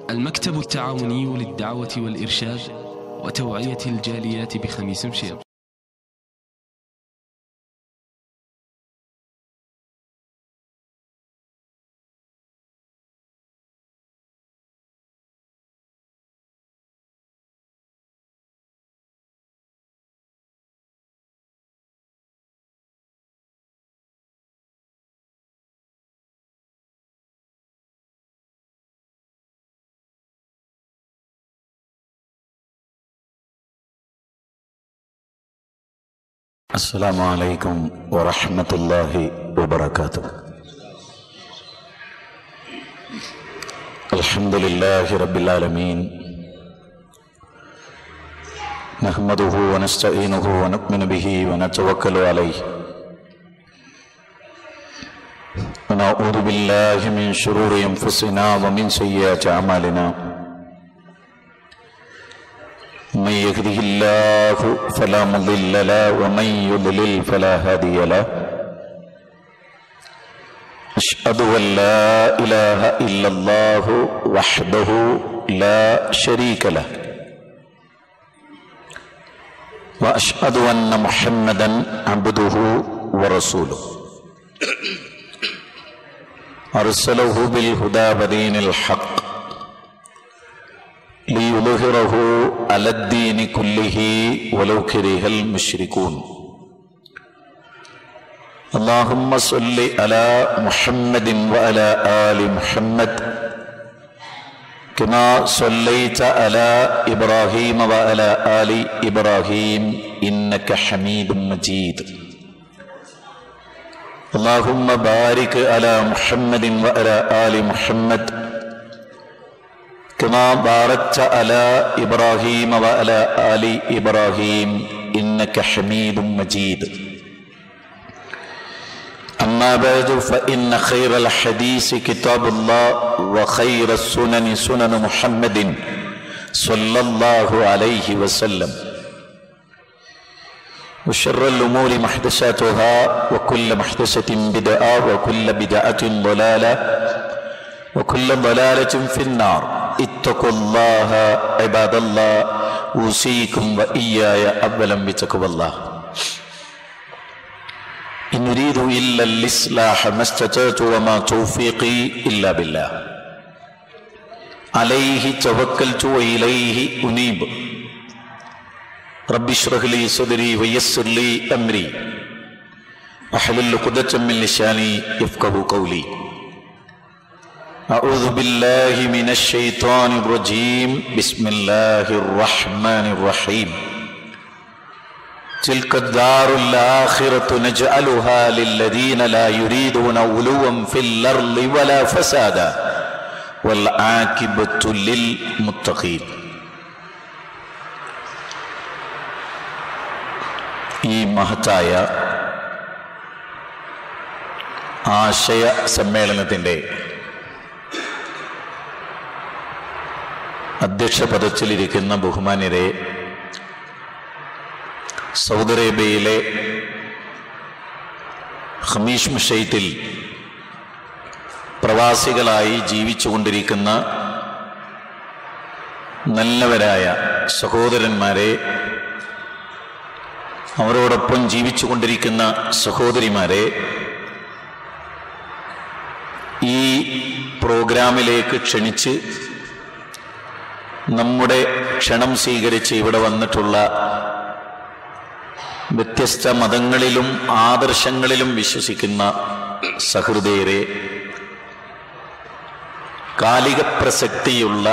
المكتب التعاوني للدعوة والإرشاد وتوعية الجاليات بخميس مشيط. السلام عليكم ورحمة الله وبركاته. الحمد لله رب العالمين، نحمده ونستعينه ونؤمن به ونتوكل عليه، ونعوذ بالله من شرور أنفسنا ومن سيئات أعمالنا. من يهده الله فلا مضل له ومن يضلل فلا هادي له. أشهد أن لا إله إلا الله وحده لا شريك له، وأشهد أن محمدا عبده ورسوله، أرسله بالهدى ودين الحق ليظهره على الدين كله ولو كره المشركون. اللهم صل على محمد وعلى آل محمد كما صليت على إبراهيم وعلى آل إبراهيم إنك حميد مجيد. اللهم بارك على محمد وعلى آل محمد كما باركت على إبراهيم وعلى آل إبراهيم إنك حميد مجيد. أما بعد، فإن خير الحديث كتاب الله، وخير السنن سنن محمد صلى الله عليه وسلم، وشر الأمور محدثاتها، وكل محدثة بدعة، وكل بدعة ضلالة، وكل ضلالة في النار. اتقوا الله عباد الله، أوصيكم وإياي أولا بتقوى الله. إن أريد إلا الإصلاح ما استطعت وما توفيقي إلا بالله، عليه توكلت وإليه أنيب. رب اشرح لي صدري ويسر لي أمري، واحلل عقدة من لساني يفقهوا قولي. أعوذ بالله من الشيطان الرجيم. بسم الله الرحمن الرحيم. تلك الدار الآخرة نجعلها للذين لا يريدون علوا في الأرض ولا فسادا والعاقبة للمتقين. ഈ മഹത്തായ ആശയ സമ്മേളനത്തിൻ്റെ അധ്യക്ഷ പദത്തിലിരിക്കുന്ന ബഹുമാന്യരെ, സൗദി അറേബ്യയിലെ ഖമീസ് മഷൈത്തിൽ പ്രവാസികളായി ജീവിച്ചുകൊണ്ടിരിക്കുന്ന നല്ലവരായ സഹോദരന്മാരെ, അവരോടൊപ്പം ജീവിച്ചുകൊണ്ടിരിക്കുന്ന സഹോദരിമാരെ, ഈ പ്രോഗ്രാമിലേക്ക് ക്ഷണിച്ച് നമ്മുടെ ക്ഷണം സ്വീകരിച്ച് ഇവിടെ വന്നിട്ടുള്ള വ്യത്യസ്ത മതങ്ങളിലും ആദർശങ്ങളിലും വിശ്വസിക്കുന്ന സഹൃദയരെ, കാലിക പ്രസക്തിയുള്ള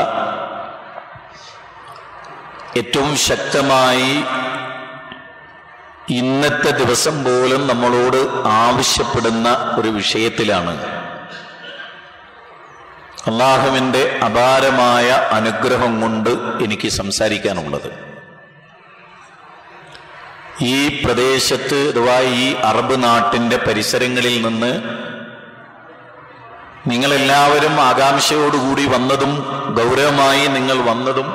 ഏറ്റവും ശക്തമായി ഇന്നത്തെ ദിവസം പോലും നമ്മളോട് ആവശ്യപ്പെടുന്ന ഒരു വിഷയത്തിലാണ് അല്ലാഹുവിൻ്റെ അപാരമായ അനുഗ്രഹം കൊണ്ട് എനിക്ക് സംസാരിക്കാനുള്ളത്. ഈ പ്രദേശത്ത് അഥവാ ഈ അറബ് നാട്ടിൻ്റെ പരിസരങ്ങളിൽ നിന്ന് നിങ്ങളെല്ലാവരും ആകാംക്ഷയോടുകൂടി വന്നതും ഗൗരവമായി നിങ്ങൾ വന്നതും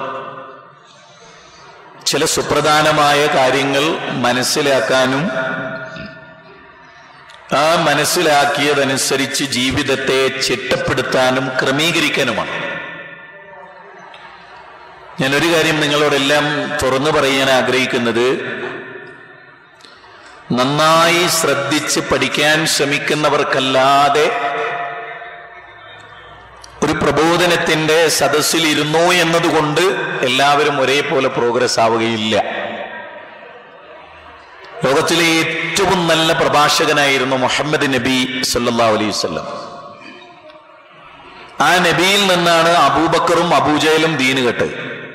ചില സുപ്രധാനമായ കാര്യങ്ങൾ മനസ്സിലാക്കാനും ആ മനസ്സിലാക്കിയതനുസരിച്ച് ജീവിതത്തെ ചിട്ടപ്പെടുത്താനും ക്രമീകരിക്കാനുമാണ്. ഞാനൊരു കാര്യം നിങ്ങളോടെല്ലാം തുറന്നു പറയാൻ ആഗ്രഹിക്കുന്നത്, നന്നായി ശ്രദ്ധിച്ച് പഠിക്കാൻ ശ്രമിക്കുന്നവർക്കല്ലാതെ ഒരു പ്രബോധനത്തിന്റെ സദസ്സിൽ ഇരുന്നു എന്നതുകൊണ്ട് എല്ലാവരും ഒരേപോലെ പ്രോഗ്രസ് ആവുകയില്ല. ലോകത്തിലെ ഏറ്റവും നല്ല പ്രഭാഷകനായിരുന്നു മുഹമ്മദ് നബി സല്ലല്ലാഹു അലൈഹി വസല്ലം. ആ നബിയിൽ നിന്നാണ് അബൂബക്കറും അബൂജഹലും ദീന് കേട്ടത്.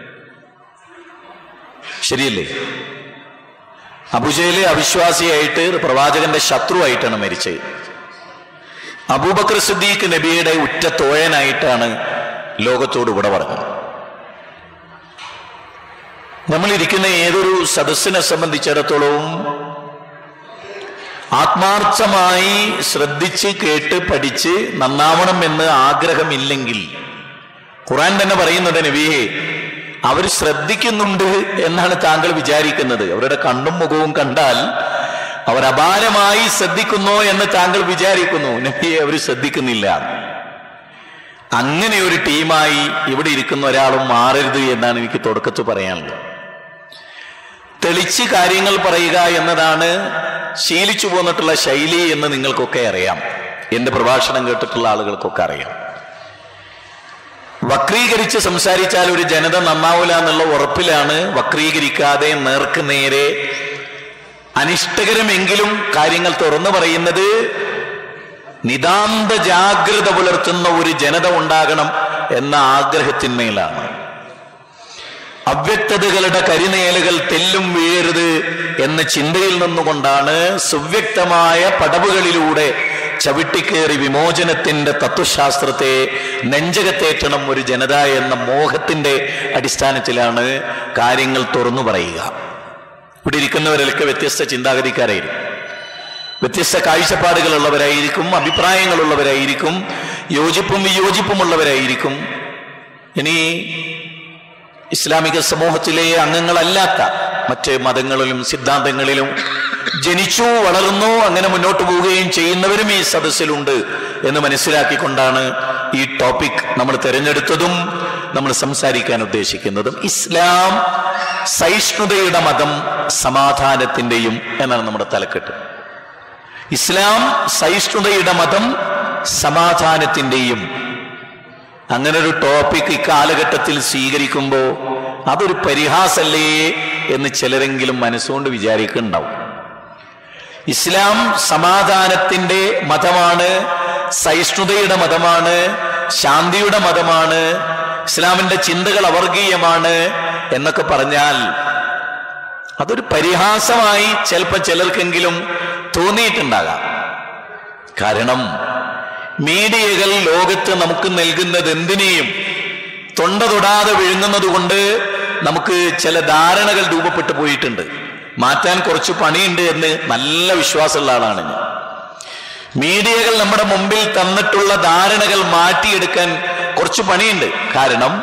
ശരിയല്ലേ? അബൂജഹല് അവിശ്വാസിയായിട്ട് പ്രവാചകന്റെ ശത്രുവായിട്ടാണ് മരിച്ചത്. അബൂബക്കർ സിദ്ദീഖ് നബിയുടെ ഉറ്റ തോഴനായിട്ടാണ് ലോകത്തോട് ഇവിടെ പറഞ്ഞത്. നമ്മളിരിക്കുന്ന ഏതൊരു സദസ്സിനെ സംബന്ധിച്ചിടത്തോളവും ആത്മാർത്ഥമായി ശ്രദ്ധിച്ച് കേട്ട് പഠിച്ച് നന്നാവണം എന്ന് ആഗ്രഹമില്ലെങ്കിൽ, ഖുർആൻ തന്നെ പറയുന്നുണ്ട്, നബിയെ അവർ ശ്രദ്ധിക്കുന്നുണ്ട് എന്നാണ് താങ്കൾ വിചാരിക്കുന്നത്. അവരുടെ കണ്ണും മുഖവും കണ്ടാൽ അവർ അപാരമായി ശ്രദ്ധിക്കുന്നു എന്ന് താങ്കൾ വിചാരിക്കുന്നു. നബിയെ അവർ ശ്രദ്ധിക്കുന്നില്ല. അങ്ങനെ ഒരു ടീമായി ഇവിടെ ഇരിക്കുന്ന ഒരാളും മാറരുത് എന്നാണ് എനിക്ക് തുടക്കത്തിൽ പറയാനുള്ളത്. തെളിച്ച് കാര്യങ്ങൾ പറയുക എന്നതാണ് ശീലിച്ചു പോന്നിട്ടുള്ള ശൈലി എന്ന് നിങ്ങൾക്കൊക്കെ അറിയാം. എന്റെ പ്രഭാഷണം കേട്ടിട്ടുള്ള ആളുകൾക്കൊക്കെ അറിയാം. വക്രീകരിച്ച് സംസാരിച്ചാൽ ഒരു ജനത നന്നാവില്ല എന്നുള്ള ഉറപ്പിലാണ് വക്രീകരിക്കാതെ നേർക്ക് നേരെ അനിഷ്ടകരമെങ്കിലും കാര്യങ്ങൾ തുറന്നു പറയുന്നത്. നിതാന്ത ജാഗ്രത പുലർത്തുന്ന ഒരു ജനത ഉണ്ടാകണം എന്ന ആഗ്രഹത്തിന്മേലാണ്. അവ്യക്തതകളുടെ കരിനേലുകൾ തെല്ലും വീഴരുത് എന്ന ചിന്തയിൽ നിന്നുകൊണ്ടാണ് സുവ്യക്തമായ പടവുകളിലൂടെ ചവിട്ടിക്കേറി വിമോചനത്തിന്റെ തത്വശാസ്ത്രത്തെ നെഞ്ചകത്തേറ്റണം ഒരു ജനത എന്ന മോഹത്തിന്റെ അടിസ്ഥാനത്തിലാണ് കാര്യങ്ങൾ തുറന്നു പറയുക. ഇവിടെ ഇരിക്കുന്നവരൊക്കെ വ്യത്യസ്ത ചിന്താഗതിക്കാരായിരിക്കും, വ്യത്യസ്ത കാഴ്ചപ്പാടുകളുള്ളവരായിരിക്കും, അഭിപ്രായങ്ങളുള്ളവരായിരിക്കും, യോജിപ്പും വിയോജിപ്പുമുള്ളവരായിരിക്കും. ഇനി ഇസ്ലാമിക സമൂഹത്തിലെ അംഗങ്ങളല്ലാത്ത മറ്റ് മതങ്ങളിലും സിദ്ധാന്തങ്ങളിലും ജനിച്ചു വളർന്നു അങ്ങനെ മുന്നോട്ട് പോവുകയും ചെയ്യുന്നവരും ഈ സദസ്സിലുണ്ട് എന്ന് മനസ്സിലാക്കിക്കൊണ്ടാണ് ഈ ടോപ്പിക് നമ്മൾ തിരഞ്ഞെടുത്തതും നമ്മൾ സംസാരിക്കാൻ ഉദ്ദേശിക്കുന്നതും. ഇസ്ലാം സഹിഷ്ണുതയുടെ മതം, സമാധാനത്തിന്റെയും എന്നാണ് നമ്മുടെ തലക്കെട്ട്. ഇസ്ലാം സഹിഷ്ണുതയുടെ മതം, സമാധാനത്തിന്റെയും. അങ്ങനെ ഒരു ടോപ്പിക് ഇക്കാലഘട്ടത്തിൽ സ്വീകരിക്കുമ്പോൾ അതൊരു പരിഹാസല്ലേ എന്ന് ചിലരെങ്കിലും മനസ്സുകൊണ്ട് വിചാരിക്കുന്നുണ്ടാവും. ഇസ്ലാം സമാധാനത്തിന്റെ മതമാണ്, സഹിഷ്ണുതയുടെ മതമാണ്, ശാന്തിയുടെ മതമാണ്, ഇസ്ലാമിന്റെ ചിന്തകൾ അവർഗീയമാണ് എന്നൊക്കെ പറഞ്ഞാൽ അതൊരു പരിഹാസമായി ചിലപ്പോൾ ചിലർക്കെങ്കിലും തോന്നിയിട്ടുണ്ടാകാം. കാരണം മീഡിയകൾ ലോകത്ത് നമുക്ക് നൽകുന്നത് എന്തിനേയും തൊണ്ട തൊടാതെ വിഴുങ്ങുന്നത് കൊണ്ട് നമുക്ക് ചില ധാരണകൾ രൂപപ്പെട്ടു പോയിട്ടുണ്ട്. മാറ്റാൻ കുറച്ച് പണിയുണ്ട് എന്ന് നല്ല വിശ്വാസമുള്ള ആളാണ് ഞാൻ. മീഡിയകൾ നമ്മുടെ മുമ്പിൽ തന്നിട്ടുള്ള ധാരണകൾ മാറ്റിയെടുക്കാൻ കുറച്ച് പണിയുണ്ട്. കാരണം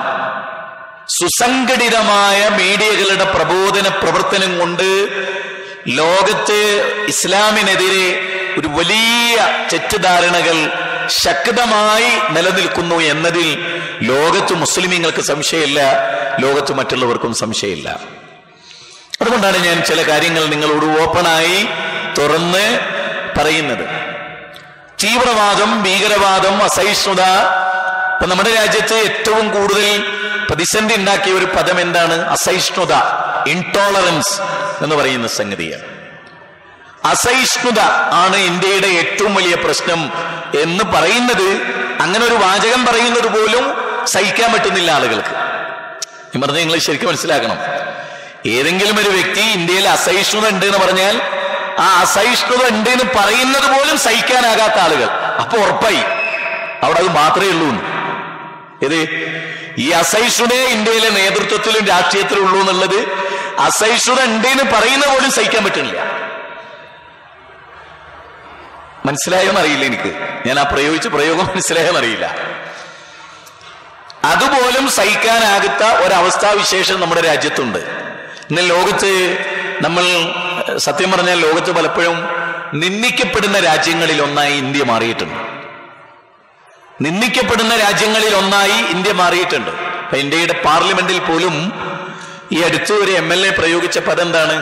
സുസംഘടിതമായ മീഡിയകളുടെ പ്രബോധന പ്രവർത്തനം കൊണ്ട് ലോകത്ത് ഇസ്ലാമിനെതിരെ ഒരു വലിയ തെറ്റിദ്ധാരണകൾ ശക്തമായി നിലനിൽക്കുന്നു എന്നതിൽ ലോകത്ത് മുസ്ലിമീങ്ങൾക്ക് സംശയമില്ല, ലോകത്ത് മറ്റുള്ളവർക്കും സംശയമില്ല. അതുകൊണ്ടാണ് ഞാൻ ചില കാര്യങ്ങൾ നിങ്ങളോട് ഓപ്പണായി തുറന്ന് പറയുന്നത്. തീവ്രവാദം, ഭീകരവാദം, അസഹിഷ്ണുത. ഇപ്പൊ നമ്മുടെ രാജ്യത്ത് ഏറ്റവും കൂടുതൽ പ്രതിസന്ധി ഉണ്ടാക്കിയ ഒരു പദം എന്താണ്? അസഹിഷ്ണുത, ഇൻടോളറൻസ് എന്ന് പറയുന്ന സംഗതിയാണ്. അസഹിഷ്ണുത ആണ് ഇന്ത്യയുടെ ഏറ്റവും വലിയ പ്രശ്നം എന്ന് പറയുന്നത്. അങ്ങനെ ഒരു വാചകം പറയുന്നത് പോലും സഹിക്കാൻ പറ്റുന്നില്ല ആളുകൾക്ക്. ഈ പറഞ്ഞ നിങ്ങൾ ശരിക്കും മനസ്സിലാക്കണം. ഏതെങ്കിലും ഒരു വ്യക്തി ഇന്ത്യയിൽ അസഹിഷ്ണുത ഉണ്ട് എന്ന് പറഞ്ഞാൽ ആ അസഹിഷ്ണുത ഉണ്ട് എന്ന് പറയുന്നത് പോലും സഹിക്കാനാകാത്ത ആളുകൾ. അപ്പൊ ഉറപ്പായി അവിടെ അത് മാത്രമേ ഉള്ളൂ. ഇത് ഈ അസഹിഷ്ണുതയെ ഇന്ത്യയിലെ നേതൃത്വത്തിലും രാഷ്ട്രീയത്തിലും ഉള്ളൂ എന്നുള്ളത്, അസഹിഷ്ണുത ഉണ്ട് എന്ന് പറയുന്ന പോലും സഹിക്കാൻ പറ്റുന്നില്ല. മനസ്സിലായോന്നറിയില്ല എനിക്ക്. ഞാൻ ആ പ്രയോഗിച്ച പ്രയോഗം മനസ്സിലായോന്നറിയില്ല. അതുപോലും സഹിക്കാനാകാത്ത ഒരവസ്ഥാവിശേഷം നമ്മുടെ രാജ്യത്തുണ്ട്. ഇന്ന് ലോകത്ത് നമ്മൾ സത്യം പറഞ്ഞാൽ ലോകത്ത് പലപ്പോഴും നിന്ദിക്കപ്പെടുന്ന രാജ്യങ്ങളിൽ ഒന്നായി ഇന്ത്യ മാറിയിട്ടുണ്ട്. നിന്ദിക്കപ്പെടുന്ന രാജ്യങ്ങളിൽ ഒന്നായി ഇന്ത്യ മാറിയിട്ടുണ്ട്. ഇന്ത്യയുടെ പാർലമെന്റിൽ പോലും ഈ അടുത്ത് ഒരു MLA പ്രയോഗിച്ച പദം എന്താണ്?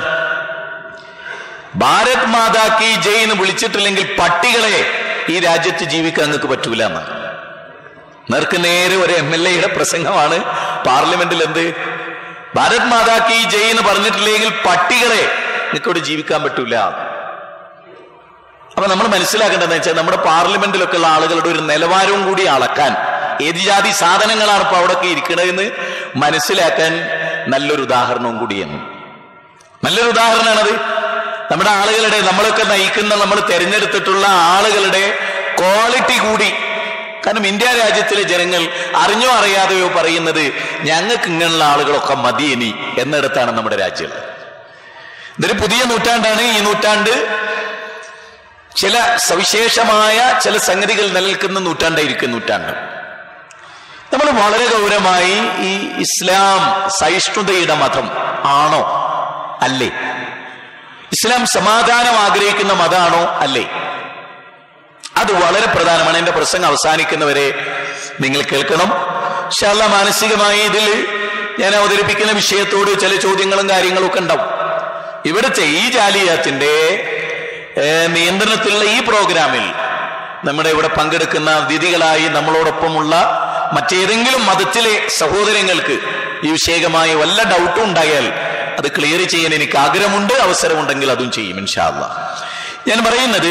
ഭാരത് മാതാ കി ജയ് എന്ന് വിളിച്ചിട്ടില്ലെങ്കിൽ പട്ടികളെ ഈ രാജ്യത്ത് ജീവിക്കാൻ നിങ്ങൾക്ക് പറ്റൂല എന്നാണ്. നേർക്ക് നേരെ ഒരു MLAയുടെ പ്രസംഗമാണ് പാർലമെന്റിൽ. എന്ത്? ഭാരത് മാതാ കി ജയ് എന്ന് പറഞ്ഞിട്ടില്ലെങ്കിൽ പട്ടികളെ നിങ്ങൾക്ക് ഇവിടെ ജീവിക്കാൻ പറ്റൂല. അപ്പൊ നമ്മൾ മനസ്സിലാക്കേണ്ടതെന്ന് വെച്ചാൽ നമ്മുടെ പാർലമെന്റിലൊക്കെ ഉള്ള ആളുകളുടെ ഒരു നിലവാരവും കൂടി അളക്കാൻ, ഏത് ജാതി സാധനങ്ങളാണ് ഇപ്പൊ അവിടെയൊക്കെ ഇരിക്കണതെന്ന് മനസ്സിലാക്കാൻ നല്ലൊരു ഉദാഹരണവും കൂടിയാണ്. നല്ലൊരു ഉദാഹരണമാണത്. നമ്മുടെ ആളുകളുടെ, നമ്മളൊക്കെ നയിക്കുന്ന, നമ്മൾ തിരഞ്ഞെടുത്തിട്ടുള്ള ആളുകളുടെ ക്വാളിറ്റി കൂടി. കാരണം ഇന്ത്യ രാജ്യത്തിലെ ജനങ്ങൾ അറിഞ്ഞോ അറിയാതെയോ പറയുന്നത് ഞങ്ങൾക്ക് ഇങ്ങനെയുള്ള ആളുകളൊക്കെ മതിയനി എന്നിടത്താണ് നമ്മുടെ രാജ്യം. ഇതൊരു പുതിയ നൂറ്റാണ്ടാണ്. ഈ നൂറ്റാണ്ട് ചില സവിശേഷമായ ചില സംഗതികൾ നിലനിൽക്കുന്ന നൂറ്റാണ്ടായിരിക്കും നൂറ്റാണ്ട്. നമ്മൾ വളരെ ഗൗരവമായി ഈ ഇസ്ലാം സഹിഷ്ണുതയുടെ മതം ആണോ അല്ലേ? ഇസ്ലാം സമാധാനം ആഗ്രഹിക്കുന്ന മതമാണോ അല്ലേ? അത് വളരെ പ്രധാനമാണ്. എന്റെ പ്രസംഗം അവസാനിക്കുന്നവരെ നിങ്ങൾ കേൾക്കണം. ഇൻഷാ അല്ലാഹ് മാനസികമായി ഇതിൽ ഞാൻ അവതരിപ്പിക്കുന്ന വിഷയത്തോട് ചില ചോദ്യങ്ങളും കാര്യങ്ങളും ഒക്കെ ഉണ്ടാവും. ഇവിടുത്തെ ഈ ജാലിയാത്തിന്റെ നിയന്ത്രണത്തിലുള്ള ഈ പ്രോഗ്രാമിൽ നമ്മുടെ ഇവിടെ പങ്കെടുക്കുന്ന അതിഥികളായി നമ്മളോടൊപ്പമുള്ള മറ്റേതെങ്കിലും മതത്തിലെ സഹോദരങ്ങൾക്ക് ഈ വിഷയകമായ വല്ല ഡൗട്ടും ഉണ്ടായാൽ അത് ക്ലിയർ ചെയ്യാൻ എനിക്ക് ആഗ്രഹമുണ്ട്. അവസരമുണ്ടെങ്കിൽ അതും ചെയ്യും ഇൻഷാ അല്ലാഹ്. ഞാൻ പറയുന്നത്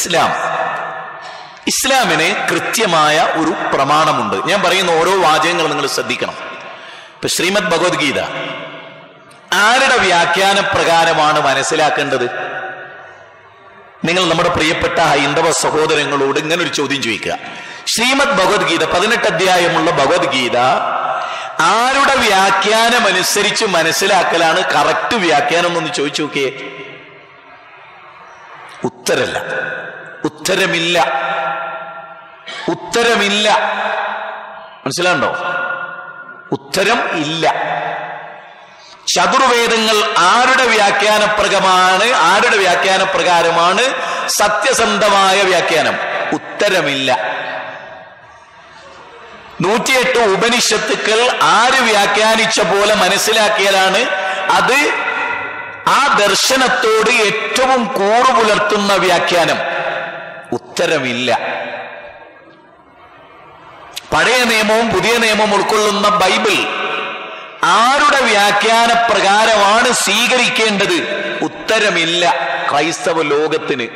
ഇസ്ലാമിന് കൃത്യമായ ഒരു പ്രമാണമുണ്ട്. ഞാൻ പറയുന്ന ഓരോ വാചകങ്ങളും നിങ്ങൾ ശ്രദ്ധിക്കണം. ഇപ്പൊ ശ്രീമദ് ഭഗവത്ഗീത ആരുടെ വ്യാഖ്യാന പ്രകാരമാണ് മനസ്സിലാക്കേണ്ടത്? നിങ്ങൾ നമ്മുടെ പ്രിയപ്പെട്ട ഹൈന്ദവ സഹോദരങ്ങളോട് ഇങ്ങനെ ഒരു ചോദ്യം ചോദിക്കുക. ശ്രീമദ് ഭഗവത്ഗീത 18 അധ്യായമുള്ള ഭഗവത്ഗീത ആരുടെ വ്യാഖ്യാനം അനുസരിച്ച് മനസ്സിലാക്കലാണ് കറക്റ്റ് വ്യാഖ്യാനം എന്നൊന്ന് ചോദിച്ചു നോക്കിയേ. ഉത്തരമില്ല. മനസ്സിലാണ്ടോ? ഉത്തരം ഇല്ല. ചതുർവേദങ്ങൾ ആരുടെ വ്യാഖ്യാനപ്രകാരമാണ് സത്യസന്ധമായ വ്യാഖ്യാനം? ഉത്തരമില്ല. 108 ഉപനിഷത്തുക്കൾ ആര് വ്യാഖ്യാനിച്ച പോലെ മനസ്സിലാക്കിയാലാണ് അത് ആ ദർശനത്തോട് ഏറ്റവും കൂറു പുലർത്തുന്ന വ്യാഖ്യാനം? ഉത്തരമില്ല. പഴയ നിയമവും പുതിയ നിയമവും ഉൾക്കൊള്ളുന്ന ബൈബിൾ ആരുടെ വ്യാഖ്യാന പ്രകാരമാണ് സ്വീകരിക്കേണ്ടത്? ഉത്തരമില്ല ക്രൈസ്തവ ലോകത്തിന്.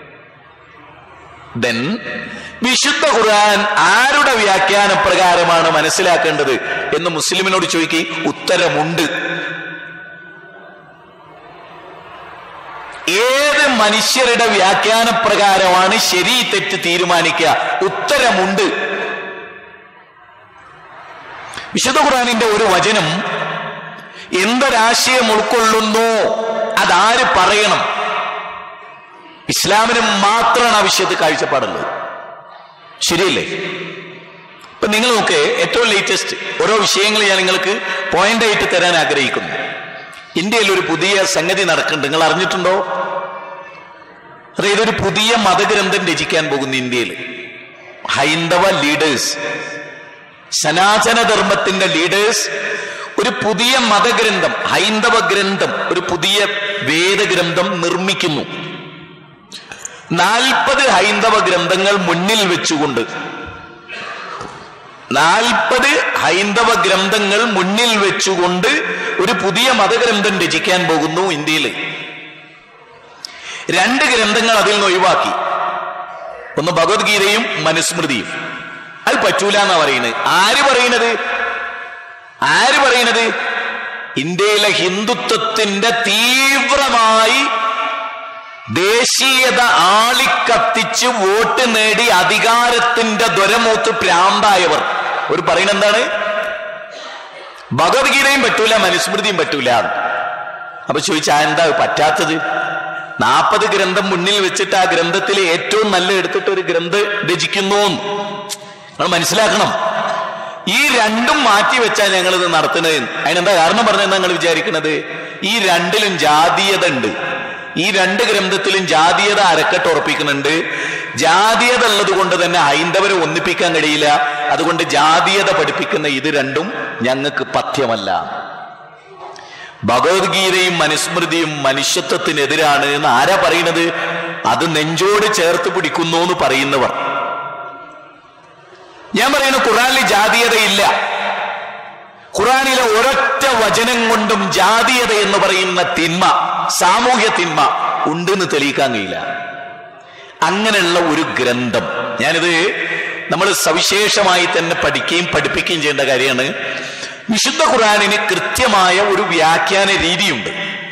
വിശുദ്ധ ഖുർആൻ ആരുടെ വ്യാഖ്യാന പ്രകാരമാണ് മനസ്സിലാക്കേണ്ടത് എന്ന് മുസ്ലിമിനോട് ചോദിക്കി. ഉത്തരമുണ്ട്. ഏത് മനുഷ്യരുടെ വ്യാഖ്യാന പ്രകാരമാണ് ശരി തെറ്റ് തീരുമാനിക്കുക? ഉത്തരമുണ്ട്. വിശുദ്ധ ഖുർആനിന്റെ ഒരു വചനം എന്തൊരാശയം ഉൾക്കൊള്ളുന്നു അതാര് പറയണം? ഇസ്ലാമിന് മാത്രമാണ് ആ വിഷയത്തിൽ കാഴ്ചപ്പാടുള്ളത്. ശരിയല്ലേ? ഇപ്പൊ നിങ്ങൾ നോക്ക്, ഏറ്റവും ലേറ്റസ്റ്റ് ഓരോ വിഷയങ്ങൾ ഞാൻ നിങ്ങൾക്ക് പോയിന്റ് ആയിട്ട് തരാൻ ആഗ്രഹിക്കുന്നു. ഇന്ത്യയിൽ ഒരു പുതിയ സംഗതി നടക്കുന്നുണ്ട്. നിങ്ങൾ അറിഞ്ഞിട്ടുണ്ടോ? അതായത് ഒരു പുതിയ മതഗ്രന്ഥം രചിക്കാൻ പോകുന്നു ഇന്ത്യയിൽ. ഹൈന്ദവ ലീഡേഴ്സ്, സനാതനധർമ്മത്തിന്റെ ലീഡേഴ്സ് ഒരു പുതിയ മതഗ്രന്ഥം, ഹൈന്ദവ ഗ്രന്ഥം, ഒരു പുതിയ വേദഗ്രന്ഥം നിർമ്മിക്കുന്നു. 40 ഹൈന്ദവ ഗ്രന്ഥങ്ങൾ മുന്നിൽ വെച്ചുകൊണ്ട് 40 ഹൈന്ദവ ഗ്രന്ഥങ്ങൾ മുന്നിൽ വെച്ചുകൊണ്ട് ഒരു പുതിയ മതഗ്രന്ഥം രചിക്കാൻ പോകുന്നു ഇന്ത്യയിൽ. 2 ഗ്രന്ഥങ്ങൾ അതിൽ നിന്ന് ഒഴിവാക്കി. ഒന്ന് ഭഗവത്ഗീതയും മനുസ്മൃതിയും. അത് പറ്റൂല എന്നാ പറയുന്നത്. ആര് പറയുന്നത്? ഇന്ത്യയിലെ ഹിന്ദുത്വത്തിന്റെ തീവ്രമായി ദേശീയത ആളിക്കത്തിച്ച് വോട്ട് നേടി അധികാരത്തിന്റെ ദ്വരമൂത്ത് പ്രാന്തായവർ ഒരു പറയുന്നത് എന്താണ്? ഭഗവത്ഗീതയും പറ്റൂല, മനുസ്മൃതിയും പറ്റൂല. അപ്പൊ ചോദിച്ചാ എന്താ പറ്റാത്തത്? 40 ഗ്രന്ഥം മുന്നിൽ വെച്ചിട്ട് ആ ഗ്രന്ഥത്തിൽ ഏറ്റവും നല്ല എടുത്തിട്ട് ഒരു ഗ്രന്ഥം രചിക്കുന്നു. നിങ്ങൾ മനസ്സിലാക്കണം. ഈ രണ്ടും മാറ്റി വെച്ചാൽ ഞങ്ങളിത് നടത്തുന്നത്. അതിനെന്താ കാരണം പറഞ്ഞെന്താ നിങ്ങൾ വിചാരിക്കുന്നത്? ഈ രണ്ടിലും ജാതീയത ഉണ്ട്. ഈ 2 ഗ്രന്ഥത്തിലും ജാതീയത അരക്കെട്ട് ഉറപ്പിക്കുന്നുണ്ട്. ജാതീയത ഉള്ളത് കൊണ്ട് തന്നെ ഹൈന്ദവരെ ഒന്നിപ്പിക്കാൻ കഴിയില്ല. അതുകൊണ്ട് ജാതീയത പഠിപ്പിക്കുന്ന ഇത് രണ്ടും ഞങ്ങൾക്ക് പഥ്യമല്ല. ഭഗവത്ഗീതയും മനുസ്മൃതിയും മനുഷ്യത്വത്തിനെതിരാണ് എന്ന് ആരാ പറയുന്നത്? അത് നെഞ്ചോട് ചേർത്ത് പിടിക്കുന്നു എന്ന് പറയുന്നവർ. ഞാൻ പറയുന്നു, ഖുറാനിൽ ജാതീയതയില്ല. ഖുറാനിലെ ഒരൊറ്റ വചനം കൊണ്ടും ജാതീയത എന്ന് പറയുന്ന തിന്മ, സാമൂഹ്യ തിന്മ ഉണ്ടെന്ന് തെളിയിക്കാൻ കഴിയില്ല. അങ്ങനെയുള്ള ഒരു ഗ്രന്ഥം, ഞാനിത് നമ്മൾ സവിശേഷമായി തന്നെ പഠിക്കുകയും പഠിപ്പിക്കുകയും ചെയ്യേണ്ട കാര്യമാണ്. വിശുദ്ധ ഖുർആനിന് കൃത്യമായ ഒരു വ്യാഖ്യാന രീതിയുണ്ട്.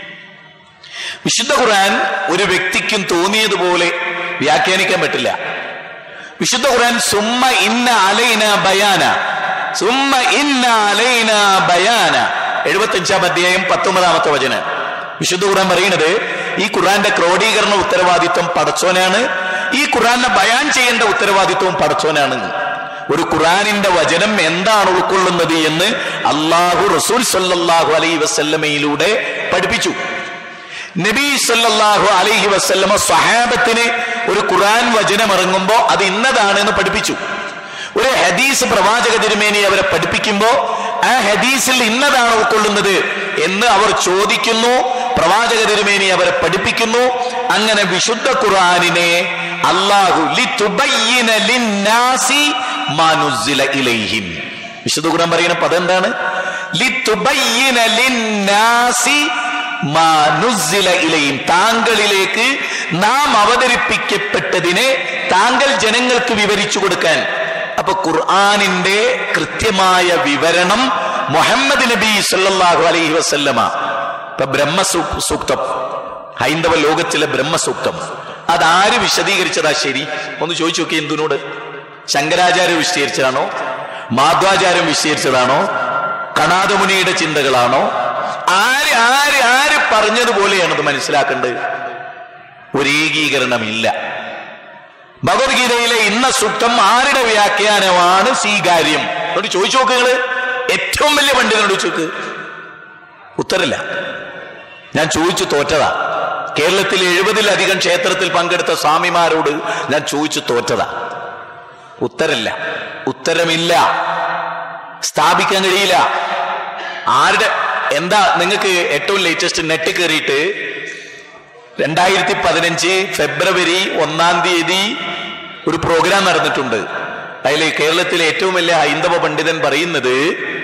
വിശുദ്ധ ഖുർആൻ ഒരു വ്യക്തിക്കും തോന്നിയതുപോലെ വ്യാഖ്യാനിക്കാൻ പറ്റില്ല. വിശുദ്ധ ഖുർആൻ സുമ്മ ഇന്ന അലൈന ബയാന, സുമ്മ ഇന്ന അലൈന ബയാന, 75-ാം അധ്യായം 19-ാമത്തെ വചനം. വിശുദ്ധ ഖുർആൻ പറയുന്നത് ഈ ഖുർആന്റെ ക്രോഡീകരണ ഉത്തരവാദിത്വം പടച്ചോനാണ്, ഈ ഖുർആനെ ബയാൻ ചെയ്യേണ്ട ഉത്തരവാദിത്വവും പടച്ചോനാണ്. ഒരു ഖുർആനിന്റെ വചനം എന്താണ് ഉൾക്കൊള്ളുന്നത് എന്ന് അല്ലാഹു റസൂൽ സല്ലല്ലാഹു അലൈഹി വസല്ലമയിലൂടെ പഠിപ്പിച്ചു. നബി സല്ലല്ലാഹു അലൈഹി വസല്ലമ സ്വഹാബത്തിന് ഒരു ഖുർആൻ വചനം ഇറങ്ങുമ്പോ അത് ഇന്നതാണെന്ന് പഠിപ്പിച്ചു. ഒരു ഹദീസ് പ്രവാചക തിരുമേനി അവരെ പഠിപ്പിക്കുമ്പോ ആ ഹദീസിൽ ഇന്നതാണ് ഉൾക്കൊള്ളുന്നത് എന്ന് അവർ ചോദിക്കുന്നു. പ്രവാചക തിരുമേനി അവരെ പഠിപ്പിക്കുന്നു. അങ്ങനെ വിശുദ്ധ ഖുർആനിനെ അല്ലാഹു ലിതുബയ്യിന ലിന്നാസി മാ നുസ്സില ഇലൈഹിം, വിശുദ്ധ ഖുർആൻ പറയുന്ന പദം എന്താണ്? ലിതുബയ്യിന ലിന്നാസി മാ നുസ്സില ഇലൈഹിം, താങ്കളിലേക്ക് നാം അവതരിപ്പിക്കപ്പെട്ടതിനെ താങ്കൾ ജനങ്ങൾക്ക് വിവരിച്ചു കൊടുക്കാൻ. അപ്പൊ ഖുർആനിന്റെ കൃത്യമായ വിവരണം മുഹമ്മദ് നബി സല്ലല്ലാഹു അലൈഹി വസല്ലമ. ഇപ്പൊ ബ്രഹ്മസൂക്തം, ഹൈന്ദവ ലോകത്തിലെ ബ്രഹ്മസൂക്തം, അതാര് വിശദീകരിച്ചതാ ശരി? ഒന്ന് ചോദിച്ചു നോക്കി. എന്തിനോട്? ശങ്കരാചാര്യ വിശദീകരിച്ചതാണോ? മാധ്വാചാര്യം വിശദീകരിച്ചതാണോ? കണാദമുനിയുടെ ചിന്തകളാണോ? ആര് ആര് ആര് പറഞ്ഞതുപോലെയാണ് ഇത് മനസ്സിലാക്കേണ്ടത്? ഒരു ഏകീകരണമില്ല. ഭഗവത്ഗീതയിലെ ഇന്ന സൂക്തം ആരുടെ വ്യാഖ്യാനമാണ് സ്വീകാര്യം? എന്നോട് ചോദിച്ചു നോക്ക്. നിങ്ങള് ഏറ്റവും വലിയ പണ്ഡിതനോട് ചോദിച്ചു, ഉത്തരമില്ല. ഞാൻ ചോദിച്ചു തോറ്റതാ. കേരളത്തിൽ 70-ലധികം ക്ഷേത്രത്തിൽ പങ്കെടുത്ത സ്വാമിമാരോട് ഞാൻ ചോദിച്ചു തോറ്റതാ. ഉത്തരമില്ല, ഉത്തരമില്ല, സ്ഥാപിക്കാൻ കഴിയില്ല. ആരുടെ എന്താ? നിങ്ങൾക്ക് ഏറ്റവും ലേറ്റസ്റ്റ് നെറ്റ് കയറിയിട്ട് 2015 ഫെബ്രുവരി 1-ാം തീയതി ഒരു പ്രോഗ്രാം നടന്നിട്ടുണ്ട്. അതിൽ കേരളത്തിലെ ഏറ്റവും വലിയ ഹൈന്ദവ പണ്ഡിതൻ പറയുന്നത്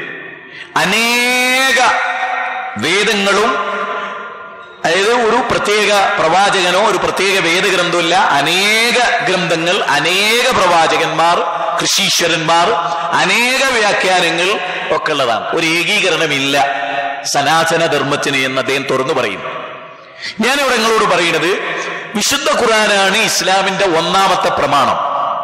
അനേക വേദങ്ങളും, അതായത് ഒരു പ്രത്യേക പ്രവാചകനോ ഒരു പ്രത്യേക വേദഗ്രന്ഥമില്ല, അനേക ഗ്രന്ഥങ്ങൾ, അനേക പ്രവാചകന്മാർ, ഋഷീശ്വരന്മാർ, അനേക വ്യാഖ്യാനങ്ങൾ ഒക്കെ ഉള്ളതാണ്. ഒരു ഏകീകരണമില്ല സനാതന ധർമ്മത്തിന് എന്ന് അദ്ദേഹം തുറന്നു പറയും. ഞാനിവിടെ നിങ്ങളോട് പറയുന്നത് വിശുദ്ധ ഖുർആനാണ് ഇസ്ലാമിന്റെ ഒന്നാമത്തെ പ്രമാണം.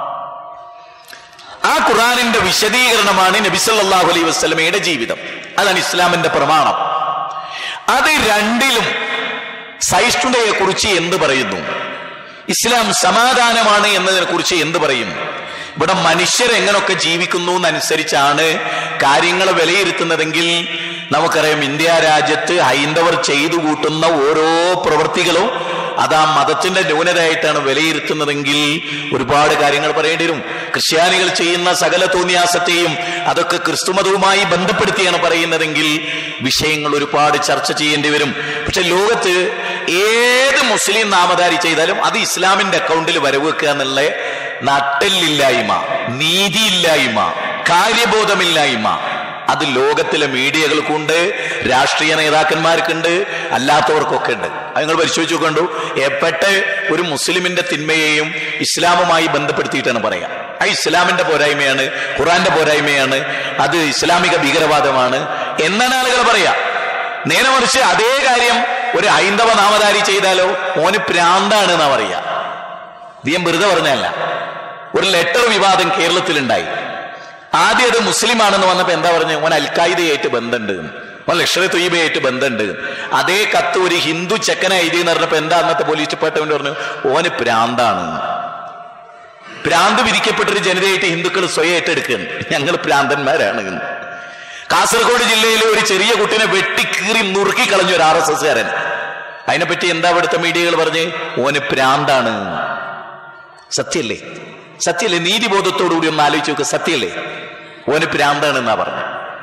ആ ഖുർആനിന്റെ വിശദീകരണമാണ് നബി സല്ലല്ലാഹു അലൈഹി വസല്ലമയുടെ ജീവിതം. അതാണ് ഇസ്ലാമിന്റെ പ്രമാണം. അത് രണ്ടിലും സഹിഷ്ണുതയെ കുറിച്ച് എന്ത് പറയുന്നു? ഇസ്ലാം സമാധാനമാണ് എന്നതിനെ കുറിച്ച് എന്ത് പറയും? ഇവിടെ മനുഷ്യർ എങ്ങനെയൊക്കെ ജീവിക്കുന്നു എന്നനുസരിച്ചാണ് കാര്യങ്ങൾ വിലയിരുത്തുന്നതെങ്കിൽ നമുക്കറിയാം, ഇന്ത്യ രാജ്യത്ത് ഹൈന്ദവർ ചെയ്തു കൂട്ടുന്ന ഓരോ പ്രവൃത്തികളും അത് ആ മതത്തിന്റെ ന്യൂനതയായിട്ടാണ് വിലയിരുത്തുന്നതെങ്കിൽ ഒരുപാട് കാര്യങ്ങൾ പറയേണ്ടി വരും. ക്രിസ്ത്യാനികൾ ചെയ്യുന്ന സകല തോന്നിയാസത്തെയും അതൊക്കെ ക്രിസ്തുമതവുമായി ബന്ധപ്പെടുത്തിയാണ് പറയുന്നതെങ്കിൽ വിഷയങ്ങൾ ഒരുപാട് ചർച്ച ചെയ്യേണ്ടി വരും. പക്ഷെ ലോകത്ത് ഏത് മുസ്ലിം നാമധാരി ചെയ്താലും അത് ഇസ്ലാമിന്റെ അക്കൗണ്ടിൽ വരവെക്കുക എന്നുള്ള നട്ടെല്ലില്ലായ്മ, നീതിയില്ലായ്മ, കാര്യബോധമില്ലായ്മ അത് ലോകത്തിലെ മീഡിയകൾക്കുണ്ട്, രാഷ്ട്രീയ നേതാക്കന്മാർക്കുണ്ട്, അല്ലാത്തവർക്കൊക്കെ ഉണ്ട്. അത് നിങ്ങൾ പരിശോധിച്ചു കണ്ടു. എപ്പെട്ട ഒരു മുസ്ലിമിന്റെ തിന്മയെയും ഇസ്ലാമുമായി ബന്ധപ്പെടുത്തിയിട്ടാണ് പറയാം. ആ ഇസ്ലാമിന്റെ പോരായ്മയാണ്, ഖുർആന്റെ പോരായ്മയാണ്, അത് ഇസ്ലാമിക ഭീകരവാദമാണ് എന്നാണ് ആളുകൾ പറയാ. നേരെ മറിച്ച് അതേ കാര്യം ഒരു ഹൈന്ദവ നാമധാരി ചെയ്താലോ ഓന് പ്രാന്താണ് എന്നാ പറയാ. ഇത് വെറുതെ പറഞ്ഞല്ല. ഒരു ലെറ്റർ വിവാദം കേരളത്തിലുണ്ടായി. ആദ്യം അത് മുസ്ലിം ആണെന്ന് വന്നപ്പോ എന്താ പറഞ്ഞു? ഓൻ അൽഖായിദയായിട്ട് ബന്ധമുണ്ട്, ഓൻ ലഷ്കർ തൊയ്ബയായിട്ട് ബന്ധമുണ്ട്. അതേ കത്ത് ഒരു ഹിന്ദു ചെക്കനെ എഴുതി എന്ന് പറഞ്ഞപ്പോ എന്താ അന്നത്തെ പോലീസ് ഡിപ്പാർട്ട്മെന്റ് പറഞ്ഞു? ഓന് പ്രാന്താണ്. പ്രാന്ത് വിധിക്കപ്പെട്ടൊരു ജനതയായിട്ട് ഹിന്ദുക്കൾ സ്വയം ഏറ്റെടുക്കുകയാണ്, ഞങ്ങൾ പ്രാന്തന്മാരാണ്. കാസർഗോഡ് ജില്ലയിലെ ഒരു ചെറിയ കുട്ടിനെ വെട്ടിക്കീറി നുറുക്കി കളഞ്ഞു ഒരു RSSകാരൻ. അതിനെപ്പറ്റി എന്താ ഇവിടുത്തെ മീഡിയകൾ പറഞ്ഞ്? ഓന് പ്രാന്താണ്. സത്യല്ലേ? സത്യല്ലേ? നീതിബോധത്തോടുകൂടി ഒന്ന് ആലോചിച്ച് നോക്ക്. സത്യല്ലേ? ഓന് പ്രാന്താണ് എന്നാ പറഞ്ഞു.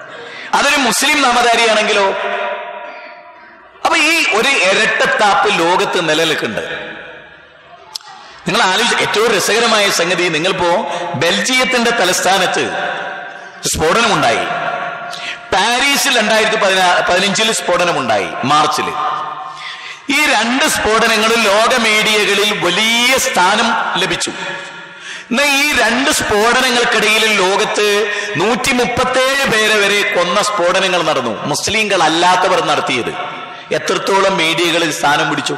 അതൊരു മുസ്ലിം നാമധാരിയാണെങ്കിലോ? അപ്പൊ ഈ ഒരു ഇരട്ടത്താപ്പ് ലോകത്ത് നിലനിൽക്കുന്നുണ്ട്. നിങ്ങൾ ആലോചിച്ച്, ഏറ്റവും രസകരമായ സംഗതി, നിങ്ങളിപ്പോ ബെൽജിയത്തിന്റെ തലസ്ഥാനത്ത് സ്ഫോടനമുണ്ടായി. പാരീസിൽ 2015 സ്ഫോടനമുണ്ടായി, മാർച്ചിൽ. ഈ 2 സ്ഫോടനങ്ങളും ലോക മീഡിയകളിൽ വലിയ സ്ഥാനം ലഭിച്ചു. എന്നാൽ ഈ 2 സ്ഫോടനങ്ങൾക്കിടയിൽ ലോകത്ത് 137 പേരെ വരെ കൊന്ന സ്ഫോടനങ്ങൾ നടന്നു. മുസ്ലിങ്ങൾ അല്ലാത്തവർ നടത്തിയത്. എത്രത്തോളം മീഡിയകളിൽ സ്ഥാനം പിടിച്ചു?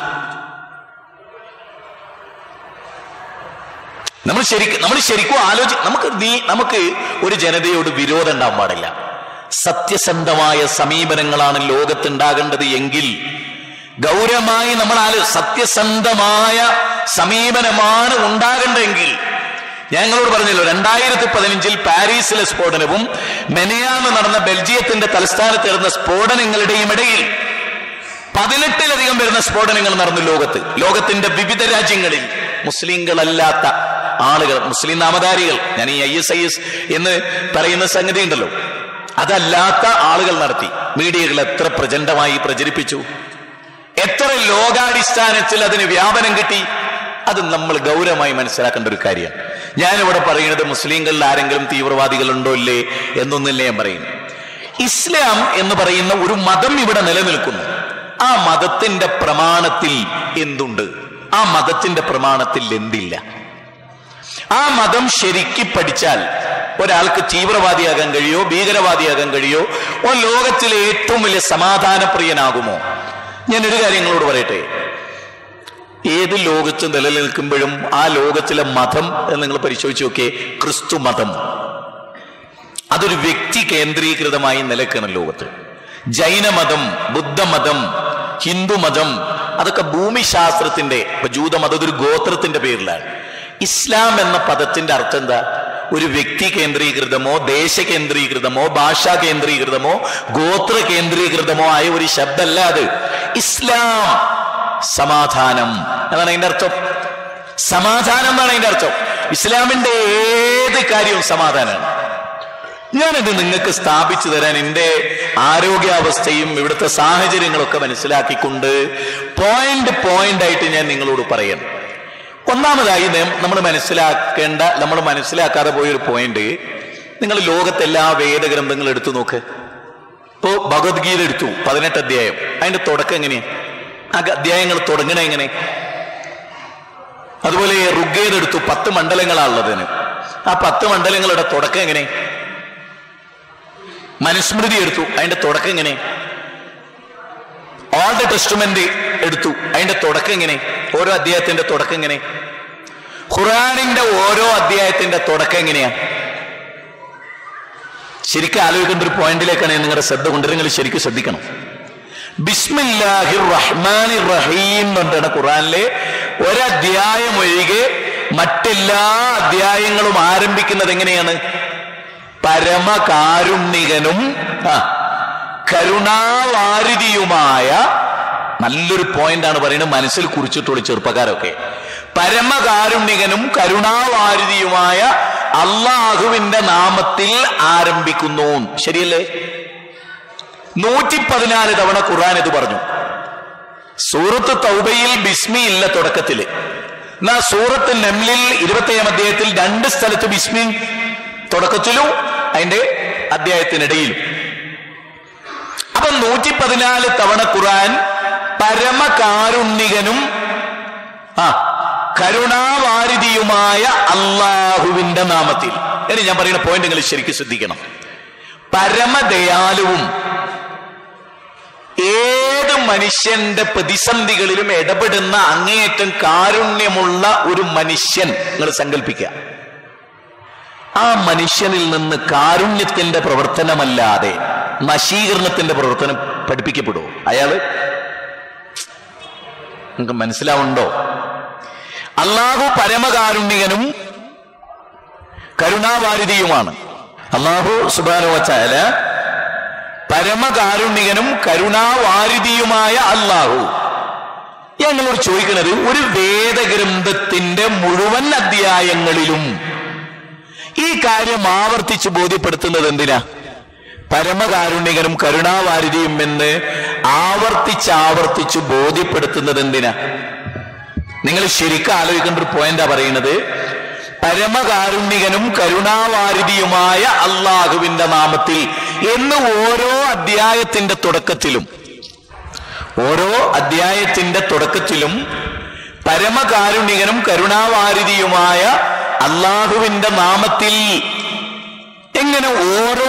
നമ്മൾ ശരിക്കും നമുക്ക് ഒരു ജനതയോട് വിരോധം ഉണ്ടാവാൻ പാടില്ല. സത്യസന്ധമായ സമീപനങ്ങളാണ് ലോകത്തുണ്ടാകേണ്ടത് എങ്കിൽ, ഗൗരവമായി നമ്മൾ സത്യസന്ധമായ സമീപനമാണ് ഉണ്ടാകേണ്ടതെങ്കിൽ, ഞങ്ങളോട് പറഞ്ഞല്ലോ 2015 പാരീസിലെ സ്ഫോടനവും മെനയാന്ന് നടന്ന ബെൽജിയത്തിന്റെ തലസ്ഥാനത്ത് നടന്ന സ്ഫോടനങ്ങളുടെയും ഇടയിൽ 18ലധികം വരുന്ന സ്ഫോടനങ്ങൾ നടന്നു ലോകത്തിന്റെ വിവിധ രാജ്യങ്ങളിൽ. മുസ്ലിങ്ങളല്ലാത്ത ആളുകൾ, മുസ്ലിം നാമധാരികൾ, ഞാൻ ഈ ISIS എന്ന് പറയുന്ന സംഗതി ഉണ്ടല്ലോ, അതല്ലാത്ത ആളുകൾ നടത്തി. മീഡിയകൾ എത്ര പ്രചണ്ഡമായി പ്രചരിപ്പിച്ചു, എത്ര ലോകാടിസ്ഥാനത്തിൽ അതിന് വ്യാപനം കിട്ടി. അത് നമ്മൾ ഗൗരവമായി മനസ്സിലാക്കേണ്ട ഒരു കാര്യമാണ്. ഞാനിവിടെ പറയുന്നത് മുസ്ലിങ്ങളിൽ ആരെങ്കിലും തീവ്രവാദികളുണ്ടോ ഇല്ലേ എന്നൊന്നില്ല ഞാൻ പറയുന്നു. ഇസ്ലാം എന്ന് പറയുന്ന ഒരു മതം ഇവിടെ നിലനിൽക്കുന്നു. ആ മതത്തിന്റെ പ്രമാണത്തിൽ എന്തുണ്ട്? ആ മതത്തിന്റെ പ്രമാണത്തിൽ എന്തില്ല? ആ മതം ശരിക്ക് പഠിച്ചാൽ ഒരാൾക്ക് തീവ്രവാദിയാകാൻ കഴിയോ, ഭീകരവാദിയാകാൻ കഴിയോ, ലോകത്തിലെ ഏറ്റവും വലിയ സമാധാനപ്രിയനാകുമോ? ഞാനൊരു കാര്യങ്ങളോട് പറയട്ടെ, ഏത് ലോകത്ത് നിലനിൽക്കുമ്പോഴും ആ ലോകത്തിലെ മതം നിങ്ങൾ പരിശോധിച്ച് നോക്കിയേ, ക്രിസ്തു മതം അതൊരു വ്യക്തി കേന്ദ്രീകൃതമായി നിലനിൽക്കണം ലോകത്ത്. ജൈനമതം, ബുദ്ധമതം, ഹിന്ദുമതം അതൊക്കെ ഭൂമിശാസ്ത്രത്തിന്റെ, ഇപ്പൊ ജൂതമതം അതൊരു ഗോത്രത്തിന്റെ പേരിലാണ്. ഇസ്ലാം എന്ന പദത്തിന്റെ അർത്ഥം എന്താ? ഒരു വ്യക്തി കേന്ദ്രീകൃതമോ, ദേശ കേന്ദ്രീകൃതമോ, ഭാഷാ കേന്ദ്രീകൃതമോ, ഗോത്ര കേന്ദ്രീകൃതമോ ആയ ഒരു ശബ്ദമല്ല അത്. ഇസ്ലാം സമാധാനം എന്നാണ് അതിന്റെ അർത്ഥം. സമാധാനം എന്നാണ് അതിന്റെ അർത്ഥം. ഇസ്ലാമിന്റെ ഏത് കാര്യവും സമാധാനമാണ്. ഞാനിത് നിങ്ങൾക്ക് സ്ഥാപിച്ചു തരാൻ എൻ്റെ ആരോഗ്യാവസ്ഥയും ഇവിടുത്തെ സാഹചര്യങ്ങളൊക്കെ മനസ്സിലാക്കിക്കൊണ്ട് പോയിന്റ് ആയിട്ട് ഞാൻ നിങ്ങളോട് പറയുന്നു. ഒന്നാമതായി നമ്മൾ മനസ്സിലാക്കാതെ പോയൊരു പോയിന്റ്, നിങ്ങൾ ലോകത്തെല്ലാ വേദഗ്രന്ഥങ്ങളും എടുത്തു നോക്ക്. ഇപ്പോ ഭഗവത്ഗീത എടുത്തു, 18 അധ്യായം. അതിന്റെ തുടക്കം എങ്ങനെയാ? ആ അധ്യായങ്ങൾ തുടങ്ങണ എങ്ങനെ? അതുപോലെ ഋഗ്വേദം എടുത്തു, 10 മണ്ഡലങ്ങളാണുള്ളതിന്. ആ 10 മണ്ഡലങ്ങളുടെ തുടക്കം എങ്ങനെ? മനുസ്മൃതി എടുത്തു, അതിന്റെ തുടക്കം എങ്ങനെ? ഓൾഡ് ടെസ്റ്റ്മെന്റ് എടുത്തു, അതിന്റെ തുടക്കം എങ്ങനെ? ഓരോ അധ്യായത്തിന്റെ തുടക്കം എങ്ങനെ? ഖുർആനിന്റെ ഓരോ അധ്യായത്തിന്റെ തുടക്കം എങ്ങനെയാ? ശരിക്കും ആലോചിക്കേണ്ട ഒരു പോയിന്റിലേക്കാണ് നിങ്ങളുടെ ശ്രദ്ധ കൊണ്ടുവരുന്നത്. നിങ്ങൾ ശരിക്കും ശ്രദ്ധിക്കണം. ബിസ്മില്ലാഹിർ റഹ്മാനിർ റഹീം എന്നാണ് ഖുർആനിലെ ഒരധ്യായം ഒഴികെ മറ്റെല്ലാ അധ്യായങ്ങളും ആരംഭിക്കുന്നത് എങ്ങനെയാണ്? പരമകാരുണ്യകനും കരുണാവാരിധിയുമായ, നല്ലൊരു പോയിന്റാണ് പറയുന്നത്, മനസ്സിൽ കുറിച്ചിട്ടുള്ള ചെറുപ്പക്കാരൊക്കെ. പരമകാരുണ്യകനും കരുണാവാരിധിയുമായ അള്ളാഹുവിന്റെ നാമത്തിൽ ആരംഭിക്കുന്നു. ശരിയല്ലേ? 114 തവണ ഖുർആൻ ഇത് പറഞ്ഞു. സൂറത്ത് തൗബയിൽ ബിസ്മി ഇല്ല തുടക്കത്തില്. എന്നാ സൂറത്ത് നംലിൽ 27 അധ്യായത്തിൽ 2 സ്ഥലത്ത് ബിസ്മി തുടക്കത്തിലും അതിന്റെ അധ്യായത്തിനിടയിലും. അപ്പൊ 114 തവണ ഖുർആൻ പരമകാരുണ്യകനും കരുണാവാരിധിയുമായ അള്ളാഹുവിന്റെ നാമത്തിൽ. ഇനി ഞാൻ പറയുന്ന പോയിന്റ് നിങ്ങൾ ശരിക്കും ശ്രദ്ധിക്കണം. പരമദയാലുവും ഏത് മനുഷ്യന്റെ പ്രതിസന്ധികളിലും ഇടപെടുന്ന അങ്ങേയറ്റം കാരുണ്യമുള്ള ഒരു മനുഷ്യൻ നിങ്ങൾ സങ്കല്പിക്കുക. ആ മനുഷ്യനിൽ നിന്ന് കാരുണ്യത്തിന്റെ പ്രവർത്തനമല്ലാതെ നശീകരണത്തിന്റെ പ്രവർത്തനം പഠിപ്പിക്കപ്പെടുമോ? അയാള് നിങ്ങൾക്ക് മനസ്സിലാവുണ്ടോ? അള്ളാഹു പരമകാരുണ്യകനും കരുണാവാരിധിയുമാണ്. അള്ളാഹു സുബ്ഹാനഹു വ തആല പരമകാരുണ്യകനും കരുണാവാരിധിയുമായ അള്ളാഹു. ഞങ്ങളോട് ചോദിക്കുന്നത്, ഒരു വേദഗ്രന്ഥത്തിന്റെ മുഴുവൻ അധ്യായങ്ങളിലും ഈ കാര്യം ആവർത്തിച്ച് ബോധ്യപ്പെടുത്തുന്നത് എന്തിനാ? പരമകാരുണ്യകനും കരുണാവാരിധിയും എന്ന് ആവർത്തിച്ച് ബോധ്യപ്പെടുത്തുന്നത് എന്തിനാ? നിങ്ങൾ ശരിക്കും ആലോചിക്കേണ്ട ഒരു പോയിന്റാ പറയുന്നത്. പരമകാരുണ്യകനും കരുണാവാരിധിയുമായ അള്ളാഹുവിന്റെ നാമത്തിൽ എന്ന് ഓരോ അധ്യായത്തിന്റെ തുടക്കത്തിലും പരമകാരുണ്യകനും കരുണാവാരിധിയുമായ അള്ളാഹുവിന്റെ നാമത്തിൽ എങ്ങനെ ഓരോ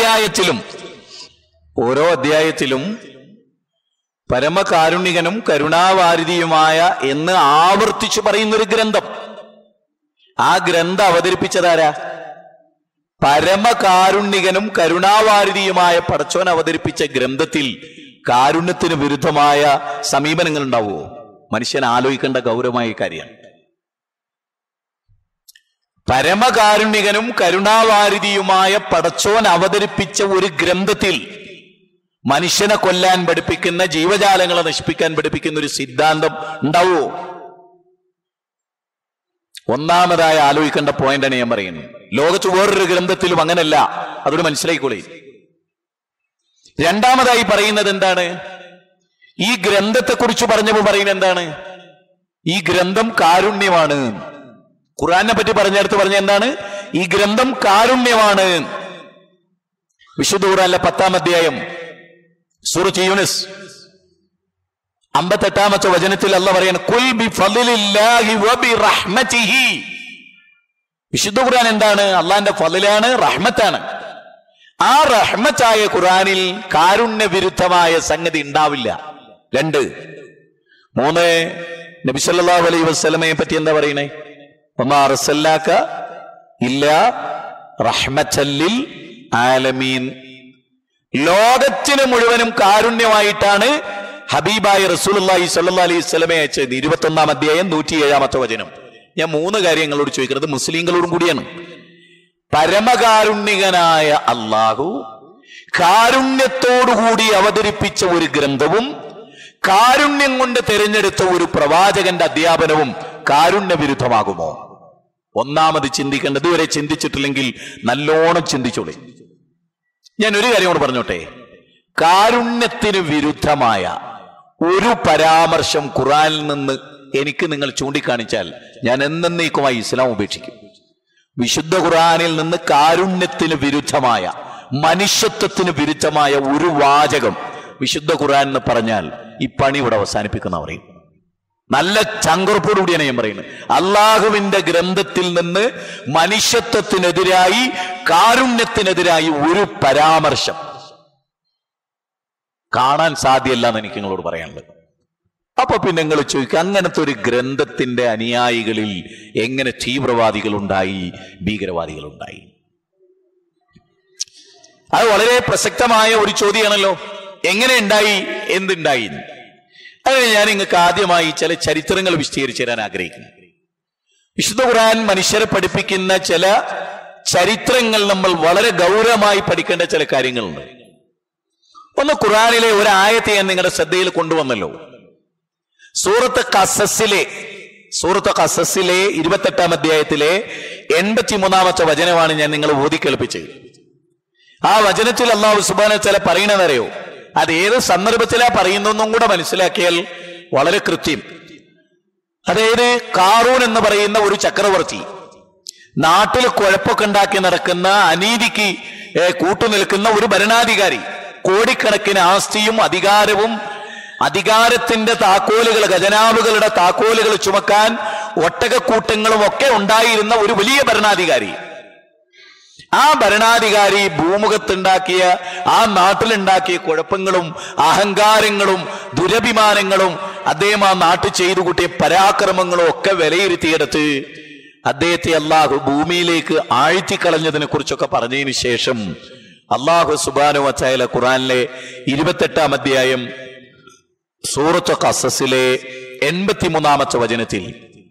അധ്യായത്തിലും പരമകാരുണ്യകനും കരുണാവാരിധിയുമായ എന്ന് ആവർത്തിച്ചു പറയുന്നൊരു ഗ്രന്ഥം. ആ ഗ്രന്ഥം അവതരിപ്പിച്ചതാരാ? പരമകാരുണ്യകനും കരുണാവാരിധിയുമായ പടച്ചോൻ അവതരിപ്പിച്ച ഗ്രന്ഥത്തിൽ കാരുണ്യത്തിന് വിരുദ്ധമായ സമീപനങ്ങൾ ഉണ്ടാവുമോ? മനുഷ്യൻ ആലോചിക്കേണ്ട ഗൗരവമായ കാര്യമാണ്. പരമകാരുണ്യകനും കരുണാവാരിധിയുമായ പടച്ചോൻ അവതരിപ്പിച്ച ഒരു ഗ്രന്ഥത്തിൽ മനുഷ്യനെ കൊല്ലാൻ പഠിപ്പിക്കുന്ന, ജീവജാലങ്ങളെ നശിപ്പിക്കാൻ പഠിപ്പിക്കുന്ന ഒരു സിദ്ധാന്തം ഉണ്ടാവുമോ? ഒന്നാമതായി ആലോചിക്കേണ്ട പോയിന്റാണ് ഞാൻ പറയുന്നത്. ലോകത്ത് വേറൊരു ഗ്രന്ഥത്തിലും അങ്ങനല്ല. അതൊരു മനസ്സിലായിക്കോളെ. രണ്ടാമതായി പറയുന്നത് എന്താണ്? ഈ ഗ്രന്ഥത്തെ കുറിച്ച് പറഞ്ഞപ്പോൾ പറയുന്നത് എന്താണ്? ഈ ഗ്രന്ഥം കാരുണ്യമാണ്. ഖുർആനെ പറ്റി പറഞ്ഞെടുത്ത് പറഞ്ഞ എന്താണ്? ഈ ഗ്രന്ഥം കാരുണ്യമാണ്. വിശുദ്ധ ഖുർആനിലെ 10-ാം അധ്യായം സൂറത്ത് യൂനുസ് 58-ാമത്തെ വചനത്തിൽ അല്ലാഹു പറയുന്നു, ഖുൽ ബിഫളില്ലാഹി വബിറഹ്മതിഹി. വിശുദ്ധ ഖുർആൻ എന്താണ്? അള്ളാന്റെ ഫളിലാണ്, റഹ്മത്താണ്. ആ റഹ്മത്തായ ഖുർആനിൽ കാരുണ്യ വിരുദ്ധമായ സംഗതി ഉണ്ടാവില്ല. 2. 3, നബി സല്ലല്ലാഹു അലൈഹി വസല്ലമയെ പറ്റി എന്താ പറയണേ? വമാ അർസൽനാക ഇല്ലാ റഹ്മത്തൽ ലിൽ ആലമീൻ. ലോകത്തിന് മുഴുവനും കാരുണ്യമായിട്ടാണ് ഹബീബായ റസൂലുള്ളാഹി സ്വല്ലല്ലാഹു അലൈഹി വസല്ലമയെ അയച്ചത്. 21-ാം അധ്യായം 107-ാമത്തെ വചനം. ഞാൻ 3 കാര്യങ്ങളോട് ചോദിക്കുന്നത് മുസ്ലിങ്ങളോടും കൂടിയാണ്. പരമകാരുണ്യകനായ അള്ളാഹു കാരുണ്യത്തോടുകൂടി അവതരിപ്പിച്ച ഒരു ഗ്രന്ഥവും കാരുണ്യം കൊണ്ട് തിരഞ്ഞെടുത്ത ഒരു പ്രവാചകന്റെ അധ്യാപനവും കാരുണ്യ വിരുദ്ധമാകുമോ? ഒന്നാമത് ചിന്തിക്കേണ്ടത്, ഇതുവരെ ചിന്തിച്ചിട്ടില്ലെങ്കിൽ നല്ലോണം ചിന്തിച്ചോളെ. ഞാൻ ഒരു കാര്യം കൂടെ പറഞ്ഞോട്ടെ. കാരുണ്യത്തിന് വിരുദ്ധമായ ഒരു പരാമർശം ഖുർആനിൽ നിന്ന് എനിക്ക് നിങ്ങൾ ചൂണ്ടിക്കാണിച്ചാൽ ഞാൻ എന്നേക്കുമായി ഇസ്ലാം ഉപേക്ഷിക്കും. വിശുദ്ധ ഖുർആനിൽ നിന്ന് കാരുണ്യത്തിന് വിരുദ്ധമായ, മനുഷ്യത്വത്തിന് വിരുദ്ധമായ ഒരു വാചകം വിശുദ്ധ ഖുർആൻ എന്ന് പറഞ്ഞാൽ ഈ പണി ഇവിടെ അവസാനിപ്പിക്കുന്ന പറയും. നല്ല ചങ്കുറപ്പോടുകൂടിയാണ് ഞാൻ പറയുന്നത്. അള്ളാഹുവിന്റെ ഗ്രന്ഥത്തിൽ നിന്ന് മനുഷ്യത്വത്തിനെതിരായി, കാരുണ്യത്തിനെതിരായി ഒരു പരാമർശം കാണാൻ സാധ്യമല്ല എന്ന് എനിക്ക് നിങ്ങളോട് പറയാനുള്ളത്. അപ്പൊ പിന്നെ നിങ്ങൾ ചോദിക്കുക, അങ്ങനത്തെ ഒരു ഗ്രന്ഥത്തിന്റെ അനുയായികളിൽ എങ്ങനെ തീവ്രവാദികളുണ്ടായി, ഭീകരവാദികളുണ്ടായി? അത് വളരെ പ്രസക്തമായ ഒരു ചോദ്യമാണല്ലോ. എങ്ങനെ ഉണ്ടായി, എന്തുണ്ടായി? അത് ഞാൻ നിങ്ങൾക്ക് ആദ്യമായി ചില ചരിത്രങ്ങൾ വിശദീകരിച്ചു തരാൻ ആഗ്രഹിക്കുന്നു. വിശുദ്ധ ഖുർആൻ മനുഷ്യരെ പഠിപ്പിക്കുന്ന ചില ചരിത്രങ്ങൾ നമ്മൾ വളരെ ഗൗരവമായി പഠിക്കേണ്ട ചില കാര്യങ്ങളുണ്ട്. ഒന്ന്, ഖുർആനിലെ ഒരു ആയത്തെ ഞാൻ നിങ്ങളുടെ ശ്രദ്ധയിൽ കൊണ്ടുവന്നല്ലോ. സൂറത്ത് ഖസസിലെ 28-ാം അധ്യായത്തിലെ 83-ാമത്തെ വചനമാണ് ഞാൻ നിങ്ങൾ ഓതി കേൾപ്പിച്ചത്. ആ വചനത്തിൽ അല്ലാഹു സുബ്ഹാനഹു വ തആല പറയുന്നതറിയോ? അത് ഏത് സന്ദർഭത്തിലാ പറയുന്നതെന്നും കൂടെ മനസ്സിലാക്കിയാൽ വളരെ കൃത്യം. അതായത് ഖാറൂൻ എന്ന് പറയുന്ന ഒരു ചക്രവർത്തി, നാട്ടിൽ കുഴപ്പമൊക്കെ ഉണ്ടാക്കി നടക്കുന്ന, അനീതിക്ക് കൂട്ടുനിൽക്കുന്ന ഒരു ഭരണാധികാരി, കോടിക്കണക്കിന് ആസ്തിയും അധികാരവും, അധികാരത്തിന്റെ താക്കോലുകൾ, ഖജനാവുകളുടെ താക്കോലുകൾ ചുമക്കാൻ ഒട്ടകക്കൂട്ടങ്ങളും ഒക്കെ ഉണ്ടായിരുന്ന ഒരു വലിയ ഭരണാധികാരി. ആ ഭരണാധികാരി ഭൂമുഖത്തുണ്ടാക്കിയ, ആ നാട്ടിലുണ്ടാക്കിയ കുഴപ്പങ്ങളും അഹങ്കാരങ്ങളും ദുരഭിമാനങ്ങളും അദ്ദേഹം ആ നാട്ടിൽ ചെയ്തു കൂട്ടിയ പരാക്രമങ്ങളും ഒക്കെ വിലയിരുത്തിയെടുത്ത് അദ്ദേഹത്തെ അള്ളാഹു ഭൂമിയിലേക്ക് ആഴ്ത്തിക്കളഞ്ഞതിനെ കുറിച്ചൊക്കെ പറഞ്ഞതിന് ശേഷം അള്ളാഹു സുബ്ഹാനഹു വ തആല ഖുർആനിലെ 28-ാം അധ്യായം സൂറത്ത് ഖസസിലെ 83-ാമത്തെ വചനത്തിൽ,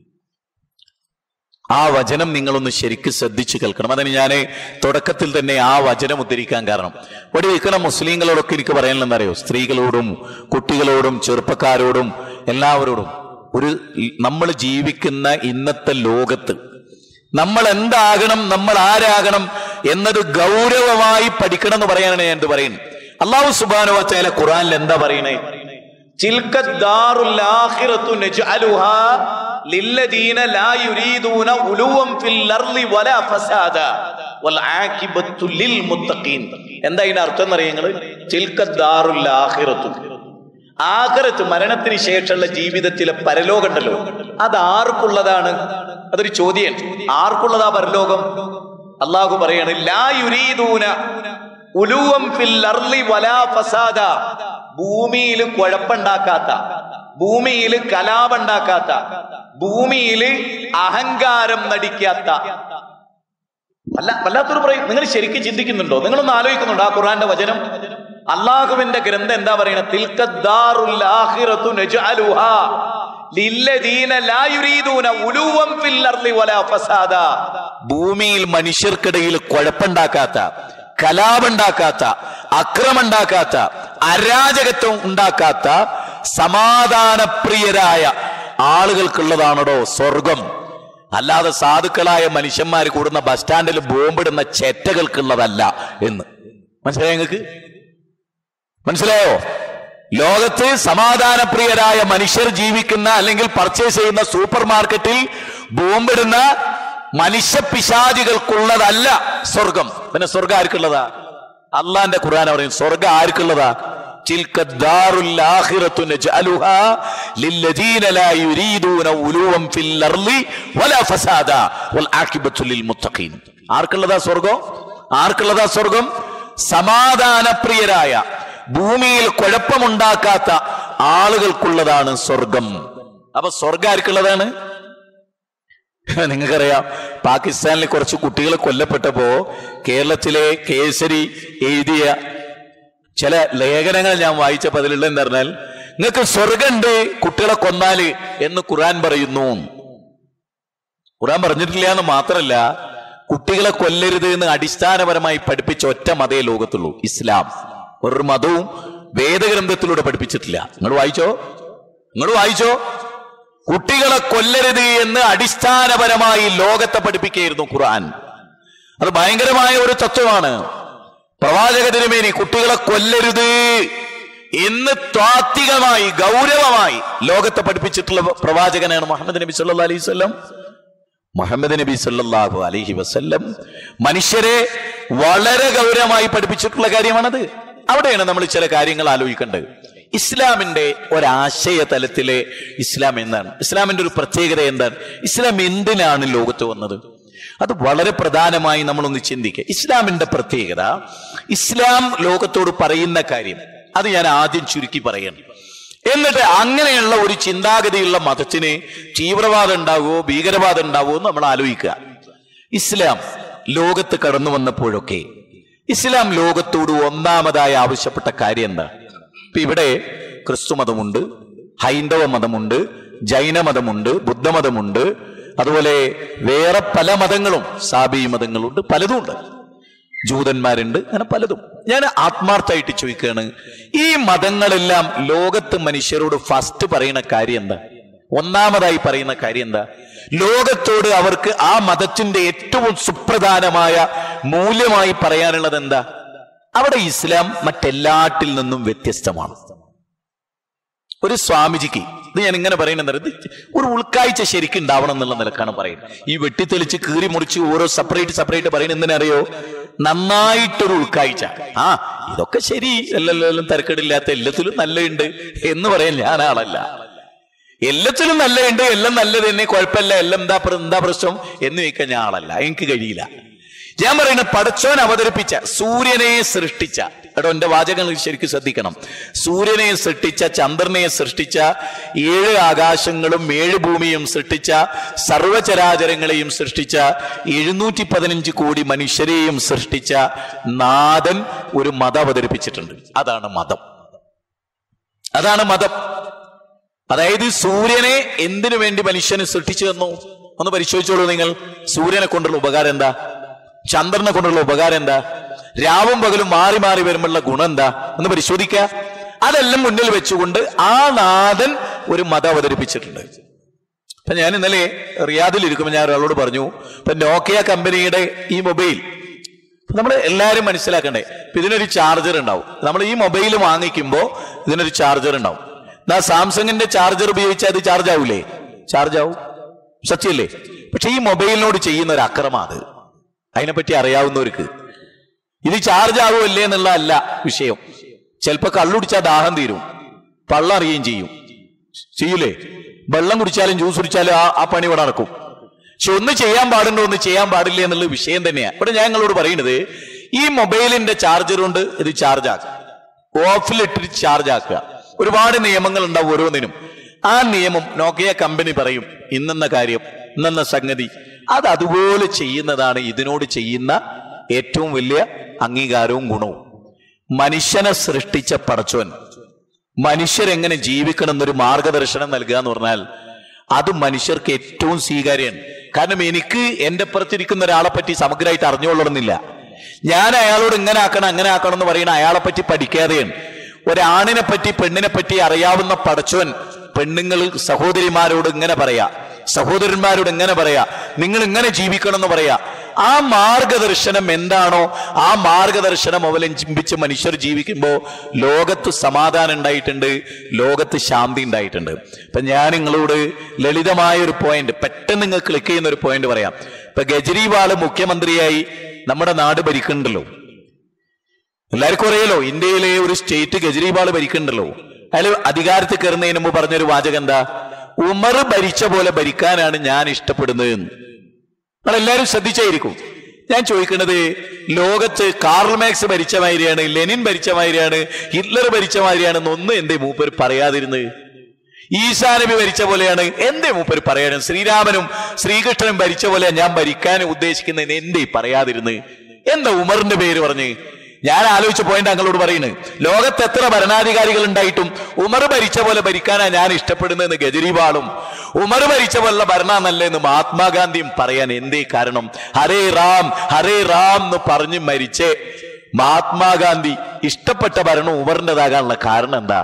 ആ വചനം നിങ്ങളൊന്ന് ശരിക്കും ശ്രദ്ധിച്ചു കേൾക്കണം. അതിന് ഞാൻ തുടക്കത്തിൽ തന്നെ ആ വചനം ഉദ്ധരിക്കാൻ കാരണം, ഇവിടെ ഇരിക്കുന്ന മുസ്ലിങ്ങളോടൊക്കെ എനിക്ക് പറയാനുള്ളതെന്നറിയോ? സ്ത്രീകളോടും കുട്ടികളോടും ചെറുപ്പക്കാരോടും എല്ലാവരോടും, നമ്മൾ ജീവിക്കുന്ന ഇന്നത്തെ ലോകത്ത് നമ്മൾ എന്താകണം, നമ്മൾ ആരാകണം എന്നത് ഗൗരവമായി പഠിക്കണം എന്ന് പറയാനാണ് ഞാൻ ഇത് പറയുന്നത്. അല്ലാഹു സുബ്ഹാനഹു വ തആല ഖുർആനിൽ എന്താ പറയണേ? തിൽക ദാറുൽ ആഖിറതു നജ്അലുഹാ ലില്ലദീന ലാ യുരീദൂന ഉലുവൻ ഫിൽ അർളി വലാ ഫസാദ വൽ ആഖിബത്തു ലിൽ മുത്തഖീൻ. എന്താ ഇതിന്റെ അർത്ഥം എന്നറിയോ നിങ്ങൾ? തിൽക ദാറുൽ ആഖിറതു, ആഖിറത്ത് മരണത്തിന് ശേഷമുള്ള ജീവിതത്തിലെ പരലോകം ഉണ്ടല്ലോ, അത് ആർക്കുള്ളതാണ്? അതൊരു ചോദ്യം. ആർക്കുള്ളതാ പരലോകം? അള്ളാഹു പറയാണ് ലാ യുരീദൂന ഉലുവൻ ഫിൽ അർളി വലാ ഫസാദ, ഭൂമിയിൽ കുഴപ്പമുണ്ടാക്കാത്ത, ഭൂമിയിൽ കലാപുണ്ടാക്കാത്ത, ഭൂമിയിൽ അഹങ്കാരം നടിക്കാത്ത. വല്ലാത്തൊരു പറയും. നിങ്ങൾ ശരിക്കും ചിന്തിക്കുന്നുണ്ടോ? നിങ്ങളൊന്ന് ആലോചിക്കുന്നുണ്ടോ ആ ഖുർആന്റെ വചനം? അള്ളാഹുവിന്റെ ഗ്രന്ഥം എന്താ പറയുന്നത്? തിൽക ദാറുൽ ആഖിറതു നജ്അലുഹാ ലില്ലദീന ലാ യുരീദൂന ഉലുവൻ ഫിൽ അർളി വലാ ഫസാദ. ഭൂമിയിൽ മനുഷ്യർക്കിടയിൽ കുഴപ്പമുണ്ടാക്കാത്ത, കലാപുണ്ടാക്കാത്ത, അക്രമുണ്ടാക്കാത്ത, അരാജകത്വം ഉണ്ടാക്കാത്ത സമാധാനപ്രിയരായ ആളുകൾക്കുള്ളതാണോ സ്വർഗം? അല്ലാതെ സാധുക്കളായ മനുഷ്യന്മാർ കൂടുന്ന ബസ് സ്റ്റാൻഡിൽ ബോംബിടുന്ന ചെറ്റകൾക്കുള്ളതല്ല എന്ന്. മനസ്സിലായോ നിങ്ങൾക്ക്? മനസ്സിലായോ? ലോകത്ത് സമാധാനപ്രിയരായ മനുഷ്യർ ജീവിക്കുന്ന അല്ലെങ്കിൽ പർച്ചേസ് ചെയ്യുന്ന സൂപ്പർ മാർക്കറ്റിൽ ബോംബിടുന്ന മനുഷ്യ പിശാചികൾക്കുള്ളതല്ല സ്വർഗം. പിന്നെ സ്വർഗം ആർക്കുള്ളതാ? അള്ളാന്റെ ഖുർആൻ പറയും സ്വർഗം ആർക്കുള്ളതാ? തിൽക ദാറുൽ ആഖിറതു നജ്അലുഹാ ലില്ലദീന ലാ യുരീദൂന ഉലുവൻ ഫിൽ അർളി വലാ ഫസാദ വൽ ആഖിബത്തു ലിൽ മുത്തഖീൻ. ആർക്കുള്ളതാ സ്വർഗം? ആർക്കുള്ളതാ സ്വർഗം? സമാധാനപ്രിയരായ, ഭൂമിയിൽ കുഴപ്പമുണ്ടാക്കാത്ത ആളുകൾക്കുള്ളതാണ് സ്വർഗം. അപ്പൊ സ്വർഗം ആർക്കുള്ളതാണ്? നിങ്ങൾക്കറിയാം, പാകിസ്ഥാനിൽ കുറച്ച് കുട്ടികൾ കൊല്ലപ്പെട്ടപ്പോ കേരളത്തിലെ കേസരി എഴുതിയ ചില ലേഖനങ്ങൾ ഞാൻ വായിച്ചപ്പോൾ അതിലുള്ള എന്ന് പറഞ്ഞാൽ, നിങ്ങൾക്ക് സ്വർഗമുണ്ട് കുട്ടികളെ കൊന്നാല് എന്ന് ഖുർആൻ പറയുന്നു. ഖുർആൻ പറഞ്ഞിട്ടില്ല എന്ന് മാത്രമല്ല, കുട്ടികളെ കൊല്ലരുത് എന്ന് അടിസ്ഥാനപരമായി പഠിപ്പിച്ച ഒറ്റ മതേ ലോകത്തുള്ളൂ, ഇസ്ലാം. ഒരു മതവും വേദഗ്രന്ഥത്തിലൂടെ പഠിപ്പിച്ചിട്ടില്ല. നിങ്ങൾ വായിച്ചോ? കുട്ടികളെ കൊല്ലരുത് എന്ന് അടിസ്ഥാനപരമായി ലോകത്തെ പഠിപ്പിക്കുകയായിരുന്നു ഖുർആൻ. അത് ഭയങ്കരമായ ഒരു തത്വമാണ്. പ്രവാചക തിരുമേനി കുട്ടികളെ കൊല്ലരുത് എന്ന് താത്വികമായി ഗൗരവമായി ലോകത്തെ പഠിപ്പിച്ചിട്ടുള്ള പ്രവാചകനാണ് മുഹമ്മദ് നബി സല്ലല്ലാഹു അലൈഹി വസല്ലം. മുഹമ്മദ് നബി സല്ലല്ലാഹു അലൈഹി വസല്ലം മനുഷ്യരെ വളരെ ഗൗരവമായി പഠിപ്പിച്ചിട്ടുള്ള കാര്യമാണത്. അവിടെയാണ് നമ്മൾ ചില കാര്യങ്ങൾ ആലോചിക്കേണ്ടത്. ഇസ്ലാമിന്റെ ഒരാശയ തലത്തിലെ ഇസ്ലാം എന്താണ്? ഇസ്ലാമിന്റെ ഒരു പ്രത്യേകത എന്താണ്? ഇസ്ലാം എന്തിനാണ് ലോകത്ത് വന്നത്? അത് വളരെ പ്രധാനമായി നമ്മളൊന്ന് ചിന്തിക്കുക. ഇസ്ലാമിന്റെ പ്രത്യേകത, ഇസ്ലാം ലോകത്തോട് പറയുന്ന കാര്യം അത് ഞാൻ ആദ്യം ചുരുക്കി പറയണം. എന്നിട്ട് അങ്ങനെയുള്ള ഒരു ചിന്താഗതിയുള്ള മതത്തിന് തീവ്രവാദം ഉണ്ടാവുമോ ഭീകരവാദം ഉണ്ടാവുമോ എന്ന് നമ്മൾ ആലോചിക്കുക. ഇസ്ലാം ലോകത്ത് കടന്നു വന്നപ്പോഴൊക്കെ ഇസ്ലാം ലോകത്തോട് ഒന്നാമതായി ആവശ്യപ്പെട്ട കാര്യം എന്താ? ഇപ്പൊ ഇവിടെ ക്രിസ്തു മതമുണ്ട്, ഹൈന്ദവ മതമുണ്ട്, ജൈനമതമുണ്ട്, ബുദ്ധമതമുണ്ട്, അതുപോലെ വേറെ പല മതങ്ങളും, സാബി മതങ്ങളുണ്ട്, പലതും ഉണ്ട്, ജൂതന്മാരുണ്ട്, അങ്ങനെ പലതും. ഞാൻ ആത്മാർത്ഥമായിട്ട് ചോദിക്കുകയാണ്, ഈ മതങ്ങളെല്ലാം ലോകത്ത് മനുഷ്യരോട് ഫസ്റ്റ് പറയുന്ന കാര്യം എന്താ? ഒന്നാമതായി പറയുന്ന കാര്യം എന്താ? ലോകത്തോട് അവർക്ക് ആ മതത്തിന്റെ ഏറ്റവും സുപ്രധാനമായ മൂല്യമായി പറയാനുള്ളത് എന്താ? അവിടെ ഇസ്ലാം മറ്റെല്ലാറ്റിൽ നിന്നും വ്യത്യസ്തമാണ്. ഒരു സ്വാമിജിക്ക് ഇത് ഞാൻ ഇങ്ങനെ പറയുന്നത്, ഒരു ഉൾക്കാഴ്ച ശരിക്കും ഉണ്ടാവണം എന്നുള്ള നിലക്കാണ് പറയുന്നത്. ഈ വെട്ടിത്തെളിച്ച് കീറി മുറിച്ച് ഓരോ സെപ്പറേറ്റ് പറയുന്നത് എന്തിനറിയോ? നന്നായിട്ടൊരു ഉൾക്കാഴ്ച. ഇതൊക്കെ ശരി, എല്ലാം തരക്കേടില്ലാത്ത, എല്ലാത്തിലും നല്ലതുണ്ട് എന്ന് പറയാൻ ഞാൻ ആളല്ല. എല്ലാത്തിലും നല്ലതുണ്ട്, എല്ലാം നല്ലത് തന്നെ, കുഴപ്പമില്ല, എല്ലാം എന്താ പ്രശ്നം എന്ന് ചോദിക്കാൻ ഞാൻ ആളല്ല, എനിക്ക് കഴിയില്ല. ഞാൻ പറയുന്ന പടച്ചോൻ അവതരിപ്പിച്ച, സൂര്യനെ സൃഷ്ടിച്ച, കേട്ടോ എന്റെ വാചകങ്ങൾ ശരിക്കും ശ്രദ്ധിക്കണം, സൂര്യനെ സൃഷ്ടിച്ച, ചന്ദ്രനെ സൃഷ്ടിച്ച, 7 ആകാശങ്ങളും 7 ഭൂമിയും സൃഷ്ടിച്ച, സർവചരാചരങ്ങളെയും സൃഷ്ടിച്ച, 715 കോടി മനുഷ്യരെയും സൃഷ്ടിച്ച നാഥൻ ഒരു മതം അവതരിപ്പിച്ചിട്ടുണ്ട്. അതാണ് മതം. അതായത് സൂര്യനെ എന്തിനു വേണ്ടി മനുഷ്യന് സൃഷ്ടിച്ചു തന്നു ഒന്ന് പരിശോധിച്ചോളൂ നിങ്ങൾ. സൂര്യനെ കൊണ്ടുള്ള ഉപകാരം എന്താ? ചന്ദ്രനെ കൊണ്ടുള്ള ഉപകാരം എന്താ? രാവും പകലും മാറി മാറി വരുമ്പോഴുള്ള ഗുണം എന്താ എന്ന് പരിശോധിക്കുക. അതെല്ലാം മുന്നിൽ വെച്ചുകൊണ്ട് ആ നാഥൻ ഒരു മതം അവതരിപ്പിച്ചിട്ടുണ്ട്. ഇപ്പൊ ഞാൻ ഇന്നലെ റിയാദിൽ ഇരിക്കുമ്പോൾ ഞാൻ ഒരാളോട് പറഞ്ഞു, ഇപ്പൊ നോക്കിയ കമ്പനിയുടെ ഈ മൊബൈൽ നമ്മൾ എല്ലാവരും മനസ്സിലാക്കണ്ടേ. ഇതിനൊരു ചാർജർ ഉണ്ടാവും. നമ്മൾ ഈ മൊബൈൽ വാങ്ങിക്കുമ്പോൾ ഇതിനൊരു ചാർജർ ഉണ്ടാവും. സാംസങ്ങിന്റെ ചാർജർ ഉപയോഗിച്ചാൽ അത് ചാർജ് ആവൂലേ? ചാർജ് ആവും, സത്യല്ലേ? പക്ഷെ ഈ മൊബൈലിനോട് ചെയ്യുന്ന ഒരു അക്രമം അത്. അതിനെപ്പറ്റി അറിയാവുന്നവർക്ക് ഇത് ചാർജ് ആവുമല്ലേ എന്നുള്ളതല്ല വിഷയം. ചിലപ്പോൾ കള്ളുടിച്ചാൽ ദാഹം തീരും, പള്ളം അറിയുകയും ചെയ്യൂലേ? വെള്ളം കുടിച്ചാലും ജ്യൂസ് കുടിച്ചാലും ആ പണി ഇവിടെ നടക്കും. പക്ഷെ ഒന്ന് ചെയ്യാൻ പാടുണ്ടോ, ഒന്ന് ചെയ്യാൻ പാടില്ല എന്നുള്ള വിഷയം തന്നെയാണ് ഇവിടെ ഞാൻ നിങ്ങളോട് പറയുന്നത്. ഈ മൊബൈലിന്റെ ചാർജർ കൊണ്ട് ഇത് ചാർജ് ആക്കുക, ഓഫിലിട്ടിട്ട് ചാർജ് ആക്കുക. ഒരുപാട് നിയമങ്ങൾ ഉണ്ടാവും ഓരോന്നിനും. ആ നിയമം നോക്കിയ കമ്പനി പറയും ഇന്നെന്ന കാര്യം, ഇന്നെന്ന സംഗതി, അത് അതുപോലെ ചെയ്യുന്നതാണ് ഇതിനോട് ചെയ്യുന്ന ഏറ്റവും വലിയ അംഗീകാരവും ഗുണവും. മനുഷ്യനെ സൃഷ്ടിച്ച പടച്ചോൻ മനുഷ്യരെങ്ങനെ ജീവിക്കണം എന്നൊരു മാർഗദർശനം നൽകുക എന്ന് പറഞ്ഞാൽ അത് മനുഷ്യർക്ക് ഏറ്റവും സ്വീകാര്യമാണ്. കാരണം എനിക്ക് എന്റെ പുറത്തിരിക്കുന്ന ഒരാളെ പറ്റി സമഗ്രമായിട്ട് അറിഞ്ഞുകൊള്ളണമെന്നില്ല. ഞാൻ അയാളോട് ഇങ്ങനെ ആക്കണം അങ്ങനെ ആക്കണം എന്ന് പറയുന്ന അയാളെ പറ്റി പഠിക്കാതെയാണ്. ഒരാണിനെ പറ്റി പെണ്ണിനെ പറ്റി അറിയാവുന്ന പടച്ചോൻ പെണ്ണുങ്ങൾ സഹോദരിമാരോട് ഇങ്ങനെ പറയാ, സഹോദരന്മാരോട് ഇങ്ങനെ പറയാ, നിങ്ങൾ ഇങ്ങനെ ജീവിക്കണം എന്ന് പറയാ. ആ മാർഗദർശനം എന്താണോ ആ മാർഗദർശനം അവലംബിച്ച് മനുഷ്യർ ജീവിക്കുമ്പോൾ ലോകത്ത് സമാധാനം ഉണ്ടായിട്ടുണ്ട്, ലോകത്ത് ശാന്തി ഉണ്ടായിട്ടുണ്ട്. ഇപ്പൊ ഞാൻ നിങ്ങളോട് ലളിതമായ ഒരു പോയിന്റ്, പെട്ടെന്ന് നിങ്ങൾ ക്ലിക്ക് ചെയ്യുന്ന ഒരു പോയിന്റ് പറയാം. ഇപ്പൊ കെജ്രിവാൾ മുഖ്യമന്ത്രിയായി നമ്മുടെ നാട് ഭരിക്കുന്നുണ്ടല്ലോ. എല്ലാവർക്കും അറിയാലോ, ഇന്ത്യയിലെ ഒരു സ്റ്റേറ്റ് കെജ്രിവാൾ ഭരിക്കുന്നുണ്ടല്ലോ. അയാൾ അധികാരത്തിൽ കയറുന്നതിന് മുമ്പ് പറഞ്ഞൊരു വാചകം എന്താ? ഉമർ ഭരിച്ച പോലെ ഭരിക്കാനാണ് ഞാൻ ഇഷ്ടപ്പെടുന്നത്. നമ്മളെല്ലാവരും ശ്രദ്ധിച്ചായിരിക്കും. ഞാൻ ചോദിക്കുന്നത്, ലോകത്ത് കാർൽ മാർക്സ് ഭരിച്ച മാതിരിയാണ്, ലെനിൻ ഭരിച്ച മാതിരിയാണ്, ഹിറ്റ്ലർ ഭരിച്ച മാതിരിയാണെന്ന് ഒന്ന് എന്തേ മൂപ്പർ പറയാതിരുന്നത്? ഈസാ നബി ഭരിച്ച പോലെയാണ് എന്തേ മൂപ്പർ പറയാനും? ശ്രീരാമനും ശ്രീകൃഷ്ണനും ഭരിച്ച പോലെയാണ് ഞാൻ ഭരിക്കാൻ ഉദ്ദേശിക്കുന്നതിന് എന്തേ പറയാതിരുന്നത്? എന്താ ഉമറിന്റെ പേര് പറഞ്ഞ്? ഞാൻ ആലോചിച്ച പോയിന്റ് ഞങ്ങളോട് പറയുന്നത്, ലോകത്ത് എത്ര ഭരണാധികാരികൾ ഉണ്ടായിട്ടും ഉമർ ഭരിച്ച പോലെ ഭരിക്കാനാണ് ഞാൻ ഇഷ്ടപ്പെടുന്നതെന്ന് കെജ്രിവാളും ഉമർ ഭരിച്ച പോലുള്ള ഭരണം നല്ലെന്ന് മഹാത്മാഗാന്ധിയും പറയാൻ എന്തേ കാരണം? ഹരേ റാം എന്ന് പറഞ്ഞ് മരിച്ചേ മഹാത്മാഗാന്ധി ഇഷ്ടപ്പെട്ട ഭരണം ഉമറിൻ്റെതാകാനുള്ള കാരണം എന്താ?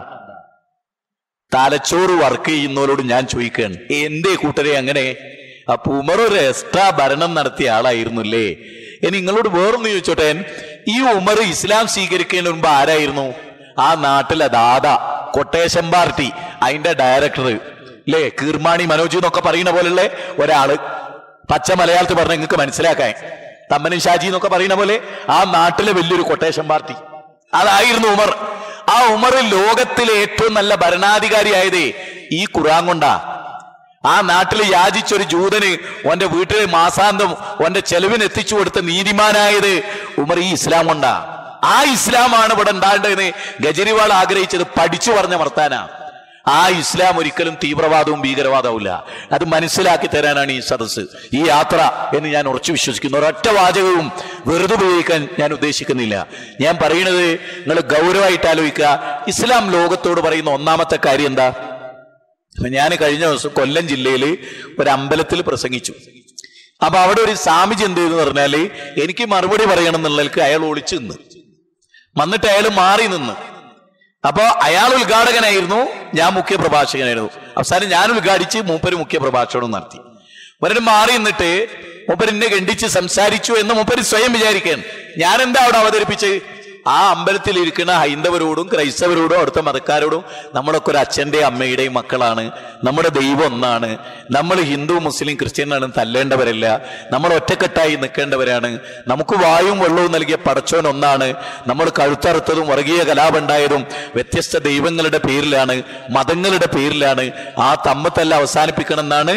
തലച്ചോറ് വർക്ക് ചെയ്യുന്നവരോട് ഞാൻ ചോദിക്കുകയാണ്, എന്തേ കൂട്ടരെ അങ്ങനെ? അപ്പൊ ഉമർ ഒരു എക്സ്ട്രാ ഭരണം നടത്തിയ ആളായിരുന്നില്ലേ? ഇനി നിങ്ങളോട് വേറൊന്ന് ചോദിച്ചോട്ടെ, ഈ ഉമർ ഇസ്ലാം സ്വീകരിക്കുന്നതിന് മുമ്പ് ആരായിരുന്നു? ആ നാട്ടിലെ ദാദാ, കൊട്ടേഷൻ പാർട്ടി അതിന്റെ ഡയറക്ടർ അല്ലേ, കീർമാണി മനോജ് എന്നൊക്കെ പറയുന്ന പോലുള്ള ഒരാള്. പച്ച മലയാളത്തിൽ പറഞ്ഞ നിങ്ങൾക്ക് മനസ്സിലാക്കാൻ, തമ്മനും ഷാജി എന്നൊക്കെ പറയുന്ന പോലെ ആ നാട്ടിലെ വലിയൊരു കൊട്ടേഷൻ പാർട്ടി അതായിരുന്നു ഉമർ. ആ ഉമർ ലോകത്തിലെ ഏറ്റവും നല്ല ഭരണാധികാരി ആയതേ ഈ ഖുർആൻ കൊണ്ടാ. ആ നാട്ടിൽ യാചിച്ചൊരു ജൂതന് ഓന്റെ വീട്ടിലെ മാസാന്തം ഓന്റെ ചെലവിന് എത്തിച്ചു കൊടുത്ത നീതിമാനായത് ഉമർ ഈ ഇസ്ലാം കൊണ്ടാ. ആ ഇസ്ലാമാണ് ഇവിടെ ഉണ്ടാകേണ്ടതെന്ന് കെജ്രിവാൾ ആഗ്രഹിച്ചത് പഠിച്ചു പറഞ്ഞ വർത്താന. ആ ഇസ്ലാം ഒരിക്കലും തീവ്രവാദവും ഭീകരവാദവുമില്ല. അത് മനസ്സിലാക്കി തരാനാണ് ഈ സദസ്സ്, ഈ യാത്ര എന്ന് ഞാൻ ഉറച്ചു വിശ്വസിക്കുന്നു. ഒരൊറ്റ വാചകവും വെറുതെ ഉപയോഗിക്കാൻ ഞാൻ ഉദ്ദേശിക്കുന്നില്ല. ഞാൻ പറയുന്നത് നിങ്ങൾ ഗൗരവമായിട്ട് ആലോചിക്കുക. ഇസ്ലാം ലോകത്തോട് പറയുന്ന ഒന്നാമത്തെ കാര്യം എന്താ? ഞാൻ കഴിഞ്ഞ ദിവസം കൊല്ലം ജില്ലയിൽ ഒരു അമ്പലത്തിൽ പ്രസംഗിച്ചു. അപ്പൊ അവിടെ ഒരു സ്വാമിജി എന്ത് ചെയ്തെന്ന് പറഞ്ഞാല്, എനിക്ക് മറുപടി പറയണം എന്നുള്ളവർക്ക് അയാൾ ഒളിച്ചു നിന്ന് വന്നിട്ട് അയാൾ മാറി നിന്ന്. അപ്പൊ അയാൾ ഉദ്ഘാടകനായിരുന്നു, ഞാൻ മുഖ്യ പ്രഭാഷകനായിരുന്നു. അവസാനം ഞാൻ ഉദ്ഘാടിച്ച് മൂപ്പര് മുഖ്യ പ്രഭാഷണം നടത്തി. ഒരിടം മാറി നിന്നിട്ട് മൂപ്പരിനെ ഖണ്ഡിച്ച് സംസാരിച്ചു എന്ന് മൂപ്പര് സ്വയം വിചാരിക്കാൻ. ഞാൻ എന്താ അവിടെ അവതരിപ്പിച്ച്? ആ അമ്പലത്തിൽ ഇരിക്കുന്ന ഹൈന്ദവരോടും ക്രൈസ്തവരോടും അവിടുത്തെ മതക്കാരോടും നമ്മളൊക്കെ ഒരു അച്ഛൻ്റെയും അമ്മയുടെയും മക്കളാണ്, നമ്മുടെ ദൈവം ഒന്നാണ്, നമ്മൾ ഹിന്ദു മുസ്ലിം ക്രിസ്ത്യനാണ് തല്ലേണ്ടവരല്ല, നമ്മൾ ഒറ്റക്കെട്ടായി നിൽക്കേണ്ടവരാണ്, നമുക്ക് വായും വെള്ളവും നൽകിയ പടച്ചോൻ ഒന്നാണ്, നമ്മൾ കഴുത്തറുത്തതും വർഗീയ കലാപുണ്ടായതും വ്യത്യസ്ത ദൈവങ്ങളുടെ പേരിലാണ്, മതങ്ങളുടെ പേരിലാണ്, ആ തമ്മത്തല്ല അവസാനിപ്പിക്കണം എന്നാണ്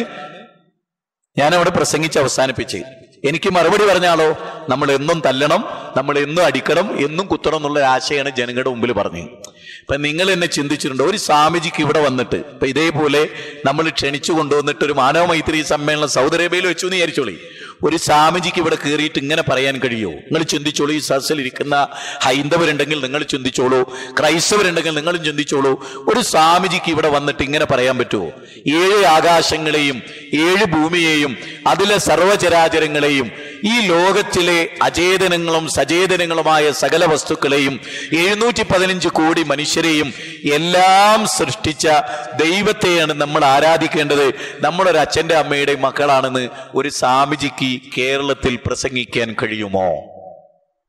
ഞാനവിടെ പ്രസംഗിച്ച് അവസാനിപ്പിച്ച്. എനിക്ക് മറുപടി പറഞ്ഞാലോ, നമ്മൾ എന്നും തല്ലണം, നമ്മൾ എന്നും അടിക്കണം, എന്നും കുത്തണം എന്നുള്ള ആശയാണ് ജനങ്ങളുടെ മുമ്പിൽ പറഞ്ഞത്. ഇപ്പൊ നിങ്ങൾ എന്നെ ചിന്തിച്ചിട്ടുണ്ടോ, ഒരു സ്വാമിജിക്ക് ഇവിടെ വന്നിട്ട് ഇപ്പൊ ഇതേപോലെ നമ്മൾ ക്ഷണിച്ചു കൊണ്ടുവന്നിട്ട് ഒരു മാനവ മൈത്രി സമ്മേളനം സൗദി അറേബ്യയിൽ വെച്ചു എന്ന് വിചാരിച്ചോളി, ഒരു സ്വാമിജിക്ക് ഇവിടെ കയറിയിട്ട് ഇങ്ങനെ പറയാൻ കഴിയുമോ? നിങ്ങൾ ചിന്തിച്ചോളൂ. ഈ സദസ്സിൽ ഇരിക്കുന്ന ഹൈന്ദവരുണ്ടെങ്കിൽ നിങ്ങൾ ചിന്തിച്ചോളൂ, ക്രൈസ്തവരുണ്ടെങ്കിൽ നിങ്ങളും ചിന്തിച്ചോളൂ. ഒരു സ്വാമിജിക്ക് ഇവിടെ വന്നിട്ട് ഇങ്ങനെ പറയാൻ പറ്റുമോ? 7 ആകാശങ്ങളെയും 7 ഭൂമിയെയും അതിലെ സർവചരാചരങ്ങളെയും ഈ ലോകത്തിലെ അചേതനങ്ങളും സചേതനങ്ങളുമായ സകല വസ്തുക്കളെയും 715 കോടി മനുഷ്യരെയും എല്ലാം സൃഷ്ടിച്ച ദൈവത്തെയാണ് നമ്മൾ ആരാധിക്കേണ്ടത്, നമ്മളൊരു അച്ഛൻ്റെ അമ്മയുടെ മക്കളാണെന്ന് ഒരു സ്വാമിജിക്ക് കേരളത്തിൽ പ്രസംഗിക്കാൻ കഴിയുമോ?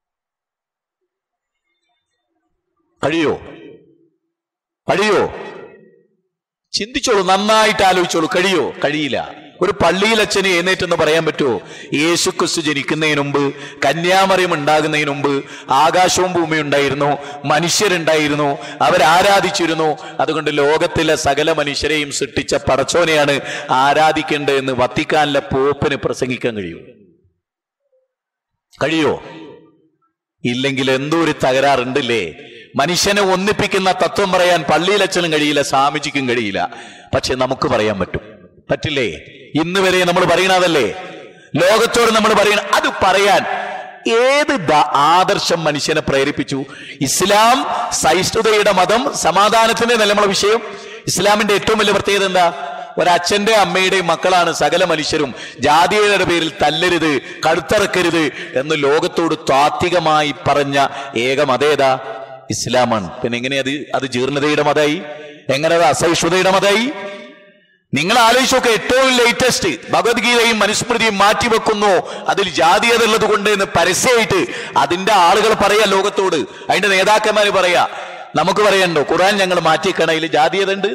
കഴിയോ? ചിന്തിച്ചോളൂ, നന്നായിട്ട് ആലോചിച്ചോളൂ. കഴിയോ? കഴിയില്ല. ഒരു പള്ളിയിൽ അച്ഛന് എഴുന്നേറ്റെന്ന് പറയാൻ പറ്റുമോ? യേശുക്രിസ്തു ജനിക്കുന്നതിന് മുമ്പ്, കന്യാമറിയം ഉണ്ടാകുന്നതിന് മുമ്പ് ആകാശവും ഭൂമിയും ഉണ്ടായിരുന്നു, മനുഷ്യരുണ്ടായിരുന്നു, അവരാരാധിച്ചിരുന്നു. അതുകൊണ്ട് ലോകത്തിലെ സകല മനുഷ്യരെയും സൃഷ്ടിച്ച പടച്ചോനെയാണ് ആരാധിക്കേണ്ടതെന്ന് വത്തിക്കാനിലെ പോപ്പിന് പ്രസംഗിക്കാൻ കഴിയോ? ഇല്ലെങ്കിൽ എന്തോ ഒരു തകരാറുണ്ടല്ലേ? മനുഷ്യനെ ഒന്നിപ്പിക്കുന്ന തത്വം പറയാൻ പള്ളിയിലച്ഛനും കഴിയില്ല, സ്വാമിജിക്കും കഴിയില്ല. പക്ഷെ നമുക്ക് പറയാൻ പറ്റില്ലേ? ഇന്ന് വരെ നമ്മൾ പറയണതല്ലേ, ലോകത്തോട് നമ്മൾ പറയണ. അത് പറയാൻ ഏത് ആദർശം മനുഷ്യനെ പ്രേരിപ്പിച്ചു? ഇസ്ലാം സഹിഷ്ണുതയുടെ മതം, സമാധാനത്തിന്റെ നിലമുള്ള വിഷയം. ഇസ്ലാമിന്റെ ഏറ്റവും വലിയ പ്രത്യേകത എന്താ? ഒരച്ഛന്റെ അമ്മയുടെയും മക്കളാണ് സകല മനുഷ്യരും. ജാതിയുടെ പേരിൽ തല്ലരുത്, കഴുത്തറക്കരുത് എന്ന് ലോകത്തോട് താത്വികമായി പറഞ്ഞ ഏക മതേതാ? ഇസ്ലാമാണ്. പിന്നെ എങ്ങനെ അത് ജീർണതയുടെ മതമായി? എങ്ങനെ അത് അസഹിഷ്ണുതയുടെ മതമായി? നിങ്ങൾ ആലോചിച്ചൊക്കെ. ഏറ്റവും ലേറ്റസ്റ്റ് ഭഗവത്ഗീതയും മനുസ്മൃതിയും മാറ്റിവെക്കുന്നു, അതിൽ ജാതീയത ഉള്ളത് കൊണ്ട് എന്ന് പരസ്യമായിട്ട് അതിന്റെ ആളുകൾ പറയാ ലോകത്തോട്. അതിന്റെ നേതാക്കന്മാര് പറയാ. നമുക്ക് പറയണ്ടോ? ഖുർആൻ ഞങ്ങൾ മാറ്റിക്കണ, അതിൽ ജാതീയത ഉണ്ട്?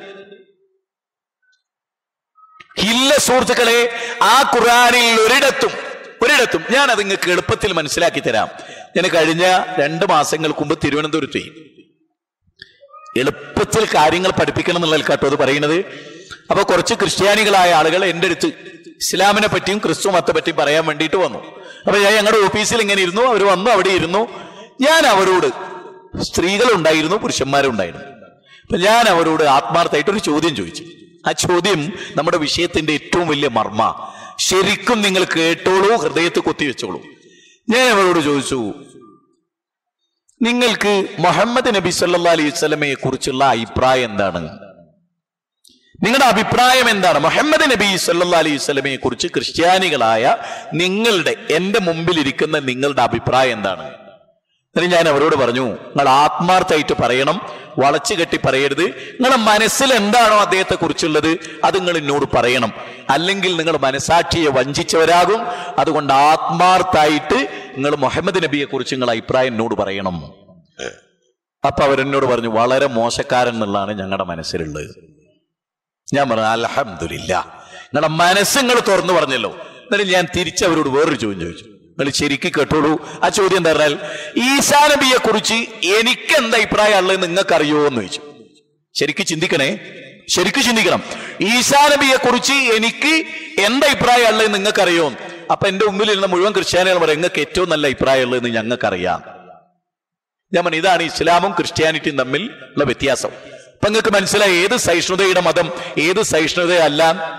ഇല്ല സുഹൃത്തുക്കളെ. ആ ഖുർആനിൽ ഒരിടത്തും ഞാൻ അത് നിങ്ങൾക്ക് എളുപ്പത്തിൽ മനസ്സിലാക്കി തരാം. ഞാൻ കഴിഞ്ഞ 2 മാസങ്ങൾക്ക് മുമ്പ് തിരുവനന്തപുരത്ത് എളുപ്പത്തിൽ കാര്യങ്ങൾ പഠിപ്പിക്കണം എന്നുള്ള കേട്ടോ അത് പറയുന്നത്. അപ്പൊ കുറച്ച് ക്രിസ്ത്യാനികളായ ആളുകൾ എൻ്റെ അടുത്ത് ഇസ്ലാമിനെ പറ്റിയും ക്രിസ്തു മതത്തെ പറ്റിയും പറയാൻ വേണ്ടിയിട്ട് വന്നു. അപ്പൊ ഞാൻ ഞങ്ങളുടെ ഓഫീസിൽ ഇങ്ങനെ ഇരുന്നു. അവർ വന്നു, അവിടെ ഇരുന്നു. ഞാൻ അവരോട്, സ്ത്രീകളുണ്ടായിരുന്നു, പുരുഷന്മാരുണ്ടായിരുന്നു. അപ്പൊ ഞാൻ അവരോട് ആത്മാർത്ഥമായിട്ടൊരു ചോദ്യം ചോദിച്ചു. ആ ചോദ്യം നമ്മുടെ വിഷയത്തിന്റെ ഏറ്റവും വലിയ മർമ്മ. ശരിക്കും നിങ്ങൾ കേട്ടോളൂ, ഹൃദയത്തിൽ കുത്തിവെച്ചോളൂ. ഞാൻ അവരോട് ചോദിച്ചു, നിങ്ങൾക്ക് മുഹമ്മദ് നബി സല്ലല്ലാഹു അലൈഹി വസല്ലമയെ കുറിച്ചുള്ള അഭിപ്രായം എന്താണ്? നിങ്ങളുടെ അഭിപ്രായം എന്താണ്? മുഹമ്മദ് നബി സല്ലല്ലാഹു അലൈഹി വസല്ലമയെ കുറിച്ച് ക്രിസ്ത്യാനികളായ എൻ്റെ മുമ്പിലിരിക്കുന്ന നിങ്ങളുടെ അഭിപ്രായം എന്താണ്? എന്നിട്ട് ഞാൻ അവരോട് പറഞ്ഞു, നിങ്ങൾ ആത്മാർത്ഥമായിട്ട് പറയണം, വളച്ചു കെട്ടി പറയരുത്. നിങ്ങളുടെ മനസ്സിൽ എന്താണോ അദ്ദേഹത്തെ കുറിച്ചുള്ളത് അത് നിങ്ങൾ എന്നോട് പറയണം. അല്ലെങ്കിൽ നിങ്ങൾ മനസാക്ഷിയെ വഞ്ചിച്ചവരാകും. അതുകൊണ്ട് ആത്മാർത്ഥമായിട്ട് നിങ്ങൾ മുഹമ്മദ് നബിയെ കുറിച്ച് നിങ്ങൾ അഭിപ്രായം എന്നോട് പറയണം. അപ്പൊ അവരെന്നോട് പറഞ്ഞു, വളരെ മോശക്കാരൻ എന്നുള്ളതാണ് ഞങ്ങളുടെ മനസ്സിലുള്ളത്. ഞാൻ പറഞ്ഞു, അൽഹംദുലില്ലാ, നിങ്ങളുടെ മനസ്സ് നിങ്ങൾ തുറന്നു പറഞ്ഞല്ലോ. എന്നിട്ട് ഞാൻ തിരിച്ചവരോട് വേറൊരു ചോദ്യം ചോദിച്ചു. നിങ്ങൾ ശരിക്കും കേട്ടോളൂ. ആ ചോദ്യം എന്താ പറഞ്ഞാൽ, ഈസാ നബിയെ കുറിച്ച് എനിക്ക് എന്താ അഭിപ്രായം ഉള്ളത് നിങ്ങൾക്കറിയോ എന്ന് ചോദിച്ചു. ശരിക്കും ചിന്തിക്കണം. ഈസാ നബിയെ കുറിച്ച് എനിക്ക് എന്താ അഭിപ്രായം ഉള്ളത് നിങ്ങൾക്കറിയോ? അപ്പൊ എന്റെ മുമ്പിൽ ഇരുന്ന മുഴുവൻ ക്രിസ്ത്യാനികൾ പറയും, നിങ്ങൾക്ക് ഏറ്റവും നല്ല അഭിപ്രായം ഉള്ളതെന്ന് ഞങ്ങൾക്കറിയാം. ഞാൻ പറഞ്ഞു, ഇതാണ് ഇസ്ലാമും ക്രിസ്ത്യാനിറ്റിയും തമ്മിൽ ഉള്ള വ്യത്യാസം. അപ്പൊ നിങ്ങൾക്ക് മനസ്സിലായി ഏത് സഹിഷ്ണുതയുടെ മതം, ഏത് സഹിഷ്ണുതയല്ല.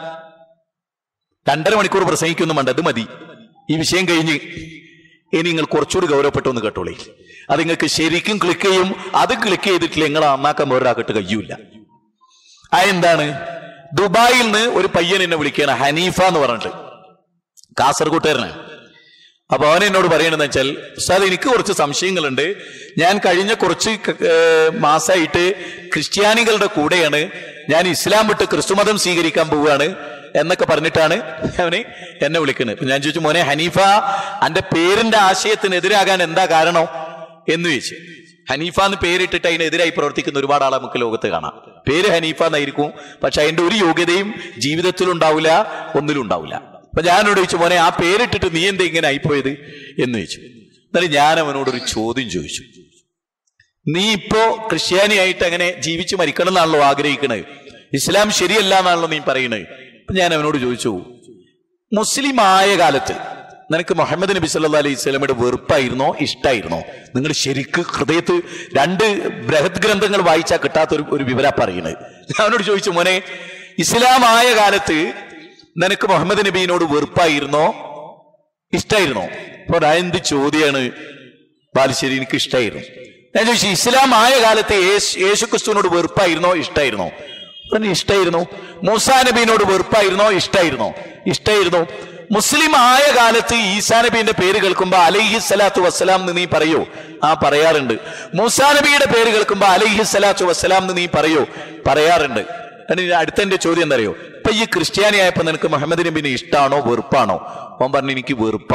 2.5 മണിക്കൂർ പ്രസംഗിക്കൊന്നും വേണ്ട, അത് മതി. ഈ വിഷയം കഴിഞ്ഞ് ഇനി നിങ്ങൾ കുറച്ചുകൂടി ഗൗരവപ്പെട്ടൊന്ന് കേട്ടോളി. അത് നിങ്ങൾക്ക് ശരിക്കും ക്ലിക്ക് ചെയ്യും. അത് ക്ലിക്ക് ചെയ്തിട്ടില്ല നിങ്ങൾ നന്നാക്കാൻ വേറൊരാക്കിട്ട് കഴിയൂല. എന്താണ്? ദുബായിൽ നിന്ന് ഒരു പയ്യൻ എന്നെ വിളിക്കുകയാണ്, ഹനീഫ എന്ന് പറഞ്ഞിട്ട്, കാസർഗോട്ടുകാരനാണ്. അപ്പൊ അവൻ എന്നോട് പറയണെന്ന് വെച്ചാൽ, ഉസ്താദ് എനിക്ക് കുറച്ച് സംശയങ്ങളുണ്ട്. ഞാൻ കഴിഞ്ഞ കുറച്ച് മാസമായിട്ട് ക്രിസ്ത്യാനികളുടെ കൂടെയാണ്. ഞാൻ ഇസ്ലാം വിട്ട് ക്രിസ്തുമതം സ്വീകരിക്കാൻ പോവുകയാണ് എന്നൊക്കെ പറഞ്ഞിട്ടാണ് അവന് എന്നെ വിളിക്കുന്നത്. ഞാൻ ചോദിച്ചു, മോനെ ഹനീഫ, അന്റെ പേരിന്റെ ആശയത്തിനെതിരാകാൻ എന്താ കാരണം എന്ന് ചോദിച്ചു. ഹനീഫ എന്ന് പേരിട്ടിട്ട് അതിനെതിരായി പ്രവർത്തിക്കുന്ന ഒരുപാട് ആളെ നമുക്ക് ലോകത്ത് കാണാം. പേര് ഹനീഫ എന്നായിരിക്കും, പക്ഷെ അതിന്റെ ഒരു യോഗ്യതയും ജീവിതത്തിലുണ്ടാവില്ല, ഒന്നിലും ഉണ്ടാവില്ല. അപ്പൊ ഞാനോട് ചോദിച്ചു, മോനെ ആ പേരിട്ടിട്ട് നീ എന്താ ഇങ്ങനെ ആയിപ്പോയത് എന്ന് ചോദിച്ചു. എന്നാലും ഞാൻ അവനോടൊരു ചോദ്യം ചോദിച്ചു. നീ ഇപ്പോ ക്രിസ്ത്യാനിയായിട്ട് അങ്ങനെ ജീവിച്ചു മരിക്കണം എന്നാണല്ലോ ആഗ്രഹിക്കണത്, ഇസ്ലാം ശരിയല്ല എന്നാണല്ലോ നീ പറയണത്. അപ്പൊ ഞാൻ അവനോട് ചോദിച്ചു, മുസ്ലിം ആയ കാലത്ത് നിനക്ക് മുഹമ്മദ് നബി സല്ലല്ലാഹു അലൈഹി വസല്ലമയുടെ വെറുപ്പായിരുന്നോ ഇഷ്ടായിരുന്നോ? നിങ്ങൾ ശരിക്ക് ഹൃദയത്ത് 2 ബൃഹത് ഗ്രന്ഥങ്ങൾ വായിച്ചാൽ കിട്ടാത്ത ഒരു വിവര പറയുന്നത്. ഞാൻ അവനോട് ചോദിച്ചു, മോനെ ഇസ്ലാം ആയ കാലത്ത് നിനക്ക് മുഹമ്മദ് നബീനോട് വെറുപ്പായിരുന്നോ ഇഷ്ടായിരുന്നോ? അപ്പൊ എന്ത് ചോദ്യാണ് ബാലുശ്ശേരി, എനിക്ക് ഇഷ്ടായിരുന്നു. ഞാൻ ചോദിച്ചു, ഇസ്ലാം ആയ കാലത്ത് യേശു ക്രിസ്തുവിനോട് വെറുപ്പായിരുന്നോ ഇഷ്ടായിരുന്നോ? ഇഷ്ടായിരുന്നു. മൂസാ നബീനോട് വെറുപ്പായിരുന്നോ ഇഷ്ടായിരുന്നോ? മുസ്ലിം ആയ കാലത്ത് ഈസാ നബീന്റെ പേര് കേൾക്കുമ്പോ അലൈഹി സ്വലാത്തു വസ്സലാം എന്ന് നീ പറയോ? പറയാറുണ്ട്. മൂസാ നബിയുടെ പേര് കേൾക്കുമ്പോ അലൈഹി സ്വലാത്തു വസ്സലാം എന്ന് നീ പറയോ? പറയാറുണ്ട്. അടുത്ത എന്റെ ചോദ്യം എന്താ അറിയോ? ഇപ്പൊ ഈ ക്രിസ്ത്യാനി ആയപ്പോ നിനക്ക് മുഹമ്മദ് നബീനെ ഇഷ്ടാണോ വെറുപ്പാണോ? അവൻ പറഞ്ഞു, എനിക്ക് വെറുപ്പാണ്.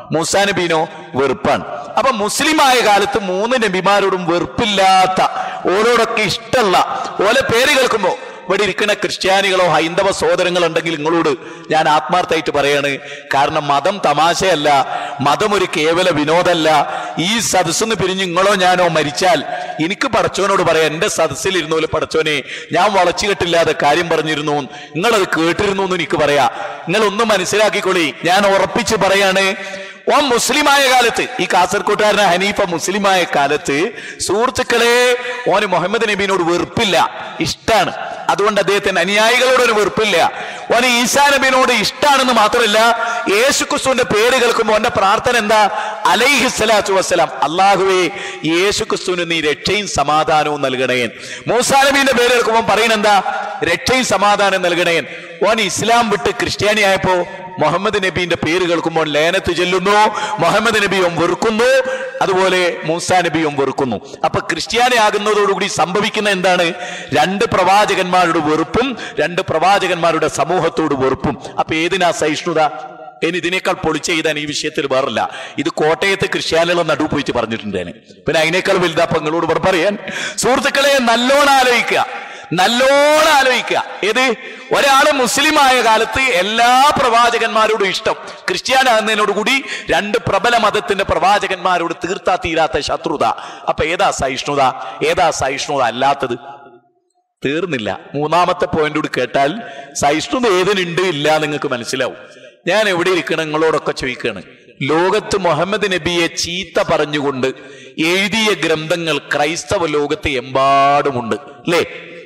മൂസാ നബീനോ വെറുപ്പാണ്. അപ്പൊ മുസ്ലിമായ കാലത്ത് 3 നബിമാരോടും വെറുപ്പില്ലാത്ത, ഓരോടൊക്കെ ഇഷ്ടമുള്ള, ഓരോ പേര് കേൾക്കുമ്പോ ഇവിടെ ഇരിക്കുന്ന ക്രിസ്ത്യാനികളോ ഹൈന്ദവ സഹോദരങ്ങളോ ഉണ്ടെങ്കിൽ നിങ്ങളോട് ഞാൻ ആത്മാർത്ഥമായിട്ട് പറയാണ്. കാരണം മതം തമാശയല്ല, മതം ഒരു കേവല വിനോദമല്ല. ഈ സദസ്സിന്ന് പിരിഞ്ഞ് നിങ്ങളോ ഞാനോ മരിച്ചാൽ എനിക്ക് പടച്ചോനോട് പറയാം, എന്റെ സദസ്സിൽ ഇരുന്നോലെ പടച്ചോനെ ഞാൻ വളച്ചുകെട്ടില്ലാതെ കാര്യം പറഞ്ഞിരുന്നു, നിങ്ങളത് കേട്ടിരുന്നു എന്ന് എനിക്ക് പറയാം. നിങ്ങളൊന്നും മനസ്സിലാക്കിക്കൊള്ളി, ഞാൻ ഉറപ്പിച്ച് പറയാണ്. ഓൻ മുസ്ലിമായ കാലത്ത്, ഈ കാസർകോട്ടുകാരനെ ഹനീഫ മുസ്ലിമായ കാലത്ത് സുഹൃത്തുക്കളെ ഓന് മുഹമ്മദ് നബീനോട് വെറുപ്പില്ല, ഇഷ്ടാണ്. അതുകൊണ്ട് അദ്ദേഹത്തിന്റെ അനുയായികളോട് ഒരു വെറുപ്പില്ല. ഓന് ഈസാ നബീനോട് ഇഷ്ടാണെന്ന് മാത്രമല്ല, യേശുക്രിസ്തുവിന്റെ പേര് കേൾക്കുമ്പോൾ ഓന്റെ പ്രാർത്ഥന എന്താ? അലൈഹിസ്സലാത്തു വസ്സലാം, അല്ലാഹുവേ യേശുക്രിസ്തുവിന് നീ രക്ഷയും സമാധാനവും നൽകണേ. മൂസാ നബീന്റെ പേര് കേൾക്കുമ്പോൾ പറയുന്നെന്താ? രക്ഷയും സമാധാനം നൽകണേ. ഓൻ ഇസ്ലാം വിട്ട് ക്രിസ്ത്യാനിയായപ്പോ മുഹമ്മദ് നബീന്റെ പേര് കേൾക്കുമ്പോൾ ലേനത്ത് ചെല്ലുന്നു, മുഹമ്മദ് നബിയും വെറുക്കുന്നു, അതുപോലെ മൂസാ നബിയും വെറുക്കുന്നു. അപ്പൊ ക്രിസ്ത്യാനി ആകുന്നതോടുകൂടി സംഭവിക്കുന്ന എന്താണ്? 2 പ്രവാചകന്മാരുടെ വെറുപ്പും 2 പ്രവാചകന്മാരുടെ സമൂഹത്തോട് വെറുപ്പും. അപ്പൊ ഏതിനാ സഹിഷ്ണുത? ഇനി ഇതിനേക്കാൾ പൊളിച്ച് ചെയ്താൻ ഈ വിഷയത്തിൽ വേറില്ല. ഇത് കോട്ടയത്ത് ക്രിസ്ത്യാനികളെ നടുവ് പോയിട്ട് പറഞ്ഞിട്ടുണ്ടേനെ. പിന്നെ അതിനേക്കാൾ വലുതാ അപ്പൊ നിങ്ങളോട് പറയാൻ. സുഹൃത്തുക്കളെ, നല്ലോണം ആലോചിക്കുക, നല്ലോണം ആലോചിക്കുക. ഏത്? ഒരാള് മുസ്ലിമായ കാലത്ത് എല്ലാ പ്രവാചകന്മാരോടും ഇഷ്ടം, ക്രിസ്ത്യാനാകുന്നതിനോടുകൂടി 2 പ്രബല മതത്തിന്റെ പ്രവാചകന്മാരോട് തീർത്താ തീരാത്ത ശത്രുത. അപ്പൊ ഏതാ സഹിഷ്ണുത? ഏതാ സഹിഷ്ണുത അല്ലാത്തത്? തീർന്നില്ല. 3ാമത്തെ പോയിന്റ് കേട്ടാൽ സഹിഷ്ണുത ഏതിനുണ്ട് ഇല്ല നിങ്ങൾക്ക് മനസ്സിലാവും. ഞാൻ എവിടെ ഇരിക്കണം നിങ്ങളോടൊക്കെ ചോദിക്കുകയാണ്. ലോകത്ത് മുഹമ്മദ് നബിയെ ചീത്ത പറഞ്ഞുകൊണ്ട് എഴുതിയ ഗ്രന്ഥങ്ങൾ ക്രൈസ്തവ ലോകത്ത് എമ്പാടുമുണ്ട്, അല്ലേ?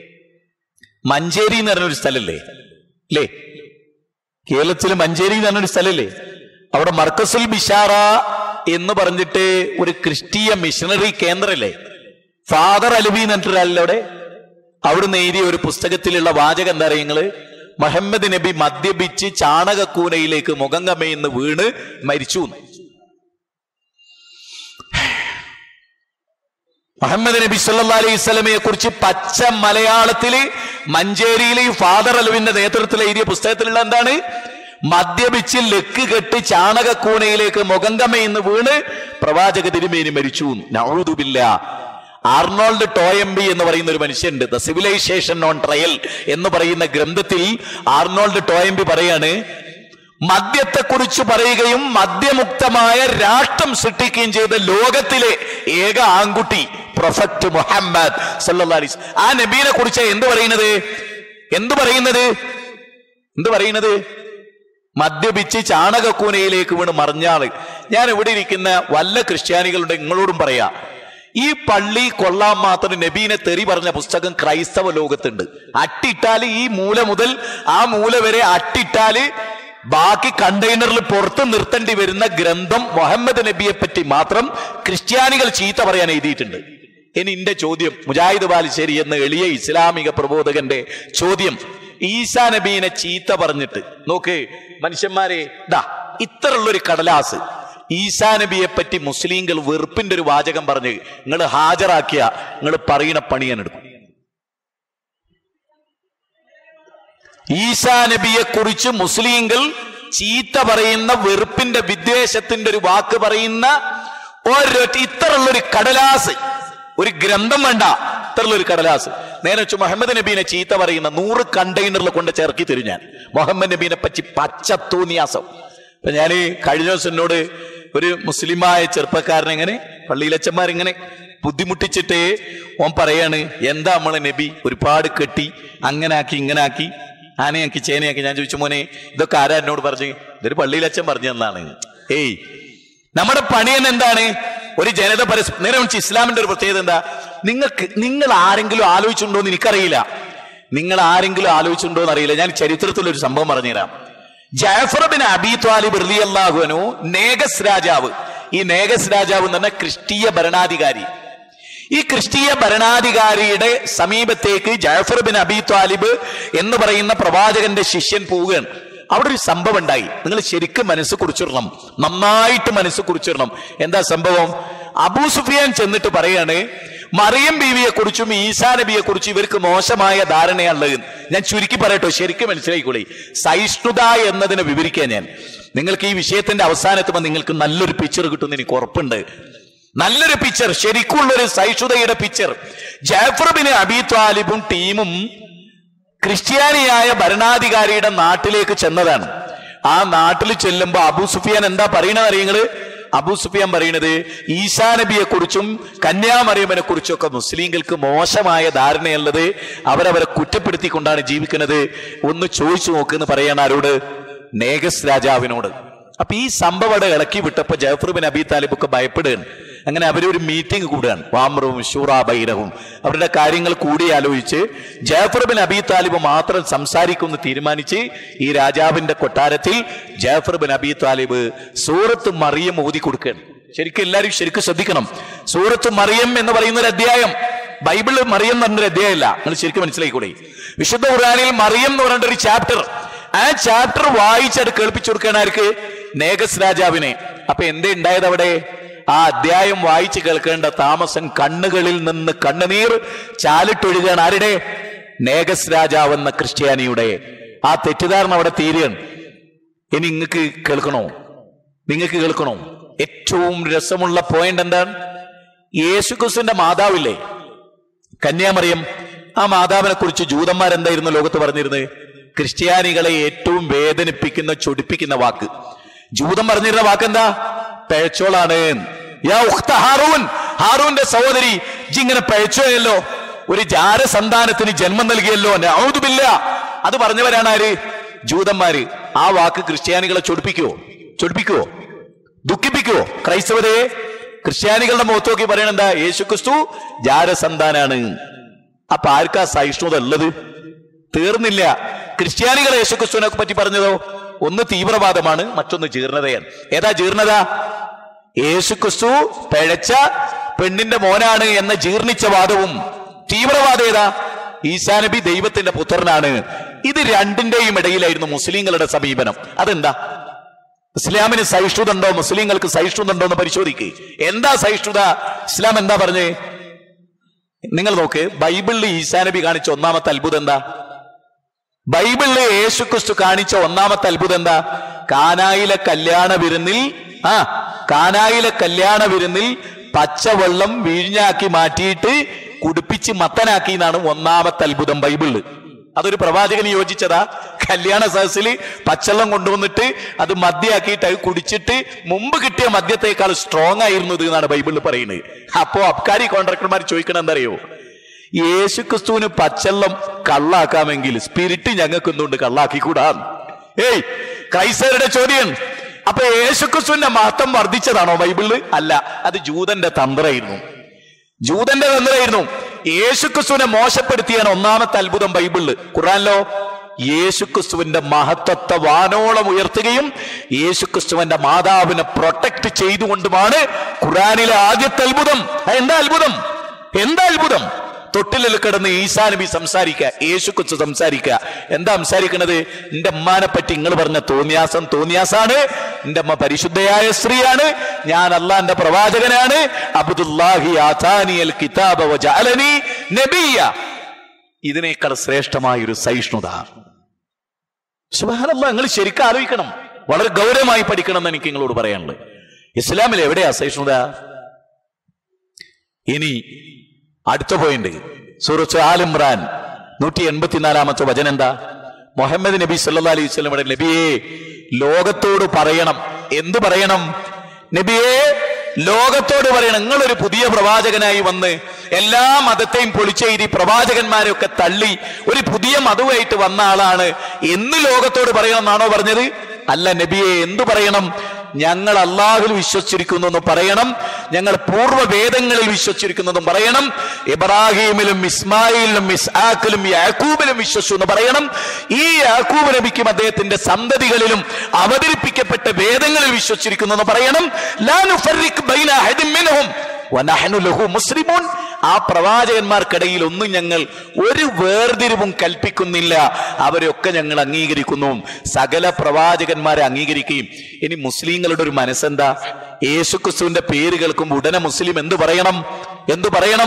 മഞ്ചേരി എന്ന് പറഞ്ഞൊരു സ്ഥലല്ലേ, അല്ലേ? കേരളത്തിൽ മഞ്ചേരി എന്ന് പറഞ്ഞൊരു സ്ഥലല്ലേ? അവിടെ മർക്കസുൽ ബിഷാറ എന്ന് പറഞ്ഞിട്ട് ഒരു ക്രിസ്തീയ മിഷണറി കേന്ദ്രല്ലേ? ഫാദർ അലവി എന്ന് പറഞ്ഞിട്ടൊരാളല്ലേ അവിടുന്ന് എഴുതിയ ഒരു പുസ്തകത്തിലുള്ള വാചകം എന്താ അറിയങ്ങള്? മുഹമ്മദ് നബി മദ്യപിച്ച് ചാണകക്കൂനയിലേക്ക് മുഖം കമയുന്ന് വീണ് മരിച്ചു. മുഹമ്മദ് നബി സല്ലല്ലാഹു അലൈഹി വസല്ലമയെ കുറിച്ച് പച്ച മലയാളത്തില് മഞ്ചേരിയിലെ ഫാദർ അലവിന്റെ നേതൃത്വത്തിൽ എഴുതിയ പുസ്തകത്തിലുള്ള എന്താണ്? മദ്യപിച്ച് ലക്ക് കെട്ട് ചാണകക്കൂനയിലേക്ക് മുഖം കമയുന്ന് വീണ് പ്രവാചക തിരുമേനി മരിച്ചു. നഊദു ബില്ലാഹ്. ആർണോൾഡ് ടോയംബി എന്ന് പറയുന്ന ഒരു മനുഷ്യനുണ്ട്. ദ സിവിലൈസേഷൻ ഓൺ ട്രയൽ എന്ന് പറയുന്ന ഗ്രന്ഥത്തിൽ ആർണോൾഡ് ടോയംബി പറയാണ്, മദ്യത്തെക്കുറിച്ച് പറയുകയും മദ്യമുക്തമായ രാഷ്ട്രം സൃഷ്ടിക്കുകയും ചെയ്ത ലോകത്തിലെ ഏക ആൺകുട്ടി പ്രൊഫറ്റ് മുഹമ്മദ് സല്ലല്ലാഹു അലൈഹി വസല്ലം. ആ നബീനെ കുറിച്ച് എന്ത് പറയുന്നത്? മദ്യപിച്ച് ചാണകക്കൂനയിലേക്ക് വീണ് മറിഞ്ഞാള്. ഞാൻ ഇവിടെ ഇരിക്കുന്ന വല്ല ക്രിസ്ത്യാനികളുടെ നിങ്ങളോടും പറയാ, ഈ പള്ളി കൊള്ളാൻ മാത്രം നബീനെ തെറി പറഞ്ഞ പുസ്തകം ക്രൈസ്തവ ലോകത്തുണ്ട്. അട്ടിട്ടാല് ഈ മൂല മുതൽ ആ മൂല വരെ അട്ടിട്ടാല് ബാക്കി കണ്ടെയ്നറിൽ പുറത്ത് നിർത്തേണ്ടി വരുന്ന ഗ്രന്ഥം മുഹമ്മദ് നബിയെ പറ്റി മാത്രം ക്രിസ്ത്യാനികൾ ചീത്ത പറയാൻ എഴുതിയിട്ടുണ്ട്. ഇനി എന്റെ ചോദ്യം, മുജാഹിദ് ബാലുശ്ശേരി എന്ന എളിയ ഇസ്ലാമിക പ്രബോധകന്റെ ചോദ്യം, ഈസാ നബീനെ ചീത്ത പറഞ്ഞിട്ട് നോക്ക് മനുഷ്യന്മാരെ, ഇത്രയുള്ളൊരു കടലാസ് ഈസാ നബിയെ പറ്റി മുസ്ലിങ്ങൾ വെറുപ്പിന്റെ ഒരു വാചകം പറഞ്ഞ് നിങ്ങൾ ഹാജരാക്കിയ നിങ്ങൾ പറയുന്ന പണി ഞാൻ എടുക്കും. ഈസാ നബിയെ കുറിച്ച് മുസ്ലിങ്ങൾ ചീത്ത പറയുന്ന വെറുപ്പിന്റെ വിദ്വേഷത്തിന്റെ ഒരു വാക്ക് പറയുന്ന ഇത്രയുള്ളൊരു കടലാസ്, ഒരു ഗ്രന്ഥം വേണ്ട, ഇത്രയുള്ളൊരു കടലാസ്. നേരെ വെച്ച് മുഹമ്മദ് നബീനെ ചീത്ത പറയുന്ന 100 കണ്ടെയ്നറിൽ കൊണ്ട് ചേർക്കി തരും ഞാൻ. മുഹമ്മദ് നബീനെ പറ്റി പച്ച തോന്നിയാസം. അപ്പൊ ഞാൻ കഴിഞ്ഞ ദിവസം എന്നോട് ഒരു മുസ്ലിമായ ചെറുപ്പക്കാരനെങ്ങനെ പള്ളിയിലച്ചന്മാരിങ്ങനെ ബുദ്ധിമുട്ടിച്ചിട്ട് ഓൻ പറയാണ്, എന്താ നമ്മളെ നബി ഒരുപാട് കെട്ടി അങ്ങനാക്കി ഇങ്ങനാക്കി ആനയാക്കി ചേനയാക്കി. ഞാൻ ചോദിച്ചു, മോനെ ഇതൊക്കെ ആരാ എന്നോട് പറഞ്ഞു? ഇതൊരു പള്ളിയിലച്ചൻ പറഞ്ഞു തന്നാണ്. ഏയ്, നമ്മുടെ പണിയൻ എന്താണ്? ഒരു ജനത നേരെ വിളിച്ച് ഇസ്ലാമിന്റെ ഒരു പ്രത്യേകത എന്താ? നിങ്ങൾ ആരെങ്കിലും ആലോചിച്ചിട്ടുണ്ടോ എന്ന് എനിക്കറിയില്ല. നിങ്ങൾ ആരെങ്കിലും ആലോചിച്ചിട്ടുണ്ടോ എന്ന് അറിയില്ല. ഞാൻ ചരിത്രത്തിലൊരു സംഭവം പറഞ്ഞുതരാം. ജഅഫർ ബിൻ അബീ ത്വാലിബ് റളിയല്ലാഹു അൻഹു, നേഗസ് രാജാവ്. ഈ നേഗസ് രാജാവ് എന്ന് പറഞ്ഞാൽ ക്രിസ്തീയ ഭരണാധികാരി. ഈ ക്രിസ്തീയ ഭരണാധികാരിയുടെ സമീപത്തേക്ക് ജഅഫർ ബിൻ അബീ ത്വാലിബ് എന്ന് പറയുന്ന പ്രവാചകന്റെ ശിഷ്യൻ പോവുകയാണ്. അവിടെ ഒരു സംഭവം ഉണ്ടായി. നിങ്ങൾ ശരിക്കും മനസ്സ് കുറിച്ചിടണം, നന്നായിട്ട് മനസ്സ് കുറിച്ചിടണം. എന്താ സംഭവം? അബൂ സുഫിയാൻ ചെന്നിട്ട് പറയാണ്, മറിയം ബീവിയെ കുറിച്ചും ഈസാ നബിയെ കുറിച്ചും ഇവർക്ക് മോശമായ ധാരണയുള്ളത്. ഞാൻ ചുരുക്കി പറയട്ടോ, ശരിക്കും മനസ്സിലായിക്കോളി. സഹിഷ്ണുത എന്നതിനെ വിവരിക്കാൻ ഞാൻ നിങ്ങൾക്ക് ഈ വിഷയത്തിന്റെ അവസാനത്തുമ്പോൾ നിങ്ങൾക്ക് നല്ലൊരു പിക്ചർ കിട്ടുമെന്ന് എനിക്ക് ഉറപ്പുണ്ട്. നല്ലൊരു പിക്ചർ, ശരിക്കുള്ളൊരു സഹിഷ്ണുതയുടെ പിക്ചർ. ജാഫർ ബിൻ അബീ ത്വാലിബും ടീമും ക്രിസ്ത്യാനിയായ ഭരണാധികാരിയുടെ നാട്ടിലേക്ക് ചെന്നതാണ്. ആ നാട്ടിൽ ചെല്ലുമ്പോ അബൂ സുഫിയാൻ എന്താ പറയണത് അറിയങ്ങള്? അബൂ സുഫിയാൻ പറയുന്നത് ഈസാ നബിയെ കുറിച്ചും കന്യാമറിയമ്മനെ കുറിച്ചും ഒക്കെ മുസ്ലിങ്ങൾക്ക് മോശമായ ധാരണയുള്ളത്, അവരവരെ കുറ്റപ്പെടുത്തിക്കൊണ്ടാണ് ജീവിക്കുന്നത്. ഒന്ന് ചോദിച്ചു നോക്കെന്ന് പറയണ ആരോട്? നേഗസ് രാജാവിനോട്. അപ്പൊ ഈ സംഭവം ഇളക്കി വിട്ടപ്പോ ജാഫർ ബിൻ അബീ താലിബ് ഒക്കെ ഭയപ്പെടുകയാണ്. അങ്ങനെ അവരൊരു മീറ്റിംഗ് കൂടുകയാണ്. വാമ്രവും ഷൂറാ ബൈനഹും. അവരുടെ കാര്യങ്ങൾ കൂടി ആലോചിച്ച് ജാഫർ ബിൻ അബീ താലിബ് മാത്രം സംസാരിക്കുമെന്ന് തീരുമാനിച്ച് ഈ രാജാവിന്റെ കൊട്ടാരത്തിൽ ജാഫർ ബിൻ അബീ താലിബ് സൂറത്ത് മറിയം ഓതി കൊടുക്കുകയാണ്. ശരിക്കും എല്ലാവരും ശരിക്കും ശ്രദ്ധിക്കണം. സൂറത്ത് മറിയം എന്ന് പറയുന്ന ഒരു അധ്യായം, ബൈബിള് മറിയം എന്ന് പറഞ്ഞൊരു അധ്യായമല്ല, നിങ്ങൾ ശരിക്കും മനസ്സിലായിക്കൂടെ? വിശുദ്ധ ഖുർആനിൽ മറിയം എന്ന് പറഞ്ഞ ഒരു ചാപ്റ്റർ, ആ ചാപ്റ്റർ വായിച്ചത് കേൾപ്പിച്ചു കൊടുക്കുകയാണ് ആർക്ക്? നേഗസ് രാജാവിനെ. അപ്പൊ എന്തേ ഉണ്ടായത് അവിടെ? ആ അധ്യായം വായിച്ച് കേൾക്കേണ്ട താമസം കണ്ണുകളിൽ നിന്ന് കണ്ണുനീർ ചാലിട്ടൊഴുകാണ്. ആരുടെ? നേഗസ് രാജാവ് എന്ന ക്രിസ്ത്യാനിയുടെ. ആ തെറ്റിദ്ധാരണ അവിടെ തീരുകയാണ്. ഇനി നിങ്ങൾക്ക് കേൾക്കണോ? ഏറ്റവും രസമുള്ള പോയിന്റ് എന്താണ്? യേശുക്രിസ്തുവിന്റെ മാതാവില്ലേ കന്യാമറിയം, ആ മാതാവിനെ കുറിച്ച് ജൂതന്മാരെന്തായിരുന്നു ലോകത്ത് പറഞ്ഞിരുന്നത്? ക്രിസ്ത്യാനികളെ ഏറ്റവും വേദനിപ്പിക്കുന്ന ചൊടിപ്പിക്കുന്ന വാക്ക്. ജൂതം പറഞ്ഞിരുന്ന വാക്കെന്താ? പഴച്ചോളാണ്. യാ ഉഖ്ത ഹാറൂൻ, ഹാറൂന്റെ സഹോദരി, ഇങ്ങനെ പഴച്ചോയല്ലോ, ഒരു ജാരസന്താനത്തിന് ജന്മം നൽകിയല്ലോ, നഊദു ബില്ലാ. അത് പറഞ്ഞവരാണ് ആര്? ജൂതന്മാര്. ആ വാക്ക് ക്രിസ്ത്യാനികളെ ചൊടിപ്പിക്കുവോ? ദുഃഖിപ്പിക്കുവോ? ക്രൈസ്തവരെ ക്രിസ്ത്യാനികളുടെ മുഖത്ത് നോക്കി പറയണെന്താ? യേശുക്രിസ്തു ജാരസന്താനാണ്. അപ്പൊ ആർക്കാ സഹിഷ്ണുത ഉള്ളത്? തീർന്നില്ല. ക്രിസ്ത്യാനികളെ യേശുക്രിസ്തുവിനെ പറ്റി പറഞ്ഞതോ ഒന്ന് തീവ്രവാദമാണ്, മറ്റൊന്ന് ജീർണതയാണ്. ഏതാ ജീർണത? യേശുക്രിസ്തു പിഴച്ച പെണ്ണിന്റെ മോനാണ് എന്ന ജീർണിച്ച വാദവും. തീവ്രവാദം ഏതാ? ഈസാ നബി ദൈവത്തിന്റെ പുത്രനാണ്. ഇത് രണ്ടിന്റെയും ഇടയിലായിരുന്നു മുസ്ലിങ്ങളുടെ സമീപനം. അതെന്താ? ഇസ്ലാമിന് സഹിഷ്ണുത ഉണ്ടോ, മുസ്ലിങ്ങൾക്ക് സഹിഷ്ണുത ഉണ്ടോ എന്ന് പരിശോധിക്കുക. എന്താ സഹിഷ്ണുത? ഇസ്ലാം എന്താ പറഞ്ഞേ? നിങ്ങൾ നോക്ക്, ബൈബിളിൽ ഈസാ നബി കാണിച്ച ഒന്നാമത്തെ അത്ഭുതം എന്താ? ബൈബിളിൽ യേശുക്രിസ്തു കാണിച്ച ഒന്നാമത്തെ അത്ഭുതം എന്താ? കാനായിലെ കല്യാണ വിരുന്നിൽ പച്ചവെള്ളം വീഞ്ഞാക്കി മാറ്റിയിട്ട് കുടിപ്പിച്ച് മത്തനാക്കി എന്നാണ് ഒന്നാമത്തെ അത്ഭുതം ബൈബിളിൽ. അതൊരു പ്രവാചകന് യോജിച്ചതാ. കല്യാണ സദസ്സിൽ പച്ചവെള്ളം കൊണ്ടുവന്നിട്ട് അത് മദ്യമാക്കിയിട്ട് അത് കുടിച്ചിട്ട് മുമ്പ് കിട്ടിയ മദ്യത്തെക്കാൾ സ്ട്രോങ് ആയിരുന്നു ഇത് എന്നാണ് ബൈബിളിൽ പറയുന്നത്. അപ്പോ അബ്കാരി കോൺട്രാക്ടർമാർ ചോദിക്കണം എന്തറിയോ? യേശുക്രിസ്തുവിന് പച്ചവെള്ളം കള്ളാക്കാമെങ്കിൽ സ്പിരിറ്റ് ഞങ്ങൾക്ക് എന്തുകൊണ്ട് കള്ളാക്കിക്കൂടാ? ക്രൈസ്തവരുടെ ചോദ്യം. അപ്പൊ യേശുക്രിസ്തുവിന്റെ മഹത്വം വർദ്ധിച്ചതാണോ ബൈബിളില്? അല്ല, അത് ജൂതന്റെ തന്ത്രമായിരുന്നു. യേശുക്രിസ്തുവിനെ മോശപ്പെടുത്തിയാണ് ഒന്നാമത്തെ അത്ഭുതം ബൈബിളില്. ഖുർആനിലോ യേശുക്രിസ്തുവിന്റെ മഹത്വത്തെ വാനോളം ഉയർത്തുകയും യേശുക്രിസ്തുവിന്റെ മാതാവിനെ പ്രൊട്ടക്ട് ചെയ്തുകൊണ്ടുമാണ് ഖുർആനിലെ ആദ്യത്തെ അത്ഭുതം. എന്താ അത്ഭുതം? തൊട്ടിലിൽ കിടന്ന് ഈസാ നബി സംസാരിക്കുക, യേശുക്രിസ്തു സംസാരിക്കുക. എന്താ സംസാരിക്കണത്? എന്റെ അമ്മാനെ പറ്റി നിങ്ങൾ പറഞ്ഞ തോന്നിയാസാണ്. എന്റെ അമ്മ പരിശുദ്ധയായ സ്ത്രീയാണ്. ഞാൻ അല്ലാഹുവിന്റെ പ്രവാചകനാണ്. അബ്ദുല്ലാഹി ആതാനിയൽ കിതാബ വജഅലനി നബിയ. ഇതിനേക്കാൾ ശ്രേഷ്ഠമായൊരു സഹിഷ്ണുത. സുബ്ഹാനല്ലാഹ്, നിങ്ങൾ ശരിക്കും ആലോചിക്കണം, വളരെ ഗൗരവമായി പഠിക്കണം എന്ന് എനിക്ക് നിങ്ങളോട് പറയാനുള്ളത്. ഇസ്ലാമിൽ എവിടെയാ സഹിഷ്ണുത? ഇനി അടുത്ത പോയിന്റ്, സൂറത്ത് ആൽ ഇംറാൻ 184 വചനം എന്താ? മുഹമ്മദ് നബി സല്ലല്ലാഹു അലൈഹി വസല്ലം നബിയെ ലോകത്തോട് പറയണം. എന്ത് പറയണം? നബിയെ ലോകത്തോട് പറയണം, നിങ്ങളൊരു പുതിയ പ്രവാചകനായി വന്ന് എല്ലാ മതത്തെയും പൊളിച്ചെഴുതി പ്രവാചകന്മാരെയൊക്കെ തള്ളി ഒരു പുതിയ മതവുമായിട്ട് വന്ന ആളാണ് എന്ന് ലോകത്തോട് പറയണം എന്നാണോ പറഞ്ഞത്? അല്ല നബിയെ, എന്തു പറയണം? ഞങ്ങൾ അല്ലാഹുവിൽ വിശ്വസിച്ചിരിക്കുന്നു എന്ന് പറയണം. ഞങ്ങൾ പൂർവ്വ വേദങ്ങളിൽ വിശ്വസിച്ചിരിക്കുന്നതും പറയണം. ഇബ്രാഹിമിലും ഇസ്മായിലിലും ഇസ്ഹാക്കിലും യാക്കൂബിലും വിശ്വസിച്ചു എന്ന് പറയണം. ഈ യാക്കൂബ് നബിക്കും അദ്ദേഹത്തിന്റെ സന്തതികളിലും അവതരിപ്പിക്കപ്പെട്ട വേദങ്ങളിൽ വിശ്വസിച്ചിരിക്കുന്നു എന്ന് പറയണം. ലാ നുഫർരിഖ് ബൈന അഹദിൻ മിൻഹും വനഹ്നു ലഹു മുസ്ലിമൂൻ. ആ പ്രവാചകന്മാർക്കിടയിൽ ഒന്നും ഞങ്ങൾ ഒരു വേർതിരിവും കൽപ്പിക്കുന്നില്ല, അവരെയൊക്കെ ഞങ്ങൾ അംഗീകരിക്കുന്നു. സകല പ്രവാചകന്മാരെ അംഗീകരിക്കുകയും. ഇനി മുസ്ലിങ്ങളുടെ ഒരു മനസ്സെന്താ? യേശുക്രിസ്തുവിന്റെ പേര് കേൾക്കുമ്പോൾ ഉടനെ മുസ്ലിം എന്തു പറയണം?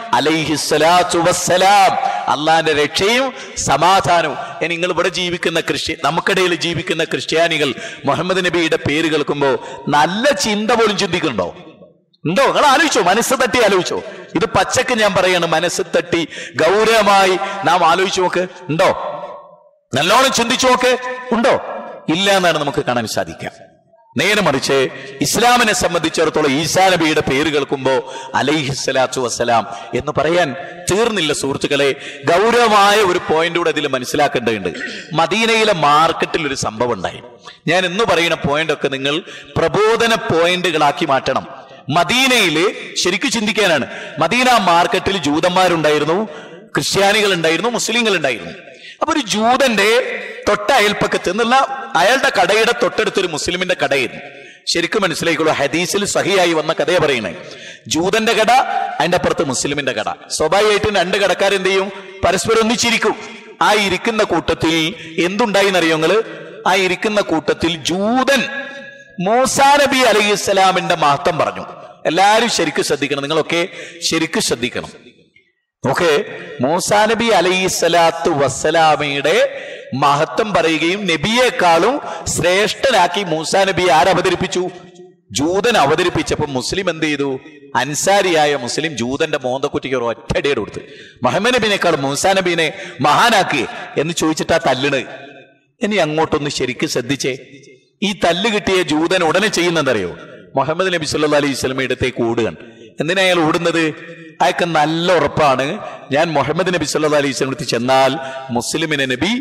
അലൈഹിസ്സലാത്തു വസ്സലാം, അള്ളാന്റെ രക്ഷയും സമാധാനവും. നിങ്ങൾ ഇവിടെ ജീവിക്കുന്ന നമുക്കിടയിൽ ജീവിക്കുന്ന ക്രിസ്ത്യാനികൾ മുഹമ്മദ് നബിയുടെ പേര് കേൾക്കുമ്പോൾ നല്ല ചിന്ത പോലും ചിന്തിക്കുന്നുണ്ടോ? ഉണ്ടോ? നിങ്ങൾ ആലോചിച്ചോ, മനസ്സ് തട്ടി ആലോചിച്ചോ. ഇത് പച്ചക്ക് ഞാൻ പറയാണ്, മനസ്സ് തട്ടി ഗൗരവമായി നാം ആലോചിച്ചു നോക്ക്. ഉണ്ടോ? നല്ലോണം ചിന്തിച്ചു നോക്ക്. ഉണ്ടോ? ഇല്ല എന്നാണ് നമുക്ക് കാണാൻ സാധിക്കുക. നേരെ മറിച്ച് ഇസ്ലാമിനെ സംബന്ധിച്ചിടത്തോളം ഈസാ നബിയുടെ പേര് കേൾക്കുമ്പോ അലൈഹിസ്സലാത്തു വസ്സലാം എന്ന് പറയാൻ തീർന്നില്ല. സുഹൃത്തുക്കളെ, ഗൗരവമായ ഒരു പോയിന്റ് കൂടെ അതിൽ മനസ്സിലാക്കേണ്ടതുണ്ട്. മദീനയിലെ മാർക്കറ്റിൽ ഒരു സംഭവം ഉണ്ടായി. ഞാൻ എന്ന് പറയുന്ന പോയിന്റ് ഒക്കെ നിങ്ങൾ പ്രബോധന പോയിന്റുകളാക്കി മാറ്റണം. മദീനയില് ശരിക്കും ചിന്തിക്കാനാണ്. മദീന മാർക്കറ്റിൽ ജൂതന്മാരുണ്ടായിരുന്നു, ക്രിസ്ത്യാനികൾ ഉണ്ടായിരുന്നു, മുസ്ലിങ്ങൾ ഉണ്ടായിരുന്നു. അപ്പൊ ഒരു ജൂതന്റെ തൊട്ട അയൽപ്പക്കത്ത് എന്നുള്ള അയാളുടെ കടയുടെ തൊട്ടടുത്തൊരു മുസ്ലിമിന്റെ കടയായിരുന്നു. ശരിക്കും മനസ്സിലായിക്കോളൂ, ഹദീസിൽ സഹിയായി വന്ന കഥയെ പറയണേ. ജൂതന്റെ കട, അതിന്റെ അപ്പുറത്ത് മുസ്ലിമിന്റെ കട. സ്വാഭാവികമായിട്ടും രണ്ട് കടക്കാരെന്ത് ചെയ്യും? പരസ്പരം ഒന്നിച്ചിരിക്കും. ആ ഇരിക്കുന്ന കൂട്ടത്തിൽ എന്തുണ്ടായി എന്നറിയോ നിങ്ങള്? ആ ഇരിക്കുന്ന കൂട്ടത്തിൽ ജൂതൻ മൂസാ നബി അലൈഹിസ്സലാമിന്റെ മഹത്വം പറഞ്ഞു. എല്ലാവരും ശരിക്കും ശ്രദ്ധിക്കണം, നിങ്ങളൊക്കെ ശരിക്കും ശ്രദ്ധിക്കണം. ഓക്കെ, മൂസാ നബി അലൈഹിസ്സലാത്തു വസ്സലാമയുടെ മഹത്വം പറയുകയും നബിയെക്കാളും ശ്രേഷ്ഠനാക്കി മൂസാ നബി ആരവതരിപ്പിച്ചു? ജൂതൻ അവതരിപ്പിച്ചപ്പോ മുസ്ലിം എന്ത് ചെയ്തു? അൻസാരിയായ മുസ്ലിം ജൂതന്റെ മോന്തക്കുറ്റിക്ക് ഒരു ഒറ്റടിയുടെ കൊടുത്ത് മുഹമ്മദ് നബിനേക്കാളും മൂസാ നബീനെ മഹാനാക്കി എന്ന് ചോദിച്ചിട്ടാ തല്ലിണ്. ഇനി അങ്ങോട്ടൊന്ന് ശരിക്കും ശ്രദ്ധിച്ചേ. ഈ തല്ല് കിട്ടിയ ജൂതൻ ഉടനെ ചെയ്യുന്നതറിയോ? മുഹമ്മദ് നബി സല്ലല്ലാഹു അലൈഹി വസല്ലമയുടെ അടുത്തേക്ക് ഓടുകയാണ്. എന്തിനാ അയാൾ ഓടുന്നത്? അയാൾക്ക് നല്ല ഉറപ്പാണ്, ഞാൻ മുഹമ്മദ് നബി സല്ലല്ലാഹു അലൈഹി വസല്ലം അടുത്ത് ചെന്നാൽ മുസ്ലിമിനെ നബി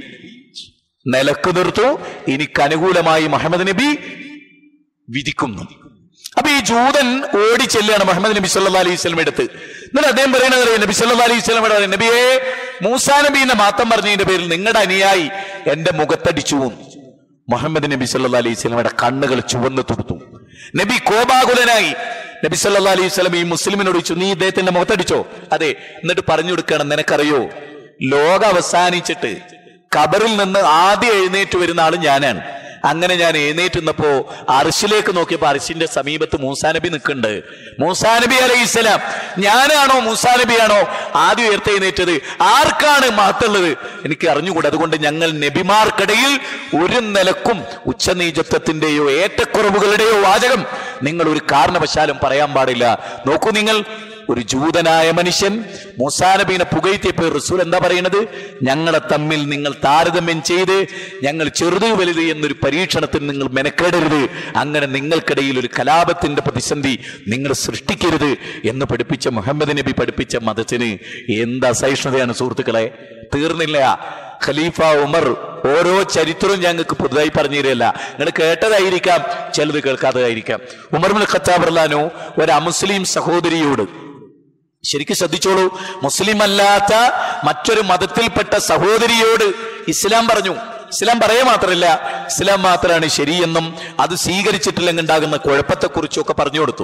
നിലക്ക് നിർത്തൂ, എനിക്ക് അനുകൂലമായി മുഹമ്മദ് നബി വിധിക്കുന്നു. അപ്പൊ ഈ ജൂതൻ ഓടി ചെല്ലുകയാണ് മുഹമ്മദ് നബി സല്ലല്ലാഹു അലൈഹി വസല്ലം അടുത്ത്. എന്നിട്ട് അദ്ദേഹം പറയണത്, നബി സല്ലല്ലാഹു അലൈഹി വസല്ലം പറയും, നബിയെ, മൂസാ നബീന്റെ മാത്രം പറഞ്ഞതിന്റെ പേരിൽ നിങ്ങളുടെ അനുയായി എന്റെ മുഖത്തടിച്ചു. മുഹമ്മദ് നബി സല്ലല്ലാഹു അലൈഹി വസല്ലമയുടെ കണ്ണുകൾ ചുവന്നു തുടുത്തു. നബി കോപാകുലനായി. നബി സല്ലല്ലാഹു അലൈഹി വസല്ലം ഈ മുസ്ലിമിനോട് ചോദിച്ചു, നീ ഇദ്ദേഹത്തിന്റെ മുഖത്തടിച്ചോ? അതെ. എന്നിട്ട് പറഞ്ഞു കൊടുക്കണം, നിനക്കറിയോ, ലോകം അവസാനിച്ചിട്ട് ഖബറിൽ നിന്ന് ആദ്യം എഴുന്നേറ്റ് വരുന്ന ആള് ഞാനാണ്. അങ്ങനെ ഞാൻ എഴുന്നേറ്റുന്നപ്പോ അർശിലേക്ക് നോക്കിയപ്പോ അർശിന്റെ സമീപത്ത് മൂസാ നബി നിൽക്കുന്നുണ്ട്. മൂസാ നബി അലൈഹിസ്സലാം, ഞാനാണോ മൂസാ നബിയാണോ ആദ്യം ഉയർത്തെഴുന്നേറ്റത്? ആർക്കാണ് മഹത്തുള്ളത് എനിക്ക് അറിഞ്ഞുകൂടാ. അതുകൊണ്ട് ഞങ്ങൾ നബിമാർക്കിടയിൽ ഒരു നിലക്കും ഉച്ചനീചത്വത്തിന്റെയോ ഏറ്റക്കുറവുകളുടെയോ വാചകം നിങ്ങൾ ഒരു കാരണവശാലും പറയാൻ പാടില്ല. നോക്കൂ, നിങ്ങൾ ഒരു ജൂതനായ മനുഷ്യൻ മൂസാ നബീനെ പുകഴ്ത്തിയപ്പോൾ റസൂൽ എന്താ പറയുന്നത്? ഞങ്ങളെ തമ്മിൽ നിങ്ങൾ താരതമ്യം ചെയ്ത് ഞങ്ങൾ ചെറുത് വലുത് എന്നൊരു പരീക്ഷണത്തിന് നിങ്ങൾ മെനക്കെടരുത്. അങ്ങനെ നിങ്ങൾക്കിടയിൽ ഒരു കലാപത്തിന്റെ പ്രതിസന്ധി നിങ്ങൾ സൃഷ്ടിക്കരുത് എന്ന് പഠിപ്പിച്ച മുഹമ്മദ് നബി പഠിപ്പിച്ച മതത്തിന് എന്ത് അസഹിഷ്ണുതയാണ് സുഹൃത്തുക്കളെ! തീർന്നില്ല. ഖലീഫ ഉമർ ഓരോ ചരിത്രവും ഞങ്ങൾക്ക് പുതുതായി പറഞ്ഞു തരില്ല. നിങ്ങൾ കേട്ടതായിരിക്കാം, ചിലത് കേൾക്കാത്തതായിരിക്കാം. ഉമർ ഇബ്നുൽ ഖത്താബ് റളിയല്ലാഹു അൻഹു ഒരു അമുസ്ലിം സഹോദരിയോട്, ശരിക്കും ശ്രദ്ധിച്ചോളൂ, മുസ്ലിം അല്ലാത്ത മറ്റൊരു മതത്തിൽപ്പെട്ട സഹോദരിയോട് ഇസ്ലാം പറഞ്ഞു. ഇസ്ലാം പറയുക മാത്രമല്ല, ഇസ്ലാം മാത്രമാണ് ശരിയെന്നും അത് സ്വീകരിച്ചിട്ടില്ലെങ്കിൽ ഉണ്ടാകുന്ന കുഴപ്പത്തെക്കുറിച്ചും ഒക്കെ പറഞ്ഞു കൊടുത്തു.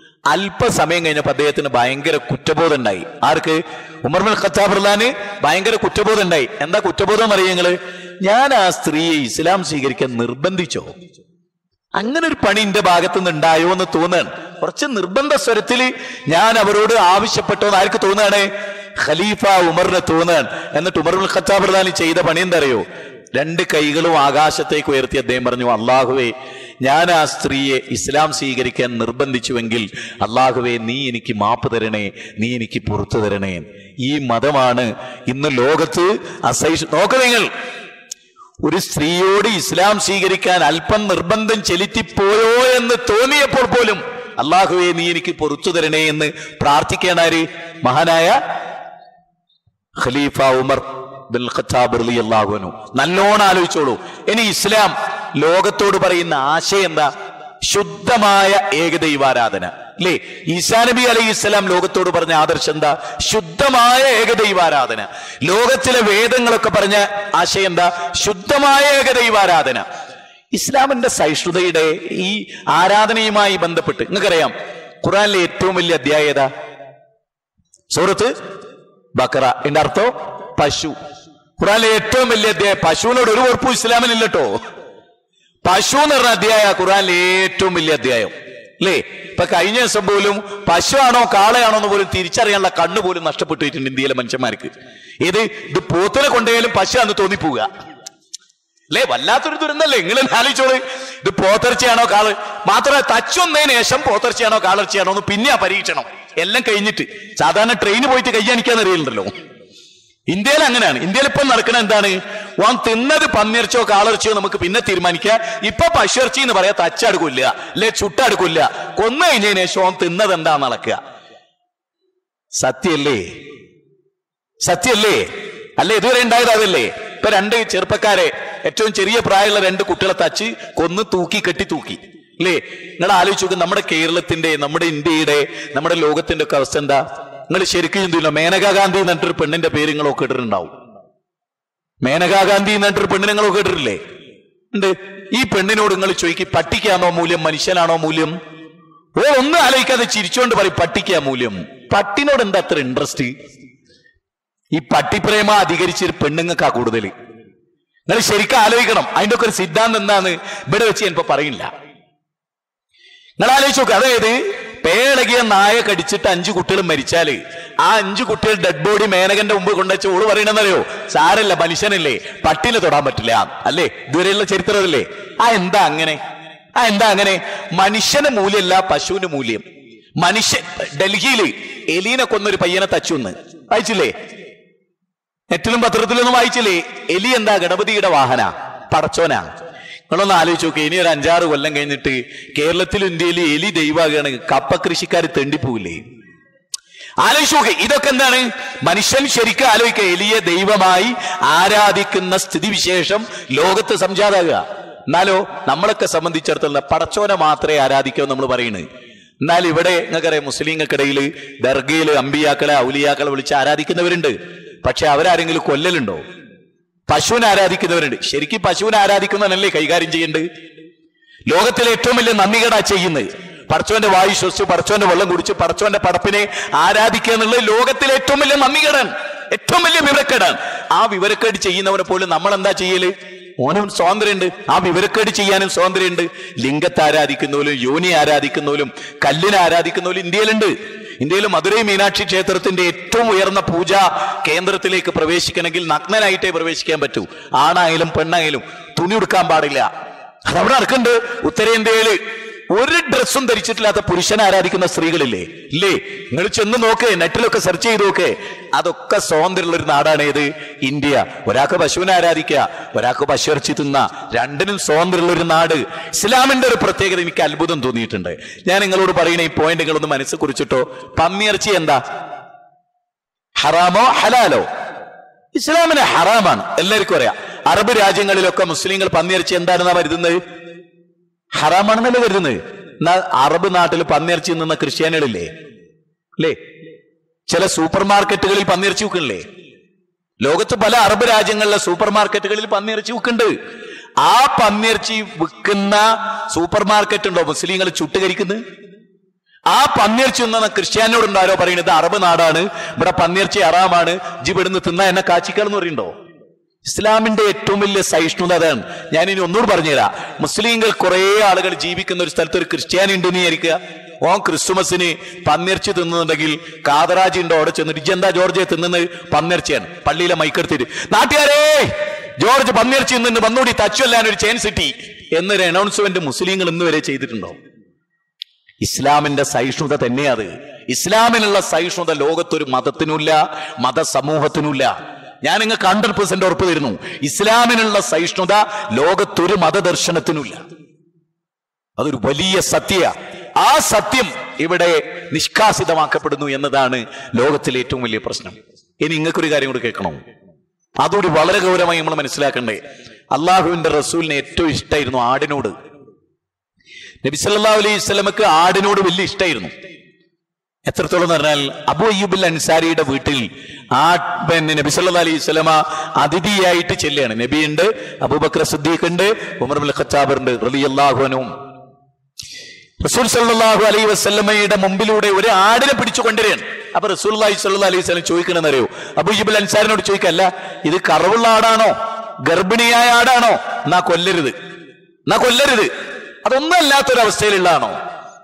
അല്പസമയം കഴിഞ്ഞപ്പോൾ അദ്ദേഹത്തിന് ഭയങ്കര കുറ്റബോധം ഉണ്ടായി. ആർക്ക്? ഉമർ ഇബ്നുൽ ഖത്താബ് റളിയല്ലാഹു അൻഹു ഭയങ്കര കുറ്റബോധം ഉണ്ടായി. എന്താ കുറ്റബോധം എന്ന് അറിയാം നിങ്ങള്? ഞാൻ ആ സ്ത്രീയെ ഇസ്ലാം സ്വീകരിക്കാൻ നിർബന്ധിച്ചോ? അങ്ങനെ ഒരു പണി എന്റെ ഭാഗത്തു നിന്ന് ഉണ്ടായോ എന്ന് തോന്നുകയാണ്. കുറച്ച് നിർബന്ധ സ്വരത്തിൽ ഞാൻ അവരോട് ആവശ്യപ്പെട്ടോ എന്ന് ആർക്ക് തോന്നുകയാണ്? ഖലീഫ ഉമറിന് തോന്നുകയാണ്. എന്നിട്ട് ഉമർ ഇബ്നുൽ ഖത്താബ് റളിയല്ലാഹു അൻഹു ചെയ്ത പണി എന്താ അറിയോ? രണ്ട് കൈകളും ആകാശത്തേക്ക് ഉയർത്തി അദ്ദേഹം പറഞ്ഞു, അല്ലാഹുവേ, ഞാൻ ആ സ്ത്രീയെ ഇസ്ലാം സ്വീകരിക്കാൻ നിർബന്ധിച്ചുവെങ്കിൽ അല്ലാഹുവേ, നീ എനിക്ക് മാപ്പ് തരണേ, നീ എനിക്ക് പുറത്തു തരണേ. ഈ മതമാണ് ഇന്ന് ലോകത്ത് നോക്ക് നിങ്ങൾ, ഒരു സ്ത്രീയോട് ഇസ്ലാം സ്വീകരിക്കാൻ അല്പം നിർബന്ധം ചെലുത്തിപ്പോയോ എന്ന് തോന്നിയപ്പോൾ പോലും അല്ലാഹുവേ, നീ എനിക്ക് പുറത്തു തരണേ എന്ന് പ്രാർത്ഥിക്കാനാര്? മഹാനായ ഖലീഫ ഉമർ ഇബ്നുൽ ഖത്താബ് റളിയല്ലാഹു അൻഹു. നല്ലോണം ആലോചിച്ചോളൂ. ഇനി ഇസ്ലാം ലോകത്തോട് പറയുന്ന ആശയം എന്താ? ശുദ്ധമായ ഏകദൈവാരാധന, അല്ലേ? ഈസാ നബി അലൈഹിസ്സലാം ലോകത്തോട് പറഞ്ഞ ആദർശം എന്താ? ശുദ്ധമായ ഏകദൈവാരാധന. ലോകത്തിലെ വേദങ്ങളൊക്കെ പറഞ്ഞ ആശയം എന്താ? ശുദ്ധമായ ഏകദൈവാരാധന. ഇസ്ലാമിന്റെ സഹിഷ്ണുതയുടെ ഈ ആരാധനയുമായി ബന്ധപ്പെട്ട് നിങ്ങൾക്കറിയാം, ഖുർആനിലെ ഏറ്റവും വലിയ അധ്യായം ഏതാ? സൂറത്ത് ബഖറ. എന്റെ അർത്ഥം പശു. ഖുർആനിലെ ഏറ്റവും വലിയ അധ്യായം. പശുവിനോട് ഒരു ഉറപ്പും ഇസ്ലാമിനില്ലട്ടോ. പശു എന്ന് പറഞ്ഞ അധ്യായ ഖുർആനിലെ ഏറ്റവും വലിയ അധ്യായം. അല്ലേ? ഇപ്പൊ കഴിഞ്ഞ ദിവസം പോലും പശുവാണോ കാളയാണോ എന്ന് പോലും തിരിച്ചറിയാനുള്ള കണ്ണ് പോലും നഷ്ടപ്പെട്ടിട്ടുണ്ട് ഇന്ത്യയിലെ മനുഷ്യന്മാർക്ക്. ഇത് പോത്തിനെ കൊണ്ടുപോയാലും പശുവാന്ന് തോന്നിപ്പോവുക അല്ലേ? വല്ലാത്തൊരു ദുരന്തല്ലേ? നിങ്ങൾ ആലോചിച്ചോളൂ, ഇത് പോത്തിറച്ചിയാണോ കാള് മാത്രമല്ല തച്ചൊന്നതിന് ശേഷം പോത്തിറച്ചിയാണോ കാളിറച്ചിയാണോ എന്ന് പിന്നെ പരീക്ഷണം എല്ലാം കഴിഞ്ഞിട്ട്. സാധാരണ ട്രെയിന് പോയിട്ട് കയ്യാണിക്കാന്ന് അറിയില്ലല്ലോ. ഇന്ത്യയിൽ അങ്ങനെയാണ്. ഇന്ത്യയിൽ ഇപ്പം നടക്കണ എന്താണ്? ഓൻ തിന്നത് പന്നിറച്ചിയോ കാളിറച്ചിയോ നമുക്ക് പിന്നെ തീരുമാനിക്കുക. ഇപ്പൊ പശുയിറച്ചി എന്ന് പറയാ തച്ചടുക്കില്ല അല്ലെ ചുട്ടടുക്കില്ല. കൊന്നു കഴിഞ്ഞതിന് ശേഷം ഓൻ തിന്നത് എന്താന്ന് നടക്കുക. സത്യല്ലേ? സത്യല്ലേ? അല്ലെ? ഇതുവരെ ഉണ്ടായത് അതല്ലേ? ഇപ്പൊ 2 ചെറുപ്പക്കാരെ, ഏറ്റവും ചെറിയ പ്രായമുള്ള 2 കുട്ടികളെ തച്ച് കൊന്ന് കെട്ടി തൂക്കി അല്ലേ? നിങ്ങൾ ആലോചിച്ച് നോക്കും, നമ്മുടെ കേരളത്തിന്റെ, നമ്മുടെ ഇന്ത്യയുടെ, നമ്മുടെ ലോകത്തിന്റെ ഒക്കെ അവസ്ഥ എന്താ? നിങ്ങൾ ശരിക്കും ചിന്തില്ല. മേനകാ ഗാന്ധി എന്ന് പറഞ്ഞിട്ടൊരു പെണ്ണിന്റെ പേര് നിങ്ങളൊക്കെ ഇട്ടിട്ടുണ്ടാവും. മേനകാ ഗാന്ധി എന്ന് പറഞ്ഞിട്ടൊരു പെണ്ണിനെ നിങ്ങളൊക്കെ ഇട്ടിട്ടില്ലേ? ഉണ്ട്. ഈ പെണ്ണിനോട് നിങ്ങൾ ചോദിക്കും, പട്ടിക്കാണോ മൂല്യം മനുഷ്യനാണോ മൂല്യം? ഒന്നും ആലോചിക്കാതെ ചിരിച്ചോണ്ട് പറയും പട്ടിക്കാ മൂല്യം. പട്ടിനോട് എന്താ അത്ര ഇൻട്രസ്റ്റ്? ഈ പട്ടിപ്രേമ അധികരിച്ചൊരു പെണ്ണുങ്ങൾക്കാ കൂടുതൽ. നിങ്ങൾ ശരിക്കും ആലോചിക്കണം. അതിന്റെ ഒക്കെ ഒരു സിദ്ധാന്തം എന്താന്ന് ഇവിടെ വെച്ച് ഞാൻ ഇപ്പൊ പറയില്ല. നിങ്ങൾ ആലോചിച്ച് നോക്കുക. അതായത് പേളകിയ നായ കടിച്ചിട്ട് 5 കുട്ടികൾ മരിച്ചാല് ആ 5 കുട്ടികൾ ഡെഡ് ബോഡി മേനകന്റെ മുമ്പ് കൊണ്ടുവച്ച ഓള് പറയണെന്നറിയോ? സാരല്ല, മനുഷ്യനല്ലേ, പട്ടിനെ തൊടാൻ പറ്റില്ല അല്ലേ? ഇതുവരെയുള്ള ചരിത്രമല്ലേ? എന്താ അങ്ങനെ? എന്താ അങ്ങനെ? മനുഷ്യന് മൂല്യമല്ല പശുവിന് മൂല്യം. ഡൽഹിയിൽ എലീനെ കൊന്നൊരു പയ്യനെ തച്ചുന്ന് വായിച്ചില്ലേ? നെറ്റിലും പത്രത്തിലൊന്നും വായിച്ചില്ലേ? എലി എന്താ? ഗണപതിയുടെ വാഹന, പടച്ചോനാ. നിങ്ങളൊന്ന് ആലോചിച്ച് നോക്കി. ഇനി ഒരു 5-6 കൊല്ലം കഴിഞ്ഞിട്ട് കേരളത്തിലും ഇന്ത്യയിലും എലി ദൈവമാകുകയാണെങ്കിൽ കപ്പ കൃഷിക്കാർ തെണ്ടിപ്പോവില്ലേ? ആലോചിച്ച് നോക്കി. ഇതൊക്കെ എന്താണ്? മനുഷ്യൻ ശരിക്കും ആലോചിക്കുക. എലിയെ ദൈവമായി ആരാധിക്കുന്ന സ്ഥിതിവിശേഷം ലോകത്ത് സംജാതാകുക. എന്നാലോ നമ്മളൊക്കെ സംബന്ധിച്ചിടത്തോളം പടച്ചോനെ മാത്രമേ ആരാധിക്കൂ നമ്മൾ പറയുന്നത്. എന്നാൽ ഇവിടെ നിങ്ങൾക്കറിയാം, മുസ്ലിങ്ങൾക്കിടയിൽ ദർഗയില് അമ്പിയാക്കളെ ഔലിയാക്കളെ വിളിച്ച് ആരാധിക്കുന്നവരുണ്ട്. പക്ഷെ അവരാരെങ്കിലും കൊല്ലലുണ്ടോ? പശുവിനെ ആരാധിക്കുന്നവരുണ്ട്. ശരിക്കും പശുവിനെ ആരാധിക്കുന്നവനല്ലേ കൈകാര്യം ചെയ്യേണ്ടത്? ലോകത്തിലെ ഏറ്റവും വലിയ നന്ദികേടാ ചെയ്യുന്നത്. പടച്ചോന്റെ വായു ശ്വസിച്ച്, പടച്ചോന്റെ വെള്ളം കുടിച്ച്, പടച്ചോന്റെ പടപ്പിനെ ആരാധിക്കുക എന്നുള്ളത് ലോകത്തിലെ ഏറ്റവും വലിയ നന്ദികേടാണ്, ഏറ്റവും വലിയ വിവരക്കേടാണ്. ആ വിവരക്കേട് ചെയ്യുന്നവനെ പോലും നമ്മൾ എന്താ ചെയ്യല്? ഓനും സ്വാതന്ത്ര്യമുണ്ട്, ആ വിവരക്കേട് ചെയ്യാനും സ്വാതന്ത്ര്യമുണ്ട്. ലിംഗത്തെ ആരാധിക്കുന്നവരും യോനി ആരാധിക്കുന്നവരും കല്ലിനെ ആരാധിക്കുന്നവരും ഇന്ത്യയിലുണ്ട്. ഇന്ത്യയിൽ മധുരൈ മീനാക്ഷി ക്ഷേത്രത്തിന്റെ ഏറ്റവും ഉയർന്ന പൂജാ കേന്ദ്രത്തിലേക്ക് പ്രവേശിക്കണമെങ്കിൽ നഗ്നനായിട്ടേ പ്രവേശിക്കാൻ പറ്റൂ. ആണായാലും പെണ്ണായാലും തുണി ഉടുക്കാൻ പാടില്ല. അതവിടെ നടക്കുന്നുണ്ട്. ഉത്തരേന്ത്യയില് ഒരു ഡ്രസ്സും ധരിച്ചിട്ടില്ലാത്ത പുരുഷനെ ആരാധിക്കുന്ന സ്ത്രീകളില്ലേ? ഇല്ലേ? നിങ്ങൾ ചെന്ന് നോക്ക്, നെറ്റിലൊക്കെ സെർച്ച് ചെയ്ത് നോക്ക്. അതൊക്കെ സ്വാതന്ത്ര്യമുള്ള ഒരു നാടാണ് ഏത്? ഇന്ത്യ. ഒരാൾക്ക് പശുവിനെ ആരാധിക്കുക, ഒരാൾക്ക് പശുവിറച്ചി തിന്ന, രണ്ടിനും സ്വാതന്ത്ര്യമുള്ള ഒരു നാട്. ഇസ്ലാമിന്റെ ഒരു പ്രത്യേകത എനിക്ക് അത്ഭുതം തോന്നിയിട്ടുണ്ട്. ഞാൻ നിങ്ങളോട് പറയുന്ന ഈ പോയിന്റുകളൊന്ന് മനസ്സിൽ കുറിച്ചിട്ടോ. പന്നിയിറച്ചി എന്താ? ഹറാമോ ഹലാലോ? ഇസ്ലാമിന് ഹറാമാണ്, എല്ലാവർക്കും അറിയാം. അറബ് രാജ്യങ്ങളിലൊക്കെ മുസ്ലിങ്ങൾ പന്നിയിറച്ചി എന്താണെന്നാ കരുതുന്നത്? ഹറാമാണെന്നല്ലേ കരുതുന്നത്. എന്നാൽ അറബ് നാട്ടിൽ പന്നിയിറച്ചി നിന്ന ക്രിസ്ത്യാനികളില്ലേ? അല്ലേ? ചില സൂപ്പർ മാർക്കറ്റുകളിൽ പന്നിയിറച്ചി വിൽക്കണില്ലേ? ലോകത്ത് പല അറബ് രാജ്യങ്ങളിലെ സൂപ്പർ മാർക്കറ്റുകളിൽ പന്നിയിറച്ചി വിൽക്കുന്നുണ്ട്. ആ പന്നിയിറച്ചി വിൽക്കുന്ന സൂപ്പർ മാർക്കറ്റ് ഉണ്ടോ മുസ്ലിങ്ങൾ ചുട്ടുകരിക്കുന്നത്? ആ പന്നിയിറച്ചി തിന്ന ക്രിസ്ത്യാനിയോടുണ്ടാരോ പറയുന്നത് അറബ് നാടാണ്, ഇവിടെ പന്നിയിറച്ചി ഹറാമാണ്, ജിബിടുന്ന് തിന്ന എന്നെ കാച്ചിക്കാളെന്ന് പറയുന്നുണ്ടോ? ഇസ്ലാമിന്റെ ഏറ്റവും വലിയ സഹിഷ്ണുത അതാണ്. ഞാനിനി ഒന്നുകൂടി പറഞ്ഞുതരാം. മുസ്ലിങ്ങൾ കുറെ ആളുകൾ ജീവിക്കുന്ന ഒരു സ്ഥലത്ത് ഒരു ക്രിസ്ത്യാനി ഉണ്ടെന്ന് വിചാരിക്കുക. ഓൻ ക്രിസ്തുമസിന് പന്നിയിറച്ചി തിന്നുന്നുണ്ടെങ്കിൽ കാതറാജി ഉണ്ടോ അവിടെ ചെന്നിട്ട് ഇജെന്താ ജോർജ് തിന്നുന്നത്? പന്നിയിറച്ചിയാണ്. പള്ളിയിലെ മൈക്കെടുത്തിട്ട് നാട്ടുകാരേ ജോർജ് പന്നിയിറച്ചി നിന്ന് വന്നൂടി തച്ചുവല്ലാൻ ഒരു ചാൻസ് കിട്ടി എന്നൊരു അനൗൺസ്മെന്റ് മുസ്ലിങ്ങൾ ഇന്ന് വരെ ചെയ്തിട്ടുണ്ടോ? ഇസ്ലാമിന്റെ സഹിഷ്ണുത തന്നെയത്. ഇസ്ലാമിനുള്ള സഹിഷ്ണുത ലോകത്തൊരു മതത്തിനുമില്ല, മതസമൂഹത്തിനുമില്ല. ഞാൻ നിങ്ങൾക്ക് 100% ഉറപ്പ് തരുന്നു, ഇസ്ലാമിനുള്ള സഹിഷ്ണുത ലോകത്തൊരു മതദർശനത്തിനുമില്ല. അതൊരു വലിയ സത്യ. ആ സത്യം ഇവിടെ നിഷ്കാസിതമാക്കപ്പെടുന്നു എന്നതാണ് ലോകത്തിലെ ഏറ്റവും വലിയ പ്രശ്നം. ഇനി നിങ്ങൾക്കൊരു കാര്യം കൂടി കേൾക്കണോ? അതോട് വളരെ ഗൗരവമായി നമ്മൾ മനസ്സിലാക്കണ്ടേ. അള്ളാഹുവിന്റെ റസൂലിന് ഏറ്റവും ഇഷ്ടമായിരുന്നു ആടിനോട്. നബി സല്ലല്ലാഹു അലൈഹി വസല്ലമക്ക് ആടിനോട് വലിയ ഇഷ്ടമായിരുന്നു. എത്രത്തോളം എന്ന് പറഞ്ഞാൽ അബൂ അയ്യൂബ് അൻസാരിയുടെ വീട്ടിൽ നബി സല്ലല്ലാഹു അലൈഹി വസല്ലമ അതിഥിയായിട്ട് ചെല്ലുകയാണ്. നബിയുണ്ട്, അബൂബക്കർ സിദ്ദീഖ് ഉണ്ട്, ഉമർ ഇബ്നുൽ ഖത്താബ് ഉണ്ട് റളിയല്ലാഹു അൻഹും. റസൂൽ സല്ലല്ലാഹു അലൈഹി വസല്ലമയുടെ മുമ്പിലൂടെ ഒരു ആടിനെ പിടിച്ചു കൊണ്ടുവരികയാണ്. അപ്പൊ റസൂലുള്ളാഹി സ്വല്ലല്ലാഹു അലൈഹി വസല്ലം ചോദിക്കണമെന്ന് അറിയോ? അബൂ അയ്യൂബ് അൻസാരിനോട് ചോദിക്കല്ല, ഇത് കറവുള്ള ആടാണോ ഗർഭിണിയായ ആടാണോ? എന്നാ കൊല്ലരുത്, അതൊന്നും അല്ലാത്തൊരവസ്ഥയിലുള്ളതാണോ?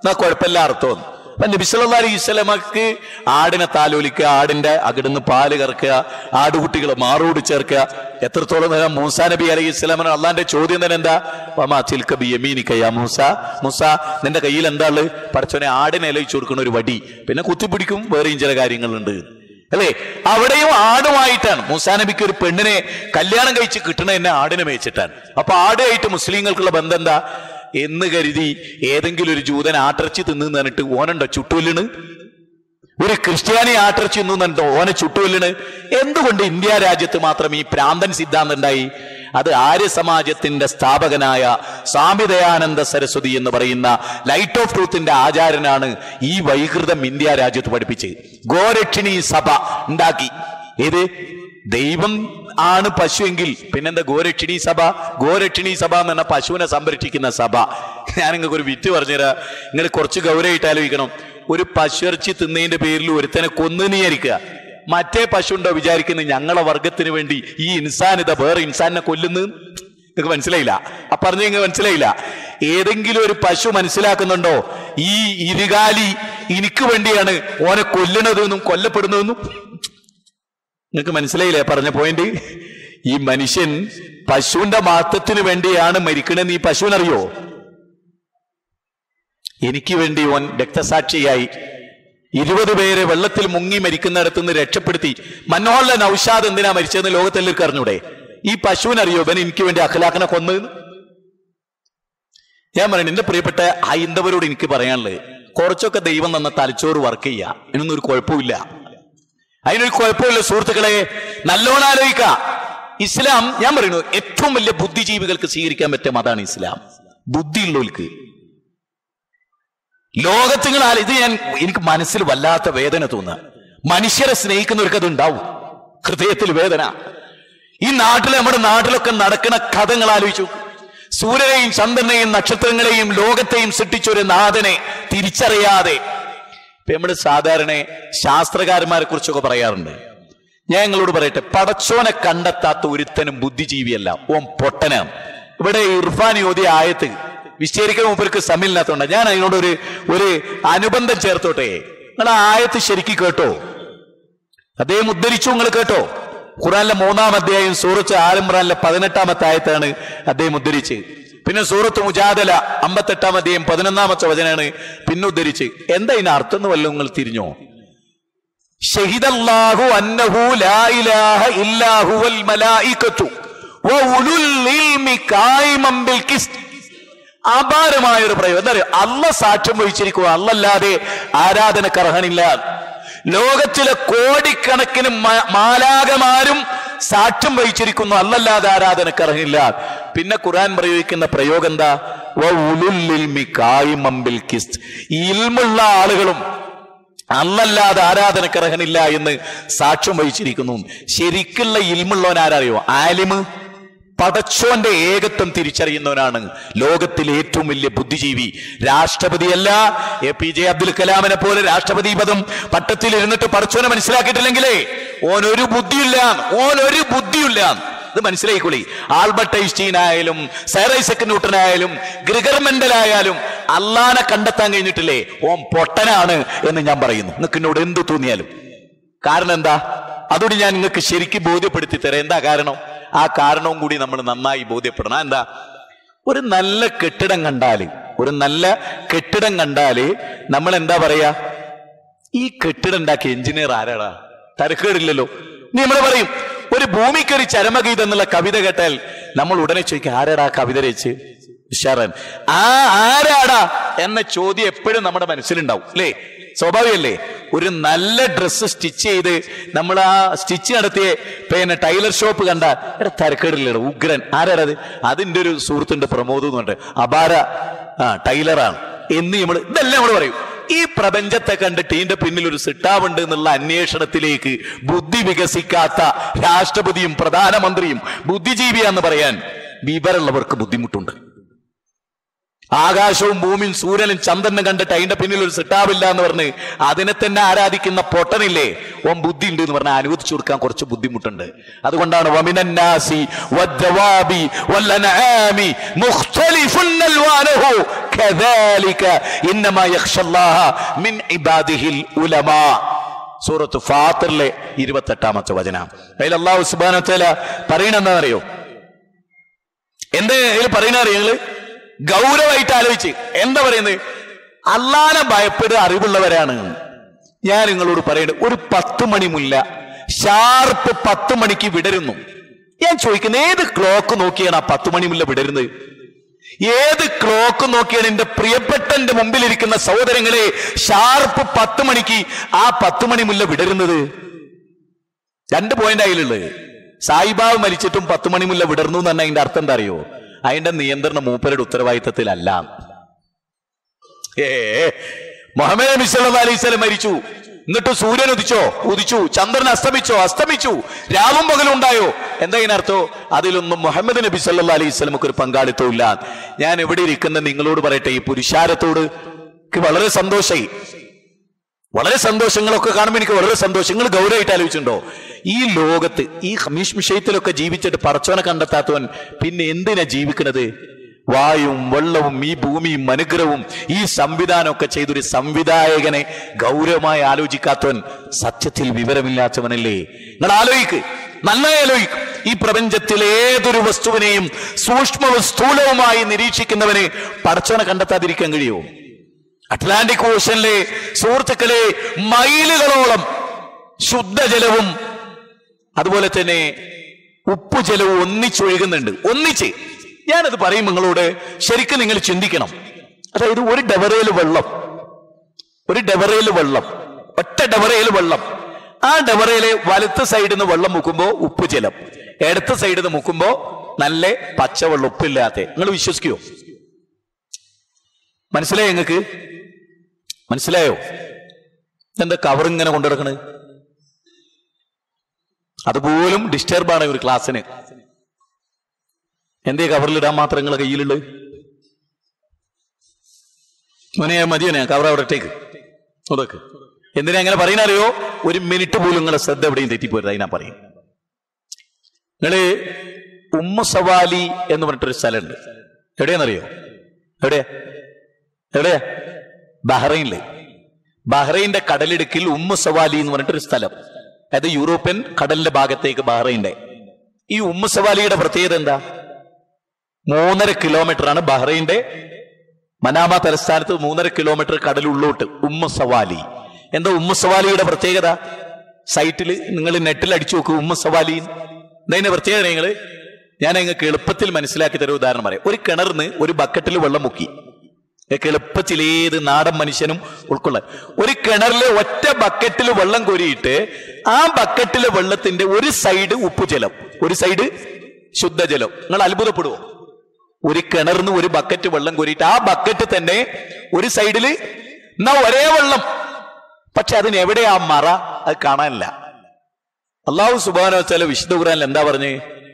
എന്നാ കുഴപ്പമില്ല അർത്ഥം. അപ്പൊ നബി സല്ലല്ലാഹു അലൈഹി വസല്ലമക്ക് ആടിനെ താലോലിക്കുക, ആടിന്റെ അകിടുന്ന് പാല് കറക്കുക, ആടുകുട്ടികളെ മാറോട് ചേർക്കുക. എത്രത്തോളം നേരം മൂസാ നബി അലൈഹി സ്വലാമിന് അള്ളാന്റെ ചോദ്യം തന്നെ എന്താ? വമാ തിൽക ബിയമീനിക യാ മൂസ, മൂസ നിന്റെ കയ്യിൽ എന്താ ഉള്ളത്? പടച്ചോനെ ആടിനെ ഇലയിച്ചു കൊടുക്കുന്ന ഒരു വടി, പിന്നെ കുത്തിപ്പിടിക്കും, വേറെയും ചില കാര്യങ്ങളുണ്ട് അല്ലേ? അവിടെയും ആടുമായിട്ടാണ്. മൂസാ നബിക്ക് ഒരു പെണ്ണിനെ കല്യാണം കഴിച്ച് കിട്ടണ എന്നെ ആടിനെ മേയിച്ചിട്ടാണ്. അപ്പൊ ആടുമായിട്ട് മുസ്ലിങ്ങൾക്കുള്ള ബന്ധം എന്താ എന്ന് കരുതി ഏതെങ്കിലും ഒരു ജൂതൻ ആട്ടിറച്ചി തിന്നു പറഞ്ഞിട്ട് ഓനുണ്ടോ ചുട്ടുകൊല്ലണ്? ഒരു ക്രിസ്ത്യാനി ആട്ടിറച്ചി തിന്നു പറഞ്ഞിട്ടോ ഓനെ ചുട്ടുകൊല്ലണ്? എന്തുകൊണ്ട് ഇന്ത്യ രാജ്യത്ത് മാത്രം ഈ പ്രാന്തൻ സിദ്ധാന്തം ഉണ്ടായി? അത് ആര്യ സമാജത്തിന്റെ സ്ഥാപകനായ സ്വാമി ദയാനന്ദ സരസ്വതി എന്ന് പറയുന്ന ലൈറ്റ് ഓഫ് ട്രൂത്തിന്റെ ആചാര്യനാണ് ഈ വൈകൃതം ഇന്ത്യ രാജ്യത്ത് പഠിപ്പിച്ച് ഗോരക്ഷിണി സഭ ഉണ്ടാക്കി. ഏത് ദൈവം ആണ് പശുവെങ്കിൽ പിന്നെന്താ ഗോരക്ഷിണി സഭ? ഗോരക്ഷിണി സഭ എന്ന് പറഞ്ഞാൽ പശുവിനെ സംരക്ഷിക്കുന്ന സഭ. ഞാൻ നിങ്ങൾക്ക് ഒരു വിറ്റ് പറഞ്ഞുതരാം, നിങ്ങൾ കുറച്ച് ഗൗരവമായിട്ട് ആലോചിക്കണം. ഒരു പശുയിറച്ചി തിന്നതിന്റെ പേരിൽ ഒരുത്തനെ കൊന്നുനീയായിരിക്കുക, മറ്റേ പശു ഉണ്ടോ വിചാരിക്കുന്നത് ഞങ്ങളെ വർഗത്തിന് വേണ്ടി ഈ ഇൻസാനിത വേറെ ഇൻസാനിനെ കൊല്ലുന്നു? നിങ്ങൾക്ക് മനസ്സിലായില്ല. പറഞ്ഞ നിങ്ങൾക്ക് മനസ്സിലായില്ല. ഏതെങ്കിലും ഒരു പശു മനസ്സിലാക്കുന്നുണ്ടോ ഈ ഇരുകാലി എനിക്ക് വേണ്ടിയാണ് ഓനെ കൊല്ലണതെന്നും കൊല്ലപ്പെടുന്നതെന്നും? നിങ്ങൾക്ക് മനസ്സിലായില്ലേ പറഞ്ഞ പോയിന്റ്? ഈ മനുഷ്യൻ പശുവിന്റെ മാത്തത്തിന് വേണ്ടിയാണ് മരിക്കണെന്ന് ഈ പശുവിനറിയോ? എനിക്ക് വേണ്ടി ഓൻ രക്തസാക്ഷിയായി 20 പേരെ വെള്ളത്തിൽ മുങ്ങി മരിക്കുന്നിടത്ത് നിന്ന് രക്ഷപ്പെടുത്തി. മനോഹരന്റെ നൗഷാദ് എന്തിനാ മരിച്ചതെന്ന് ലോകത്തെല്ലാവർക്കും അറിഞ്ഞൂടെ? ഈ പശുവിനറിയോ ഇവൻ എനിക്ക് വേണ്ടി അഖലാഖനെ കൊന്നതെന്ന്? ഞാൻ പറയുന്നത് എന്റെ പ്രിയപ്പെട്ട ഹൈന്ദവരോട് എനിക്ക് പറയാനുള്ളത്, കുറച്ചൊക്കെ ദൈവം തന്ന തലച്ചോറ് വർക്ക് ചെയ്യുക, ഇതിനൊന്നും ഒരു കുഴപ്പമില്ല. അതിനൊരു കുഴപ്പമില്ല സുഹൃത്തുക്കളെ, നല്ലോണം ആലോചിക്കുക. ഇസ്ലാം ഞാൻ പറയുന്നു ഏറ്റവും വലിയ ബുദ്ധിജീവികൾക്ക് സ്വീകരിക്കാൻ പറ്റിയ മതമാണ് ഇസ്ലാം. ബുദ്ധിയുള്ളവർക്ക് ലോകത്തിങ്ങളാൽ ഇത് എനിക്ക് മനസ്സിൽ വല്ലാത്ത വേദന തോന്നുക. മനുഷ്യരെ സ്നേഹിക്കുന്നവർക്ക് അത് ഉണ്ടാവും, ഹൃദയത്തിൽ വേദന. ഈ നമ്മുടെ നാട്ടിലൊക്കെ നടക്കുന്ന കഥകൾ ആലോചിച്ചു. സൂര്യനെയും ചന്ദ്രനെയും നക്ഷത്രങ്ങളെയും ലോകത്തെയും സൃഷ്ടിച്ചൊരു നാഥനെ തിരിച്ചറിയാതെ നമ്മൾ സാധാരണ ശാസ്ത്രകാരന്മാരെ കുറിച്ചൊക്കെ പറയാറുണ്ട്. ഞാൻ നിങ്ങളോട് പറയട്ടെ, പടച്ചോനെ കണ്ടെത്താത്ത ഒരുത്തനും ബുദ്ധിജീവിയല്ല, ഓൻ പൊട്ടനാണ്. ഇവിടെ ഇർഫാൻ ഓതിയ ആയത്ത് വിശദീകരിക്കാൻ മൂപ്പർക്ക് സമയമില്ലാത്തതുകൊണ്ട് ഞാൻ അതിനോട് ഒരു അനുബന്ധം ചേർത്തോട്ടെ. നിങ്ങൾ ആ ആയത്ത് ശരിക്കും കേട്ടോ, അദ്ദേഹം ഉദ്ധരിച്ചു, നിങ്ങൾ കേട്ടോ. ഖുർആനിലെ 3-ാം അധ്യായം സൂറത്ത് ആൽ ഇംറാനിലെ 18-ാമത്തെ ആയത്താണ് അദ്ദേഹം ഉദ്ധരിച്ച്. പിന്നെ സൂറത്ത് മുജാദല 58-ാം അധ്യായം 11-ാമത്തെ വചനാണ് പിന്നെ ഉദ്ധരിച്ച്. എന്താ ഇതിന് അർത്ഥം എന്ന് വല്ലതും നിങ്ങൾ തിരിഞ്ഞോ? ഷഹിദല്ലാഹു അന്നഹു ലാ ഇലാഹ ഇല്ലാ ഹുവൽ മലായികതു വ ഉലുൽ ഇൽമി ഖായിമൻ ബിൽ ഖിസ്ത്. അപാരമായ ഒരു പ്രയോഗം. എന്താ പറയുക? അള്ളാഹ് സാക്ഷ്യം വഹിച്ചിരിക്കുക, അല്ലാതെ ആരാധനക്ക് അർഹനില്ല. ലോകത്തിലെ കോടിക്കണക്കിന് മാലാകമാരും സാക്ഷ്യം വഹിച്ചിരിക്കുന്നു, അല്ലാതെ ആരാധനക്ക് അർഹനില്ല. പിന്നെ ഖുർആൻ പ്രയോഗിക്കുന്ന പ്രയോഗം എന്താ? ഇൽമുള്ള ആളുകളും അല്ലാതെ ആരാധനക്ക് അർഹനില്ല എന്ന് സാക്ഷ്യം വഹിച്ചിരിക്കുന്നു. ശരിക്കുള്ള ഇൽമുള്ളവൻ ആരറിയോ? ആലിമ്, പടച്ചോന്റെ ഏകത്വം തിരിച്ചറിയുന്നവനാണ് ലോകത്തിലെ ഏറ്റവും വലിയ ബുദ്ധിജീവി. രാഷ്ട്രപതിയല്ല. APJ അബ്ദുൽ കലാമിനെ പോലെ രാഷ്ട്രപതി പദം പട്ടത്തിൽ ഇരുന്നിട്ട് പടച്ചോനെ മനസ്സിലാക്കിയിട്ടില്ലെങ്കിലേ ഓനൊരു ബുദ്ധിയില്ല. ഇത് മനസ്സിലായിക്കോളി. ആൽബർട്ട് ഐൻസ്റ്റീൻ ആയാലും സർ ഐസക് ന്യൂട്ടൻ ആയാലും ഗ്രിഗർ മെൻഡൽ ആയാലും അള്ളാനെ കണ്ടെത്താൻ കഴിഞ്ഞിട്ടില്ലേ ഓൻ പൊട്ടനാണ് എന്ന് ഞാൻ പറയുന്നു. നിങ്ങൾക്ക് എന്നോട് എന്ത് തോന്നിയാലും. കാരണം എന്താ? അതോട് ഞാൻ നിങ്ങൾക്ക് ശരിക്കും ബോധ്യപ്പെടുത്തി തരാം. എന്താ കാരണം? ആ കാരണവും കൂടി നമ്മൾ നന്നായി ബോധ്യപ്പെടണം. എന്താ? ഒരു നല്ല കെട്ടിടം കണ്ടാല് നമ്മൾ എന്താ പറയാ? ഈ കെട്ടിടം ഉണ്ടാക്കിയ എഞ്ചിനീയർ ആരാടാ? തരക്കേടില്ലല്ലോ. നീ നമ്മൾ പറയും ഒരു ഭൂമിക്കൊരു ചരമഗീതം എന്നുള്ള കവിത കേട്ടാൽ നമ്മൾ ഉടനെ ചോദിക്കും ആരാടാ കവിത രചിച്ച്? ഉഷാറൻ. ആരാടാ എന്ന ചോദ്യം എപ്പോഴും നമ്മുടെ മനസ്സിലുണ്ടാവും അല്ലേ? സ്വാഭാവികല്ലേ? ഒരു നല്ല ഡ്രസ്സ് സ്റ്റിച്ച് ചെയ്ത് നമ്മൾ ആ സ്റ്റിച്ച് നടത്തിയ പിന്നെ ടൈലർ ഷോപ്പ് കണ്ട തരക്കേടില്ലല്ലോ, ഉഗ്രൻ. ആരാടത്? അതിൻ്റെ ഒരു സുഹൃത്തുണ്ട് പ്രമോദ് എന്ന് പറഞ്ഞിട്ട്, അപാര ടൈലറാണ് എന്ന് ഇതെല്ലാം നമ്മൾ പറയും. ഈ പ്രപഞ്ചത്തെ കണ്ടിട്ട് ഇതിന്റെ പിന്നിൽ ഒരു സിട്ടാവുണ്ട് എന്നുള്ള അന്വേഷണത്തിലേക്ക് ബുദ്ധി വികസിക്കാത്ത രാഷ്ട്രപതിയും പ്രധാനമന്ത്രിയും ബുദ്ധിജീവിയാന്ന് പറയാൻ വിവരമുള്ളവർക്ക് ബുദ്ധിമുട്ടുണ്ട്. ആകാശവും ഭൂമിയും സൂര്യനും ചന്ദ്രനും കണ്ടിട്ട് അതിന്റെ പിന്നിൽ ഒരു സിട്ടാവില്ല എന്ന് പറഞ്ഞ് അതിനെ തന്നെ ആരാധിക്കുന്ന പൊട്ടനില്ലേ ഓൻ ബുദ്ധി ഉണ്ട് എന്ന് പറഞ്ഞാൽ അനുവദിച്ചു കൊടുക്കാൻ കുറച്ച് ബുദ്ധിമുട്ടുണ്ട്. അതുകൊണ്ടാണ് വമിനന്നാസി വദ്ദവാബി വല്ലനആമി മുഖ്തലിഫുൻ അൽവാനുഹു കദാലിക ഇന്നമാ യഖ്ഷല്ലാഹ മിൻ ഇബാദിഹിൽ ഉലമാ. സൂറത്ത് ഫാത്തിറിലെ 28-ാമത്തെ വചനം. അതിൽ അല്ലാഹു സുബ്ഹാനഹു വ തആല പറയണെന്താ അറിയോ? എന്താ അതിൽ പറയണ അറിയോ? നിങ്ങള് ഗൗരവമായിട്ട് ആലോചിച്ച് എന്താ പറയുന്നത്? അല്ലാഹനെ ഭയപ്പെടുക അറിവുള്ളവരാണ്. ഞാൻ നിങ്ങളോട് പറയുന്നത്, ഒരു 10 മണി മുല്ല ഷാർപ്പ് 10 മണിക്ക് വിടരുന്നു. ഞാൻ ചോദിക്കുന്നത്, ഏത് ക്ലോക്ക് നോക്കിയാണ് ആ 10 മണി മുല്ല വിടരുന്നത്? ഏത് ക്ലോക്ക് നോക്കിയാണ് എന്റെ പ്രിയപ്പെട്ടന്റെ മുമ്പിലിരിക്കുന്ന സഹോദരങ്ങളെ ഷാർപ്പ് 10 മണിക്ക് ആ 10 മണി മുല്ല വിടരുന്നത്? 2 പോയിന്റ് അതിലുള്ളത്. സായിബാബ് മരിച്ചിട്ടും 10 മണി മുല്ല വിടർന്നു എന്ന് പറഞ്ഞാൽ അതിന്റെ അർത്ഥം എന്താ അറിയോ? അതിന്റെ നിയന്ത്രണം മൂപ്പരുടെ ഉത്തരവാദിത്തത്തിലല്ല. മുഹമ്മദ് നബി സല്ലല്ലാഹു അലൈഹി വസല്ലം മരിച്ചു, എന്നിട്ട് സൂര്യൻ ഉദിച്ചു, ചന്ദ്രൻ അസ്തമിച്ചു, രാവും പകലും ഉണ്ടായോ? എന്താ ഇതിനർത്ഥം? അതിലൊന്നും മുഹമ്മദ് നബി സല്ലല്ലാഹു അലൈഹി വസല്ലമക്ക് ഒരു പങ്കാളിത്തവും ഇല്ല. ഞാൻ എവിടെ ഇരിക്കുന്ന നിങ്ങളോട് പറയട്ടെ, ഈ പുരുഷാരത്തോട് വളരെ സന്തോഷമായി, വളരെ സന്തോഷങ്ങളൊക്കെ കാണുമ്പോൾ എനിക്ക് വളരെ സന്തോഷം. നിങ്ങൾ ഗൗരവമായിട്ട് ആലോചിച്ചിട്ടുണ്ടോ? ഈ ലോകത്ത് ഈ ഹമീഷ് വിഷയത്തിലൊക്കെ ജീവിച്ചിട്ട് പടച്ചോനെ കണ്ടെത്താത്തവൻ പിന്നെ എന്തിനാ ജീവിക്കുന്നത്? വായും വെള്ളവും ഈ ഭൂമിയും അനുഗ്രഹവും ഈ സംവിധാനമൊക്കെ ചെയ്തൊരു സംവിധായകനെ ഗൗരവമായി ആലോചിക്കാത്തവൻ സത്യത്തിൽ വിവരമില്ലാത്തവനല്ലേ? നിങ്ങൾ ആലോചിക്ക്, നന്നായി ആലോചിക്കും. ഈ പ്രപഞ്ചത്തിലെ ഏതൊരു വസ്തുവിനെയും സൂക്ഷ്മവും സ്ഥൂലവുമായി നിരീക്ഷിക്കുന്നവന് പടച്ചോനെ കണ്ടെത്താതിരിക്കാൻ കഴിയുമോ? അറ്റ്ലാന്റിക് ഓഷനിലെ സുഹൃത്തുക്കളെ മൈലുകളോളം ശുദ്ധജലവും അതുപോലെ തന്നെ ഉപ്പുജലവും ഒന്നിച്ചൊഴുകുന്നുണ്ട്. ഒന്നിച്ച് ഞാനത് പറയും നിങ്ങളോട്, ശരിക്കും നിങ്ങൾ ചിന്തിക്കണം. അതായത് ഒരു ഡബറയിൽ വെള്ളം, ഒറ്റ ഡബറയിൽ വെള്ളം, ആ ഡബറയിലെ വലത്ത് സൈഡിൽ നിന്ന് വെള്ളം മുക്കുമ്പോ ഉപ്പുജലം, ഇടത്ത് സൈഡിൽ നിന്ന് മുക്കുമ്പോ നല്ല പച്ചവെള്ളം, ഉപ്പില്ലാത്ത. നിങ്ങൾ വിശ്വസിക്കുമോ? മനസ്സിലായോ? നിങ്ങൾക്ക് മനസ്സിലായോ? എന്താ കവർ ഇങ്ങനെ കൊണ്ടുനടക്കണ്? അതുപോലും ഡിസ്റ്റർബാണ് ഒരു ക്ലാസ്സിന്. എന്തേ കവറിലിടാൻ മാത്രം നിങ്ങളെ കയ്യിലുള്ളത്? മോനെ മതിയോനെ കവർ അവിടെ ഇട്ടേക്ക്. അതൊക്കെ എന്തിനാ അങ്ങനെ പറയുന്ന അറിയോ? 1 മിനിറ്റ് പോലും നിങ്ങളെ ശ്രദ്ധ എവിടെയും തെറ്റിപ്പോരുത്. അതിനാ പറയും. നിങ്ങള് ഉമ്മു സവാലി എന്ന് പറഞ്ഞിട്ടൊരു സ്ഥലമുണ്ട്. എവിടെയാണെന്നറിയോ? എവിടെയാ? ബഹ്റൈനില്. ബഹ്റൈന്റെ കടലിടുക്കിൽ ഉമ്മു സവാലി എന്ന് പറഞ്ഞിട്ടൊരു സ്ഥലം. അതായത് യൂറോപ്യൻ കടലിന്റെ ഭാഗത്തേക്ക് ബഹ്റൈന്റെ. ഈ ഉമ്മു സവാലിയുടെ പ്രത്യേകത എന്താ? 3.5 കിലോമീറ്ററാണ് ബഹ്റൈന്റെ മനാമ തലസ്ഥാനത്ത് 3.5 കിലോമീറ്റർ കടലുള്ളോട്ട് ഉമ്മു സവാലി. എന്താ ഉമ്മു സവാലിയുടെ പ്രത്യേകത? സൈറ്റിൽ നിങ്ങൾ നെറ്റിൽ അടിച്ചു നോക്കൂ ഉമ്മു സവാലി. എന്താ പ്രത്യേകത? ഞാൻ നിങ്ങൾക്ക് എളുപ്പത്തിൽ മനസ്സിലാക്കി തരുന്ന ഉദാഹരണം പറയാം. ഒരു കിണറിന് ഒരു ബക്കറ്റിൽ വെള്ളം മുക്കി. എളുപ്പത്തിൽ ഏത് നാടൻ മനുഷ്യനും ഉൾക്കൊള്ളാൻ. ഒരു കിണറിൽ ഒറ്റ ബക്കറ്റിൽ വെള്ളം കോരിയിട്ട് ആ ബക്കറ്റിലെ വെള്ളത്തിന്റെ ഒരു സൈഡ് ഉപ്പുജലം, ഒരു സൈഡ് ശുദ്ധജലം. നിങ്ങൾ അത്ഭുതപ്പെടുവോ? ഒരു കിണറിന് ഒരു ബക്കറ്റ് വെള്ളം കോരിയിട്ട് ആ ബക്കറ്റ് തന്നെ ഒരു സൈഡില് എന്നാ ഒരേ വെള്ളം, പക്ഷെ അതിന് എവിടെയാ മറ? അത് കാണാനില്ല. അല്ലാഹു സുബ്ഹാനഹു വ തആല വിശുദ്ധ ഖുർആനിൽ എന്താ പറഞ്ഞേ?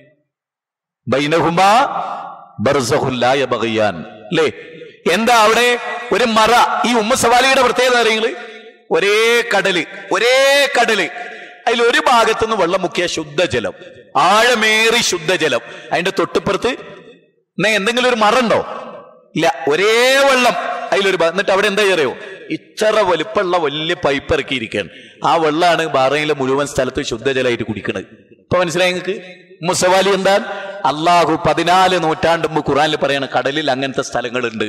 ബൈനഹുമാ ബർസഖുൻ ലാ യബ്ഗിയാൻ. അല്ലേ? എന്താ അവിടെ ഒരു മറ? ഈ ഉമ്മു സവാലിയുടെ പ്രത്യേകത അറിയുന്നത്? ഒരേ കടല്, അതിലൊരു ഭാഗത്തുനിന്ന് വെള്ളം മുക്കിയ ശുദ്ധജലം, ആഴമേറി ശുദ്ധജലം. അതിന്റെ തൊട്ടിപ്പുറത്ത് എന്തെങ്കിലും ഒരു മറ ഉണ്ടോ? ഇല്ല, ഒരേ വെള്ളം അതിലൊരു. എന്നിട്ട് അവിടെ എന്താ അറിയോ? ഇത്ര വലുപ്പമുള്ള വലിയ പൈപ്പ് ഇറക്കിയിരിക്കുകയാണ്. ആ വെള്ളമാണ് ബഹ്റൈനിലെ മുഴുവൻ സ്ഥലത്ത് ശുദ്ധജലമായിട്ട് കുടിക്കുന്നത്. ഇപ്പൊ മനസ്സിലായി നിങ്ങൾക്ക്? മുസവാലി എന്താ? അള്ളാഹു 14 നൂറ്റാണ്ട് മുമ്പ് ഖുർആനിൽ പറയാണ് കടലിൽ അങ്ങനത്തെ സ്ഥലങ്ങളുണ്ട്.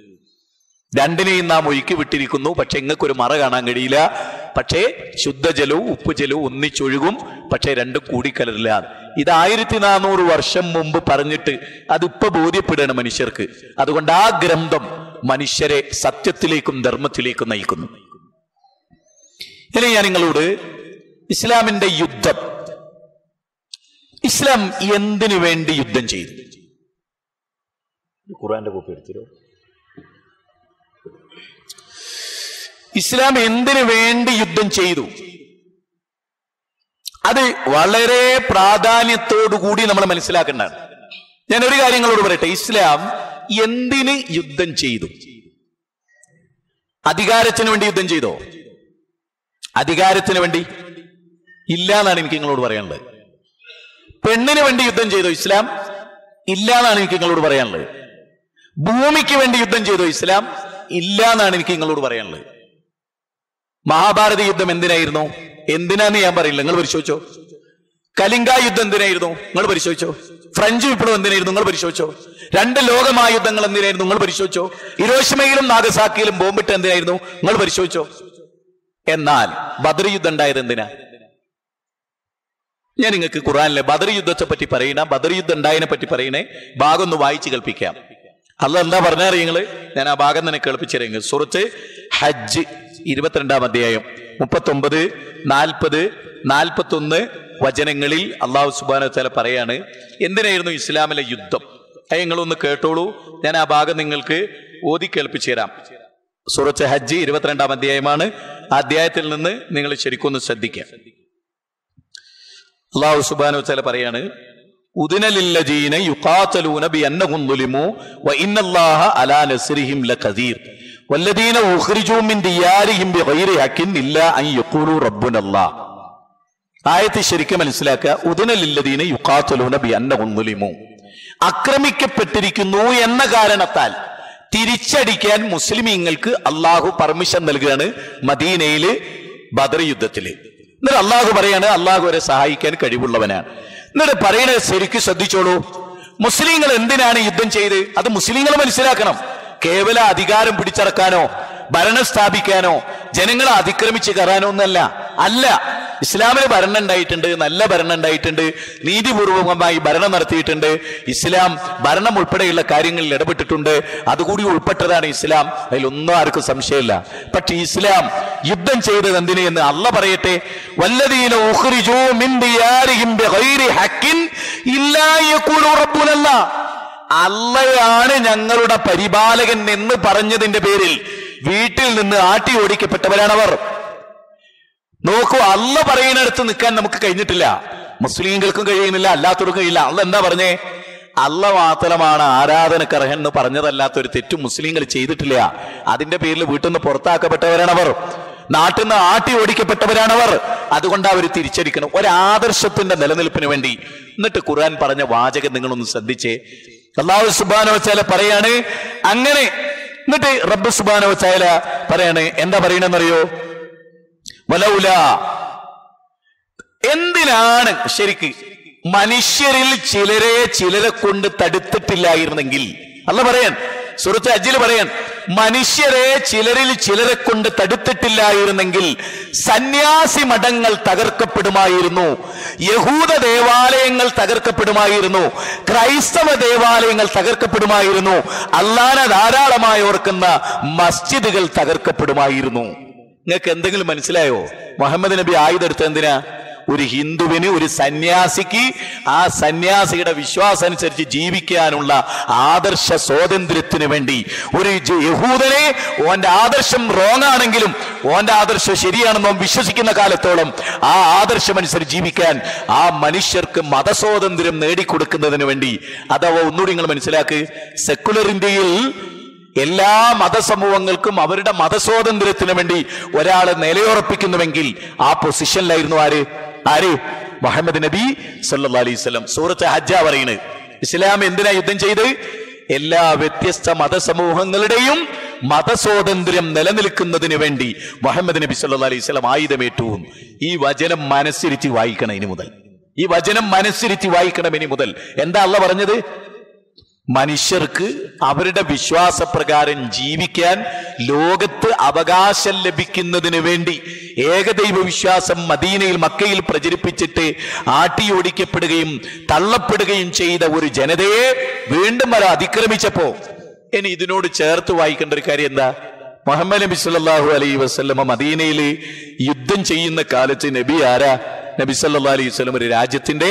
2നെയും നാം ഒഴുക്കി വിട്ടിരിക്കുന്നു. പക്ഷെ ഇങ്ങൾക്കൊരു മറ കാണാൻ കഴിയില്ല. പക്ഷേ ശുദ്ധജലവും ഉപ്പുജലവും ഒന്നിച്ചൊഴുകും. പക്ഷെ 2 കൂടിക്കലരില്ല. ഇത് 1400 വർഷം മുമ്പ് പറഞ്ഞിട്ട് അതിപ്പോ ബോധ്യപ്പെടുകയാണ് മനുഷ്യർക്ക്. അതുകൊണ്ട് ആ ഗ്രന്ഥം മനുഷ്യരെ സത്യത്തിലേക്കും ധർമ്മത്തിലേക്കും നയിക്കുന്നു. ഇനി ഞാൻ നിങ്ങളോട് ഇസ്ലാമിന്റെ യുദ്ധം, ഇസ്ലാം എന്തിനു വേണ്ടി യുദ്ധം ചെയ്തു? ഖുർആന്റെ കോപ്പി എടുത്തിരോ? ഇസ്ലാം എന്തിനു വേണ്ടി യുദ്ധം ചെയ്തു? അത് വളരെ പ്രാധാന്യത്തോടുകൂടി നമ്മൾ മനസ്സിലാക്കേണ്ടതാണ്. ഞാൻ ഒരു കാര്യങ്ങളോട് പറയട്ടെ. ഇസ്ലാം എന്തിന് യുദ്ധം ചെയ്തു? അധികാരത്തിന് വേണ്ടി യുദ്ധം ചെയ്തോ? അധികാരത്തിന് വേണ്ടി ഇല്ല എന്നാണ് എനിക്ക് നിങ്ങളോട് പറയാനുള്ളത്. പെണ്ണിന് വേണ്ടി യുദ്ധം ചെയ്തോ ഇസ്ലാം? ഇല്ല എന്നാണ് എനിക്ക് നിങ്ങളോട് പറയാനുള്ളത്. ഭൂമിക്ക് വേണ്ടി യുദ്ധം ചെയ്തോ ഇസ്ലാം? ഇല്ല എന്നാണ് എനിക്ക് നിങ്ങളോട് പറയാനുള്ളത്. മഹാഭാരത യുദ്ധം എന്തിനായിരുന്നു? എന്തിനാന്ന് ഞാൻ പറയില്ല, നിങ്ങൾ പരിശോധിച്ചോ. കലിംഗ യുദ്ധം എന്തിനായിരുന്നു? നിങ്ങൾ പരിശോധിച്ചോ. ഫ്രഞ്ച് വിപ്ലവം എന്തിനായിരുന്നു? നിങ്ങൾ പരിശോധിച്ചോ. 2 ലോകമഹായുദ്ധങ്ങൾ എന്തിനായിരുന്നു? നിങ്ങൾ പരിശോധിച്ചോ. ഹിരോഷിമയിലും നാഗസാക്കിയിലും ബോംബിട്ട് എന്തിനായിരുന്നു? നിങ്ങൾ പരിശോധിച്ചോ. എന്നാൽ ബദർ യുദ്ധം ഉണ്ടായത് എന്തിനാ? ഞാൻ നിങ്ങൾക്ക് ഖുർആനിലെ ബദർ യുദ്ധത്തെ പറ്റി പറയണ, ബദർ യുദ്ധം ഉണ്ടായതിനെ പറ്റി പറയണേ ഭാഗം ഒന്ന് വായിച്ച് കേൾപ്പിക്കാം. അള്ളാഹ് എന്താ പറഞ്ഞാൽ നിങ്ങള്, ഞാൻ ആ ഭാഗം തന്നെ കേൾപ്പിച്ചിരുന്നു. സൂറത്ത് ഹജ്ജ് 22-ാം അധ്യായം 39, 40, 41 വചനങ്ങളിൽ അള്ളാഹു സുബ്ഹാനഹു വ തആല പറയാണ് എന്തിനായിരുന്നു ഇസ്ലാമിലെ യുദ്ധം. അത് നിങ്ങളൊന്ന് കേട്ടോളൂ. ഞാൻ ആ ഭാഗം നിങ്ങൾക്ക് ഓതി കേൾപ്പിച്ചു തരാം. സൂറത്ത് ഹജ്ജ് 22-ാം അധ്യായമാണ്. ആ അധ്യായത്തിൽ നിന്ന് നിങ്ങൾ ശരിക്കൊന്ന് ശ്രദ്ധിക്കാം. അള്ളാഹു സുബ്ഹാനഹു വ തആല പറയാണ് ഉദിന ലില്ലദീന യുഖാതലൂന ബിഅന്നഹും ളുലിമു വഇന്നല്ലാഹ അലാ നസ്രിഹിം ലഖദീർ വല്ലദീന ഉഖ്രിജൂ മിൻ ദിയാരിഹിം ബിഗൈരി ഹഖിൻ ഇല്ലാ അൻ യഖൂലു റബ്ബുനല്ലാഹ്. ആയത്ത് ശരിക്കും മനസ്സിലാക്കുക. ഉദിന ലില്ലദീന യുഖാതലൂന ബിഅന്നഹും ളുലിമു, ആക്രമിക്കപ്പെട്ടിരിക്കുന്നു എന്ന കാരണത്താൽ തിരിച്ചടിക്കാൻ മുസ്ലിമീങ്ങൾക്ക് അള്ളാഹു പെർമിഷൻ നൽകുകയാണ് മദീനയില് ബദർ യുദ്ധത്തില്. എന്നിട്ട് അള്ളാഹു പറയാണ് അള്ളാഹു അവരെ സഹായിക്കാൻ കഴിവുള്ളവനാണ്. എന്നിട്ട് പറയണത് ശരിക്കും ശ്രദ്ധിച്ചോളൂ. മുസ്ലിങ്ങൾ എന്തിനാണ് യുദ്ധം ചെയ്ത്? അത് മുസ്ലിങ്ങൾ മനസ്സിലാക്കണം. കേവല അധികാരം പിടിച്ചടക്കാനോ ഭരണം സ്ഥാപിക്കാനോ ജനങ്ങളെ അതിക്രമിച്ച് കയറാനോ ഒന്നല്ല. അല്ല, ഇസ്ലാമിന് ഭരണം ഉണ്ടായിട്ടുണ്ട്, നല്ല ഭരണം ഉണ്ടായിട്ടുണ്ട്, നീതിപൂർവകമായി ഭരണം നടത്തിയിട്ടുണ്ട്. ഇസ്ലാം ഭരണം ഉൾപ്പെടെയുള്ള കാര്യങ്ങളിൽ ഇടപെട്ടിട്ടുണ്ട്. അതുകൂടി ഉൾപ്പെട്ടതാണ് ഇസ്ലാം. അതിലൊന്നും ആർക്കും സംശയമില്ല. പക്ഷെ ഇസ്ലാം യുദ്ധം ചെയ്തത് എന്തിനെന്ന് അള്ളാഹ് പറയട്ടെ. വല്ലദീന ഉഖ്രിജൂ മിൻ ദിയാരിഹിം ബിഗൈരി ഹഖിൻ ഇല്ലാ യഖൂലു റബ്ബുനല്ലാഹ്. അള്ളയാണ് ഞങ്ങളുടെ പരിപാലകൻ എന്ന് പറഞ്ഞതിന്റെ പേരിൽ വീട്ടിൽ നിന്ന് ആട്ടി ഓടിക്കപ്പെട്ടവരാണവർ. നോക്കൂ, അള്ള പറയുന്നിടത്ത് നിൽക്കാൻ നമുക്ക് കഴിഞ്ഞിട്ടില്ല. മുസ്ലിങ്ങൾക്കും കഴിയുന്നില്ല, അല്ലാത്തവർക്കും കഴിയില്ല. അള്ള എന്താ പറഞ്ഞേ? അള്ള മാത്രമാണ് ആരാധനക്കർഹൻ എന്ന് പറഞ്ഞതല്ലാത്തൊരു തെറ്റും മുസ്ലിങ്ങൾ ചെയ്തിട്ടില്ല. അതിന്റെ പേരിൽ വീട്ടിൽ നിന്ന് പുറത്താക്കപ്പെട്ടവരാണവർ, നാട്ടിൽ നിന്ന് ആട്ടി ഓടിക്കപ്പെട്ടവരാണവർ. അതുകൊണ്ട് അവർ തിരിച്ചടിക്കണം ഒരാദർശത്തിന്റെ നിലനിൽപ്പിന് വേണ്ടി. എന്നിട്ട് ഖുർആൻ പറഞ്ഞ വാചകം നിങ്ങളൊന്ന് ശ്രദ്ധിച്ചേ. അല്ലാഹു സുബ്ഹാനഹു വ തആല പറയാണ് അങ്ങനെ. എന്നിട്ട് റബ്ബ് സുബ്ഹാനഹു വ തആല പറയാണ്, എന്താ പറയണെന്നറിയോ? വലൗല, എന്തിനാണ് ശരിക്ക് മനുഷ്യരിൽ ചിലരെ കൊണ്ട് തടുത്തിട്ടില്ലായിരുന്നെങ്കിൽ. അല്ലാഹ് പറയാൻ സൂറത്ത് ഹജ്ജിൽ പറയാൻ ചിലരിൽ ചിലരെ കൊണ്ട് തടുത്തിട്ടില്ലായിരുന്നെങ്കിൽ സന്യാസി മഠങ്ങൾ തകർക്കപ്പെടുമായിരുന്നു, യഹൂദ ദേവാലയങ്ങൾ തകർക്കപ്പെടുമായിരുന്നു, ക്രൈസ്തവ ദേവാലയങ്ങൾ തകർക്കപ്പെടുമായിരുന്നു, അല്ലാഹനെ ധാരാളമായി ഓർക്കുന്ന മസ്ജിദുകൾ തകർക്കപ്പെടുമായിരുന്നു. നിങ്ങൾക്ക് എന്തെങ്കിലും മനസ്സിലായോ? മുഹമ്മദ് നബി ആയുധെടുത്ത എന്തിനാ? ഒരു ഹിന്ദുവിന്, ഒരു സന്യാസിക്ക് ആ സന്യാസിയുടെ വിശ്വാസം അനുസരിച്ച് ജീവിക്കാനുള്ള ആദർശ സ്വാതന്ത്ര്യത്തിന് വേണ്ടി. ഒരു യഹൂദനെ ഓന്റെ ആദർശം റോങ് ആണെങ്കിലും ഓന്റെ ആദർശം ശരിയാണെന്നോ വിശ്വസിക്കുന്ന കാലത്തോളം ആ ആദർശം അനുസരിച്ച് ജീവിക്കാൻ ആ മനുഷ്യർക്ക് മതസ്വാതന്ത്ര്യം നേടിക്കൊടുക്കുന്നതിന് വേണ്ടി. അഥവാ ഒന്നുകൂടി നിങ്ങൾ മനസ്സിലാക്ക്, സെക്കുലർ ഇന്ത്യയിൽ എല്ലാ മതസമൂഹങ്ങൾക്കും അവരുടെ മതസ്വാതന്ത്ര്യത്തിന് വേണ്ടി ഒരാളെ നിലയുറപ്പിക്കുന്നുവെങ്കിൽ ആ പൊസിഷനിലായിരുന്നു ആര്? മുഹമ്മദ് നബി സല്ലല്ലാഹു അലൈഹി വസല്ലം. സൂറത്ത് ഹജ്ജാ പറയുന്നത് ഇസ്ലാം എന്തിനാ യുദ്ധം ചെയ്ത്? എല്ലാ വ്യത്യസ്ത മതസമൂഹങ്ങളുടെയും മതസ്വാതന്ത്ര്യം നിലനിൽക്കുന്നതിന് വേണ്ടി മുഹമ്മദ് നബി സല്ലല്ലാഹു അലൈഹി വസല്ലം ആയുധമേറ്റു. ഈ വചനം മനസ്സിരുത്തി വായിക്കണം ഇനി മുതൽ. ഈ വചനം മനസ്സിരുത്തി വായിക്കണം ഇനി മുതൽ. എന്താ അള്ളാഹ് പറഞ്ഞത്? മനുഷ്യർക്ക് അവരുടെ വിശ്വാസപ്രകാരം ജീവിക്കാൻ ലോകത്ത് അവകാശം ലഭിക്കുന്നതിന് വേണ്ടി ഏകദൈവ വിശ്വാസം മദീനയിൽ മക്കയിൽ പ്രചരിപ്പിച്ചിട്ട് ആട്ടിയോടിക്കപ്പെടുകയും തള്ളപ്പെടുകയും ചെയ്ത ഒരു ജനതയെ വീണ്ടും അവർ അതിക്രമിച്ചപ്പോ ഇനി ഇതിനോട് ചേർത്ത് വായിക്കേണ്ട ഒരു കാര്യം എന്താ? മുഹമ്മദ് നബി സല്ലല്ലാഹു അലൈഹി വസല്ലമ മദീനയിൽ യുദ്ധം ചെയ്യുന്ന കാലത്ത് നബി ആരാ? നബി സല്ലല്ലാഹു അലൈഹി വസല്ലം ഒരു രാജ്യത്തിന്റെ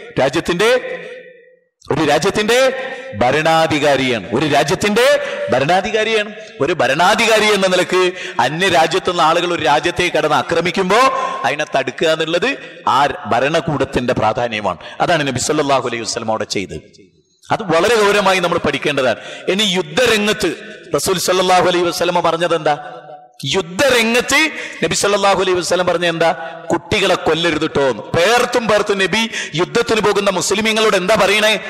ഭരണാധികാരിയാണ്. ഒരു രാജ്യത്തിന്റെ ഭരണാധികാരിയാണ്. ഒരു ഭരണാധികാരി എന്ന നിലക്ക് അന്യ രാജ്യത്തുള്ള ആളുകൾ ഒരു രാജ്യത്തെ കടന്ന് ആക്രമിക്കുമ്പോൾ അതിനെ തടുക്കുക എന്നുള്ളത് ആ ഭരണകൂടത്തിന്റെ പ്രാധാന്യമാണ്. അതാണ് നബി സല്ലല്ലാഹു അലൈഹി വസല്ലം അവിടെ ചെയ്തത്. അത് വളരെ ഗൗരവമായി നമ്മൾ പഠിക്കേണ്ടതാണ്. ഇനി യുദ്ധരംഗത്ത് റസൂൽ സല്ലല്ലാഹു അലൈഹി വസല്ലം പറഞ്ഞത് എന്താ? യുദ്ധരംഗത്ത് നബി സല്ലല്ലാഹു അലൈഹി വസല്ലം പറഞ്ഞ എന്താ? കുട്ടികളെ കൊല്ലരുത് ട്ടോ. പേർത്തും നബി യുദ്ധത്തിന് പോകുന്ന മുസ്ലിമീങ്ങളോട് എന്താ പറയണേ?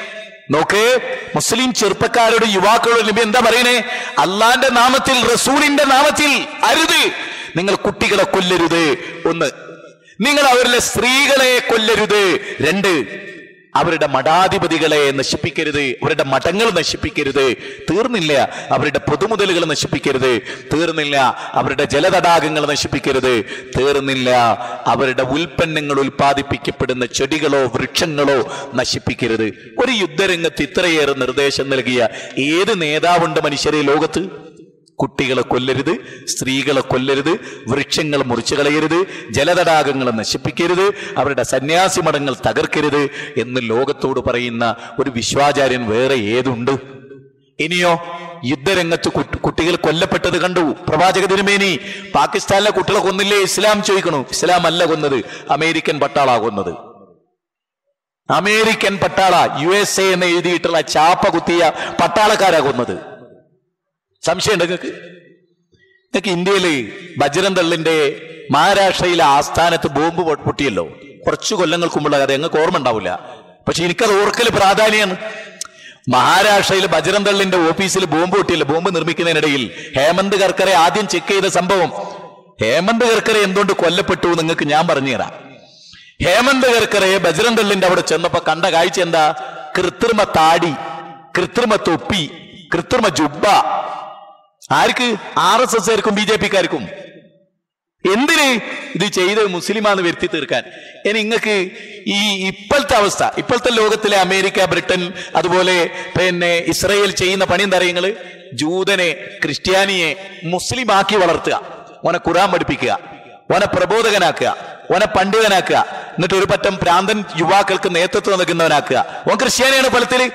നോക്ക്, മുസ്ലിം ചെറുപ്പക്കാരോട് യുവാക്കളോട് നബി എന്താ പറയണേ? അള്ളാന്റെ നാമത്തിൽ, റസൂലിന്റെ നാമത്തിൽ അരുത്. നിങ്ങൾ കുട്ടികളെ കൊല്ലരുത്. 1, നിങ്ങൾ അവരിലെ സ്ത്രീകളെ കൊല്ലരുത്. 2, അവരുടെ മഠാധിപതികളെ നശിപ്പിക്കരുത്, അവരുടെ മഠങ്ങൾ നശിപ്പിക്കരുത്. തീർന്നില്ല, അവരുടെ പൊതുമുതലുകൾ നശിപ്പിക്കരുത്. തീർന്നില്ല, അവരുടെ ജലതടാകങ്ങൾ നശിപ്പിക്കരുത്. തീർന്നില്ല, അവരുടെ ഉൽപ്പന്നങ്ങൾ ഉൽപ്പാദിപ്പിക്കപ്പെടുന്ന ചെടികളോ വൃക്ഷങ്ങളോ നശിപ്പിക്കരുത്. ഒരു യുദ്ധരംഗത്ത് ഇത്രയേറെ നിർദ്ദേശം നൽകിയ ഏത് നേതാവുണ്ട് മനുഷ്യരെ ലോകത്ത്? കുട്ടികളെ കൊല്ലരുത്, സ്ത്രീകളെ കൊല്ലരുത്, വൃക്ഷങ്ങൾ മുറിച്ചു കളയരുത്, ജലതടാകങ്ങൾ നശിപ്പിക്കരുത്, അവരുടെ സന്യാസി മഠങ്ങൾ തകർക്കരുത് എന്ന് ലോകത്തോട് പറയുന്ന ഒരു വിശ്വാചാര്യൻ വേറെ ഏതുണ്ട്? ഇനിയോ യുദ്ധരംഗത്ത് കുട്ടികൾ കൊല്ലപ്പെട്ടത് കണ്ടു. പ്രവാചക തിരുമേനി, പാകിസ്ഥാനിലെ കുട്ടികളെ കൊന്നില്ലേ? ഇസ്ലാം ചോദിക്കണു. ഇസ്ലാം അല്ല കൊന്നത്, അമേരിക്കൻ പട്ടാളാ കൊന്നത്. അമേരിക്കൻ പട്ടാള, USA എന്ന് എഴുതിയിട്ടുള്ള ചാപ്പ കുത്തിയ പട്ടാളക്കാരാ കൊന്നത്. സംശയമുണ്ട് നിങ്ങൾക്ക്? ഇന്ത്യയില് ബജ്റംഗ് മഹാരാഷ്ട്രയിലെ ആസ്ഥാനത്ത് ബോംബ് പൊട്ടിയല്ലോ, കുറച്ചു കൊല്ലങ്ങൾക്ക് മുമ്പുള്ള കഥ. ഞങ്ങൾക്ക് ഓർമ്മ ഉണ്ടാവില്ല, പക്ഷെ എനിക്കത് ഓർക്കൽ പ്രാധാന്യമാണ്. മഹാരാഷ്ട്രയിൽ ബജ്റംഗ് ഓഫീസിൽ ബോംബ് പൊട്ടിയല്ലോ. ബോംബ് നിർമ്മിക്കുന്നതിനിടയിൽ ഹേമന്ത് കർക്കറെ ആദ്യം ചെക്ക് ചെയ്ത സംഭവം. ഹേമന്ത് കർക്കറെ എന്തുകൊണ്ട് കൊല്ലപ്പെട്ടു നിങ്ങൾക്ക് ഞാൻ പറഞ്ഞുതരാം. ഹേമന്ത് കർക്കറെ ബജ്റംഗ് അവിടെ ചെന്നപ്പോ കണ്ട കാഴ്ച എന്താ? കൃത്രിമ താടി, കൃത്രിമ തൊപ്പി, കൃത്രിമ ജുബ്ബ. ആർക്ക്? RSSകാർക്കും BJPക്കാർക്കും. എന്തിന് ഇത് ചെയ്ത്? മുസ്ലിമാന്ന് വരുത്തി തീർക്കാൻ. ഇനി നിങ്ങൾക്ക് ഈ ഇപ്പോഴത്തെ അവസ്ഥ, ഇപ്പോഴത്തെ ലോകത്തിലെ അമേരിക്ക, ബ്രിട്ടൻ, അതുപോലെ ഇസ്രയേൽ ചെയ്യുന്ന പണി എന്താ അറിയുന്നത്? ജൂതനെ, ക്രിസ്ത്യാനിയെ മുസ്ലിം ആക്കി വളർത്തുക, ഓനെ ഖുർആൻ പഠിപ്പിക്കുക, ഓനെ പ്രബോധകനാക്കുക, ഓനെ പണ്ഡിതനാക്കുക, എന്നിട്ട് ഒരു പറ്റം പ്രാന്തൻ യുവാക്കൾക്ക് നേതൃത്വം നൽകുന്നവനാക്കുക. ഓൻ ക്രിസ്ത്യാനിയാണ് ഫലത്തില്.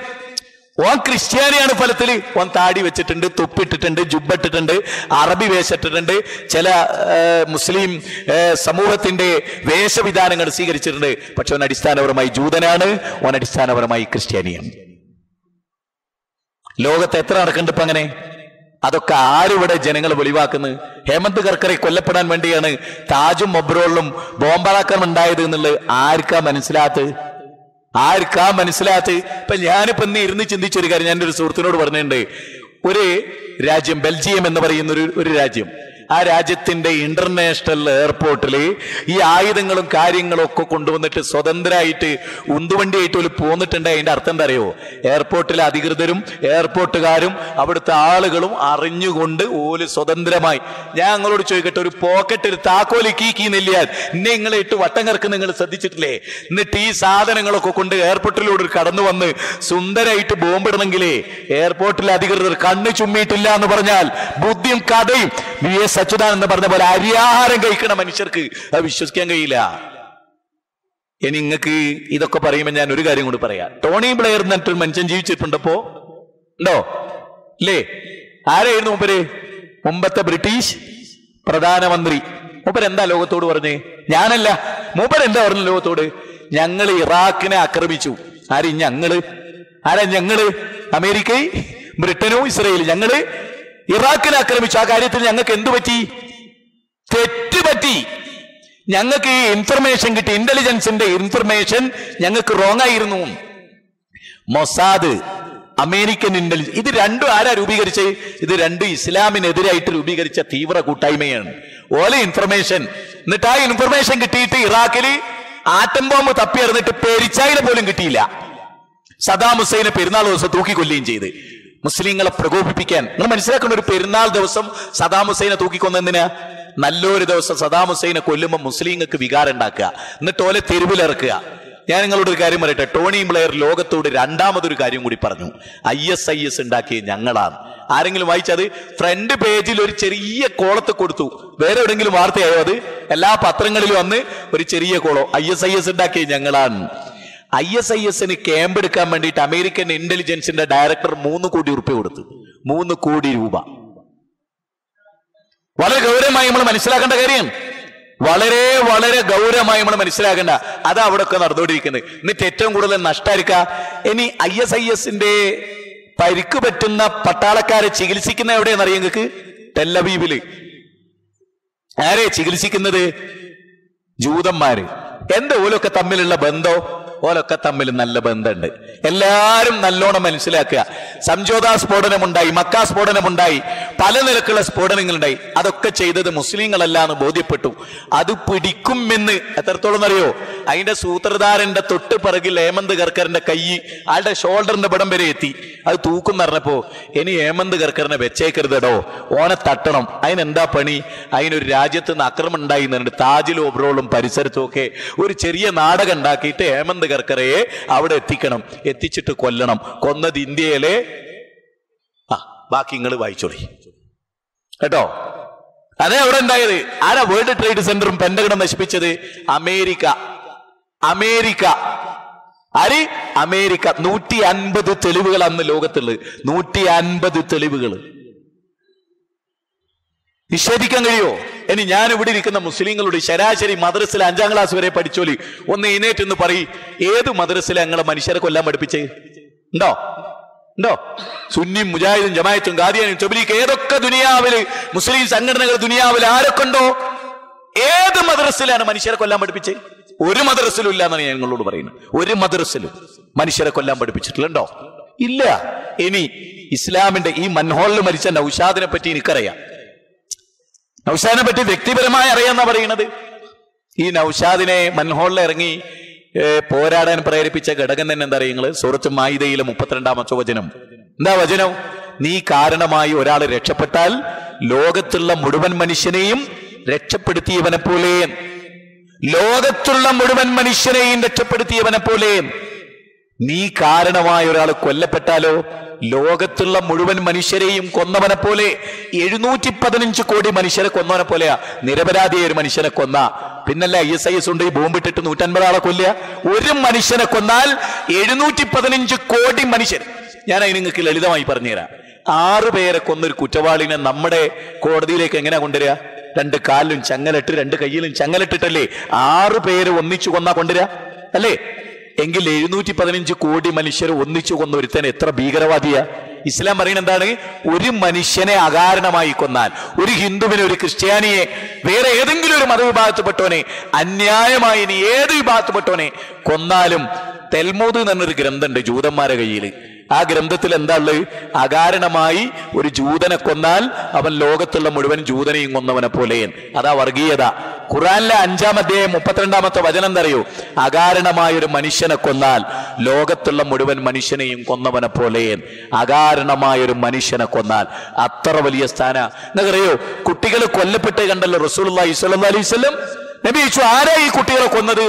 ഓൻ താടി വെച്ചിട്ടുണ്ട്, തൊപ്പിട്ടിട്ടുണ്ട്, ജുബ്ബിട്ടിട്ടുണ്ട്, അറബി വേഷിട്ടിട്ടുണ്ട്, ചില മുസ്ലിം സമൂഹത്തിന്റെ വേഷവിധാനങ്ങൾ സ്വീകരിച്ചിട്ടുണ്ട്. പക്ഷെ ഓൻ അടിസ്ഥാനപരമായി ജൂതനാണ്, ഓൻ അടിസ്ഥാനപരമായി ക്രിസ്ത്യാനിയാണ്. ലോകത്ത് എത്ര നടക്കുന്നുണ്ട് ഇപ്പൊ അങ്ങനെ? അതൊക്കെ ആരിവിടെ ജനങ്ങൾ വെളിവാക്കുന്നത്? ഹേമന്ത് കർക്കറെ കൊല്ലപ്പെടാൻ വേണ്ടിയാണ് താജും മൊബ്രോളിലും ബോംബാക്രമണം ഉണ്ടായത് എന്നുള്ളത് ആർക്കാ മനസ്സിലാത്ത്? ഇപ്പൊ ഞാനിപ്പോ ഇന്ന് ഇരുന്ന് ചിന്തിച്ചൊരു കാര്യം ഞാൻ ഒരു സുഹൃത്തിനോട് പറഞ്ഞിട്ടുണ്ട്. ഒരു രാജ്യം, ബെൽജിയം എന്ന് പറയുന്ന ഒരു രാജ്യം, ആ രാജ്യത്തിന്റെ ഇന്റർനാഷണൽ എയർപോർട്ടിൽ ഈ ആയുധങ്ങളും കാര്യങ്ങളും ഒക്കെ കൊണ്ടുവന്നിട്ട് സ്വതന്ത്രമായിട്ട് ഉന്തുവണ്ടിയായിട്ട് ഒരു പോന്നിട്ടുണ്ട്. അതിന്റെ അർത്ഥം എന്താ അറിയോ? എയർപോർട്ടിലെ അധികൃതരും എയർപോർട്ടുകാരും അവിടുത്തെ ആളുകളും അറിഞ്ഞുകൊണ്ട് ഓല് സ്വതന്ത്രമായി. ഞാൻ നിങ്ങളോട് ചോദിക്കട്ടെ, ഒരു പോക്കറ്റിൽ താക്കോല് കീ നെല്ലിയാൽ നിങ്ങളെ ഇട്ട് വട്ടം കറക്കുന്ന നിങ്ങൾ ശ്രദ്ധിച്ചിട്ടില്ലേ? എന്നിട്ട് ഈ സാധനങ്ങളൊക്കെ കൊണ്ട് എയർപോർട്ടിലൂടെ കടന്നു വന്ന് സുന്ദരമായിട്ട് ബോംബിടണമെങ്കിലേ എയർപോർട്ടിലെ അധികൃതർ കണ്ണ് ചുമ്മിയിട്ടില്ല എന്ന് പറഞ്ഞാൽ ബുദ്ധിയും കഥയും VS അച്യുതാനന്ദൻ എന്ന് പറഞ്ഞ പോലെ അരിയാഹാരം കഴിക്കണ മനുഷ്യർക്ക് അത് വിശ്വസിക്കാൻ കഴിയില്ല. ഇനി നിങ്ങൾക്ക് ഇതൊക്കെ പറയുമ്പോൾ ഞാൻ ഒരു കാര്യം കൂടി പറയാം. ടോണി ബ്ലെയർ എന്നിട്ടൊരു മനുഷ്യൻ ജീവിച്ചിട്ടുണ്ടപ്പോ ഉണ്ടോ? അല്ലേ? ആരായിരുന്നു മൂപ്പര്? മുമ്പത്തെ ബ്രിട്ടീഷ് പ്രധാനമന്ത്രി. മൂപ്പര് എന്താ ലോകത്തോട് പറഞ്ഞേ? ഞാനല്ല, മൂപ്പര് എന്താ പറഞ്ഞു ലോകത്തോട്? ഞങ്ങൾ ഇറാഖിനെ ആക്രമിച്ചു. ആര്? ഞങ്ങള്. ആരാ ഞങ്ങള്? അമേരിക്ക, ബ്രിട്ടനും ഇസ്രയേലും. ഞങ്ങള് ഇറാഖിനെ ആക്രമിച്ചു. ആ കാര്യത്തിൽ ഞങ്ങൾക്ക് എന്തു പറ്റി? തെറ്റുപറ്റി. ഞങ്ങൾക്ക് ഇൻഫർമേഷൻ കിട്ടി, ഇന്റലിജൻസിന്റെ ഇൻഫർമേഷൻ ഞങ്ങൾക്ക് റോങ് ആയിരുന്നു. മൊസാദ്, അമേരിക്കൻ ഇന്റലിജൻസ്, ഇത് രണ്ടും ആരാ രൂപീകരിച്ച്? ഇത് രണ്ടും ഇസ്ലാമിനെതിരായിട്ട് രൂപീകരിച്ച തീവ്ര കൂട്ടായ്മയാണ്. ഓല ഇൻഫർമേഷൻ, എന്നിട്ട് ആ ഇൻഫർമേഷൻ കിട്ടിയിട്ട് ഇറാഖില് ആറ്റം ബോംബ് തപ്പിയറിഞ്ഞിട്ട് പെരിച്ചായില പോലും കിട്ടിയില്ല. സദാം ഹുസൈനെ പെരുന്നാൾ ദിവസം തൂക്കിക്കൊല്ലുകയും ചെയ്ത് മുസ്ലിങ്ങളെ പ്രകോപിപ്പിക്കാൻ. നിങ്ങൾ മനസ്സിലാക്കുന്ന, ഒരു പെരുന്നാൾ ദിവസം സദാം ഹുസൈനെ തൂക്കിക്കൊന്നെന്തിനാ? നല്ലൊരു ദിവസം സദാം ഹുസൈനെ കൊല്ലുമ്പോൾ മുസ്ലിങ്ങൾക്ക് വികാരം ഉണ്ടാക്കുക, എന്നിട്ട് ഓലെ തെരുവിലിറക്കുക. ഞാൻ നിങ്ങളോട് ഒരു കാര്യം പറയട്ടെ. ടോണി ബ്ലെയർ ലോകത്തോട് രണ്ടാമതൊരു കാര്യം കൂടി പറഞ്ഞു. ISIS ഉണ്ടാക്കിയത് ഞങ്ങളാണ്. ആരെങ്കിലും വായിച്ചത്? ഫ്രണ്ട് പേജിൽ ഒരു ചെറിയ കോളത്ത് കൊടുത്തു. വേറെ എവിടെയെങ്കിലും വാർത്തയായോ അത്? എല്ലാ പത്രങ്ങളിലും വന്ന് ഒരു ചെറിയ കോളോ, ISIS ഉണ്ടാക്കിയത് ഞങ്ങളാണ്. ISISന് ക്യാമ്പ് എടുക്കാൻ വേണ്ടിയിട്ട് അമേരിക്കൻ ഇന്റലിജൻസിന്റെ ഡയറക്ടർ 3 കോടി രൂപ കൊടുത്തു. 3 കോടി രൂപ. വളരെ ഗൗരവമായി നമ്മൾ മനസ്സിലാക്കേണ്ട കാര്യം. വളരെ വളരെ ഗൗരവമായി നമ്മൾ മനസ്സിലാക്കേണ്ട. അതാ അവിടെ ഒക്കെ നടന്നുകൊണ്ടിരിക്കുന്നത്. എന്നിട്ട് ഏറ്റവും കൂടുതൽ നഷ്ടമായിരിക്ക. ഇനി ISISന്റെ പരിക്ക് പറ്റുന്ന പട്ടാളക്കാരെ ചികിത്സിക്കുന്ന എവിടെയെന്ന് അറിയാം നിങ്ങൾക്ക്? ടെല്ലവീവില്. ആരെ ചികിത്സിക്കുന്നത്? ജൂതന്മാര്. എന്താ ഓലൊക്കെ തമ്മിലുള്ള ബന്ധം? ഓലൊക്കെ തമ്മിൽ നല്ല ബന്ധമുണ്ട്. എല്ലാവരും നല്ലോണം മനസ്സിലാക്കുക. സംജോത സ്ഫോടനമുണ്ടായി, മക്ക സ്ഫോടനമുണ്ടായി, പല നിലക്കുള്ള സ്ഫോടനങ്ങളുണ്ടായി. അതൊക്കെ ചെയ്തത് മുസ്ലിങ്ങളല്ല എന്ന് ബോധ്യപ്പെട്ടു. അത് പിടിക്കുമെന്ന് എത്രത്തോളം അറിയോ? അതിന്റെ സൂത്രധാരന്റെ തൊട്ട് പിറകിൽ ഹേമന്ത് കർക്കറിന്റെ കൈ ആളുടെ ഷോൾഡറിന്റെ ഇടം വരെ എത്തി. അത് തൂക്കും പറഞ്ഞപ്പോ ഇനി ഹേമന്ത് കർക്കറിനെ വെച്ചേക്കരുതടോ, ഓനെ തട്ടണം. അതിനെന്താ പണി? അതിനൊരു രാജ്യത്ത് നിന്ന് ആക്രമണം ഉണ്ടായി എന്നുണ്ട്. താജിലും ഒബ്രോളും പരിസരത്തും ഒക്കെ ഒരു ചെറിയ നാടകം ഉണ്ടാക്കിയിട്ട് ഹേമന്ത് കർക്കറയെ അവിടെ എത്തിക്കണം, എത്തിച്ചിട്ട് കൊല്ലണം. കൊന്നത് ഇന്ത്യയിലെ ബാക്കി നിങ്ങൾ വായിച്ചോളി കേട്ടോ. അതേ അവിടെ ഉണ്ടായത്. ആരാ വേൾഡ് ട്രേഡ് സെന്ററും പെന്റഗണും നശിപ്പിച്ചത്? അമേരിക്ക. അമേരിക്ക ആര്? അമേരിക്ക. 150 തെളിവുകൾ അന്ന് ലോകത്തുള്ളത്. 150 തെളിവുകൾ നിഷേധിക്കാൻ കഴിയോ? ഇനി ഞാൻ ഇവിടെ ഇരിക്കുന്ന മുസ്ലിങ്ങളുടെ ശരാശരി മദ്രസയിൽ 5ാം ക്ലാസ് വരെ പഠിച്ചോലി ഒന്ന് എഴുന്നേറ്റ് എന്ന് പറയും, ഏത് മദ്രസയിലെ ഞങ്ങളെ മനുഷ്യരെ കൊല്ലാൻ പഠിപ്പിച്ചേ? ഉണ്ടോ? ഉണ്ടോ? സുന്നിയും മുജാഹിദും ജമാഅത്തും ഖാദിയാനും തബ്ലീഗ് ഏതൊക്കെ ദുനിയാവില് മുസ്ലിം സംഘടനകൾ ദുനിയാവിൽ ആരൊക്കെ ഉണ്ടോ? ഏത് മദ്രസയിലാണ് മനുഷ്യരെ കൊല്ലാൻ പഠിപ്പിച്ചേ? ഒരു മദ്രസയിലും ഇല്ല എന്നാണ് ഞാൻ നിങ്ങളോട് പറയുന്നത്. ഒരു മദ്രസയിലും മനുഷ്യരെ കൊല്ലാൻ പഠിപ്പിച്ചിട്ടുണ്ടോ? ഇല്ല. ഇനി ഇസ്ലാമിന്റെ ഈ മൻഹോളിൽ മരിച്ച നൗഷാദിനെ പറ്റി എനിക്കറിയാം. നൗഷാദിനെ പറ്റി വ്യക്തിപരമായി അറിയാന്നാ പറയുന്നത്. ഈ നൗഷാദിനെ മൻഹോളിൽ ഇറങ്ങി പോരാടാൻ പ്രേരിപ്പിച്ച ഘടകം തന്നെ എന്താ പറയുക? സൂറത്ത് മായിദയിലെ 32-ാമത്തെ വചനം. എന്താ വചനം? നീ കാരണമായി ഒരാൾ രക്ഷപ്പെട്ടാൽ ലോകത്തുള്ള മുഴുവൻ മനുഷ്യനെയും രക്ഷപ്പെടുത്തിയവനെ പോലെ, ലോകത്തുള്ള മുഴുവൻ മനുഷ്യനെയും രക്ഷപ്പെടുത്തിയവനെ പോലെ. നീ കാരണമായ ഒരാൾ കൊല്ലപ്പെട്ടാലോ ലോകത്തുള്ള മുഴുവൻ മനുഷ്യരെയും കൊന്നവനെ പോലെ. 715 കോടി മനുഷ്യരെ കൊന്നവനെ പോലെയാ നിരപരാധിയായ ഒരു മനുഷ്യനെ കൊന്ന. പിന്നല്ല ISIS ഉണ്ട്, ഈ ബോംബിട്ടിട്ട് 150 ആളെ കൊല്ലുക. ഒരു മനുഷ്യനെ കൊന്നാൽ 715 കോടി മനുഷ്യർ. ഞാൻ അതിന് നിങ്ങൾക്ക് ലളിതമായി പറഞ്ഞുതരാം. 6 പേരെ കൊന്നൊരു കുറ്റവാളിനെ നമ്മുടെ കോടതിയിലേക്ക് എങ്ങനെയാ കൊണ്ടുവരിക? 2 കാലിലും ചങ്ങലിട്ട് 2 കയ്യിലും ചങ്ങലിട്ടിട്ടല്ലേ 6 പേര് ഒന്നിച്ചു കൊന്നാ കൊണ്ടുവരിക അല്ലേ? എങ്കിൽ 715 കോടി മനുഷ്യർ ഒന്നിച്ചു കൊന്ന ഒരുത്തൻ എത്ര ഭീകരവാദിയാ? ഇസ്ലാം പറയുന്നത് എന്താണ്? ഒരു മനുഷ്യനെ അകാരണമായി കൊന്നാൽ, ഒരു ഹിന്ദുവിനെ, ഒരു ക്രിസ്ത്യാനിയെ, വേറെ ഏതെങ്കിലും ഒരു മതവിഭാഗത്തിൽപ്പെട്ടവനെ അന്യായമായി ഇനി ഏത് വിഭാഗത്തിൽപ്പെട്ടവനെ കൊന്നാലും, തെൽമൂദ് എന്ന് പറഞ്ഞൊരു ഗ്രന്ഥമുണ്ട് ജൂതന്മാരുടെ കയ്യിൽ. ആ ഗ്രന്ഥത്തിൽ എന്താ ഉള്ളത്? അകാരണമായി ഒരു ജൂതനെ കൊന്നാൽ അവൻ ലോകത്തുള്ള മുഴുവൻ ജൂതനെയും കൊന്നവനെ പോലെ. അതാ വർഗീയത. ഖുർആനിലെ 5-ാം അധ്യായം 32-ാമത്തെ വചനം എന്താ അറിയോ? അകാരണമായ ഒരു മനുഷ്യനെ കൊന്നാൽ ലോകത്തുള്ള മുഴുവൻ മനുഷ്യനെയും കൊന്നവനെ പോലെ. അകാരണമായ ഒരു മനുഷ്യനെ കൊന്നാൽ അത്ര വലിയ സ്ഥാന. നിങ്ങൾക്കറിയോ കുട്ടികൾ കൊല്ലപ്പെട്ട് കണ്ടല്ലോ റസൂലുള്ളാഹി സ്വല്ലല്ലാഹു അലൈഹി വസല്ലം. നബി ചോദിച്ചു, ആരാ ഈ കുട്ടികളെ കൊന്നത്?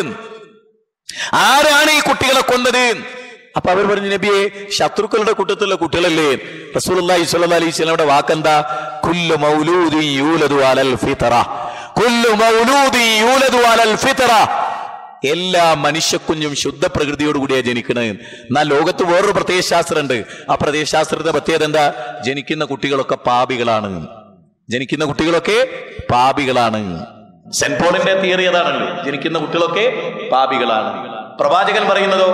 ആരാണ് ഈ കുട്ടികളെ കൊന്നത്? അപ്പൊ അവർ പറഞ്ഞു, നബിയെ ശത്രുക്കളുടെ കൂട്ടത്തിലുള്ള കുട്ടികളല്ലേ. റസൂലുള്ളാഹി സ്വല്ലല്ലാഹു അലൈഹി വസല്ലമയുടെ വാക്കെന്താ? കുല്ലു മൗലൂദിൻ യൂലദു അലൽ ഫിത്ര, കുല്ലു മൗലൂദിൻ യൂലദു അലൽ ഫിത്ര. എല്ലാ മനുഷ്യക്കുഞ്ഞും ശുദ്ധ പ്രകൃതിയോടുകൂടിയാണ് ജനിക്കുന്നത്. എന്നാൽ ലോകത്ത് വേറൊരു പ്രത്യയശാസ്ത്രമുണ്ട്. ആ പ്രത്യയശാസ്ത്രത്തിന്റെ പ്രത്യേകത എന്താ? ജനിക്കുന്ന കുട്ടികളൊക്കെ പാപികളാണ്. ജനിക്കുന്ന കുട്ടികളൊക്കെ പാപികളാണ്. സെന്റ് പോളിന്റെ തിയറി അതാണല്ലോ, ജനിക്കുന്ന കുട്ടികളൊക്കെ പാപികളാണ്. പ്രവാചകൻ പറയുന്നതോ,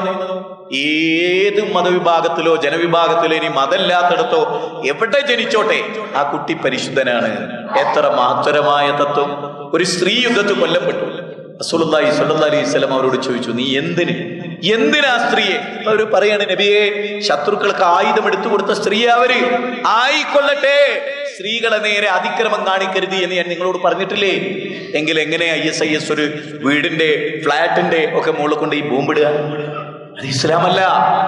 ഏത് മതവിഭാഗത്തിലോ ജനവിഭാഗത്തിലോ ഇനി മതമില്ലാത്തിടത്തോ എവിടെ ജനിച്ചോട്ടെ ആ കുട്ടി പരിശുദ്ധനാണ്. എത്ര മഹത്തരമായ തത്വം! ഒരു സ്ത്രീ യുദ്ധത്തിൽ കൊല്ലപ്പെട്ടു. റസൂലുള്ളാഹി സ്വല്ലല്ലാഹു അലൈഹി വസല്ലം അവരോട് ചോദിച്ചു, നീ എന്തിനാ സ്ത്രീയെ? അവർ പറയാണ്, നബിയെ ശത്രുക്കൾക്ക് ആയുധം എടുത്തു കൊടുത്ത സ്ത്രീ അവര് ആയിക്കൊള്ളട്ടെ, സ്ത്രീകളെ നേരെ അതിക്രമം കാണിക്കരുത് എന്ന് ഞാൻ നിങ്ങളോട് പറഞ്ഞിട്ടില്ലേ? എങ്കിൽ എങ്ങനെ ISIS ഒരു വീടിന്റെ ഫ്ലാറ്റിന്റെ ഒക്കെ മുകളിൽ കൊണ്ട് ഈ ബോംബിടുക? അത് ഇസ്ലാമല്ല.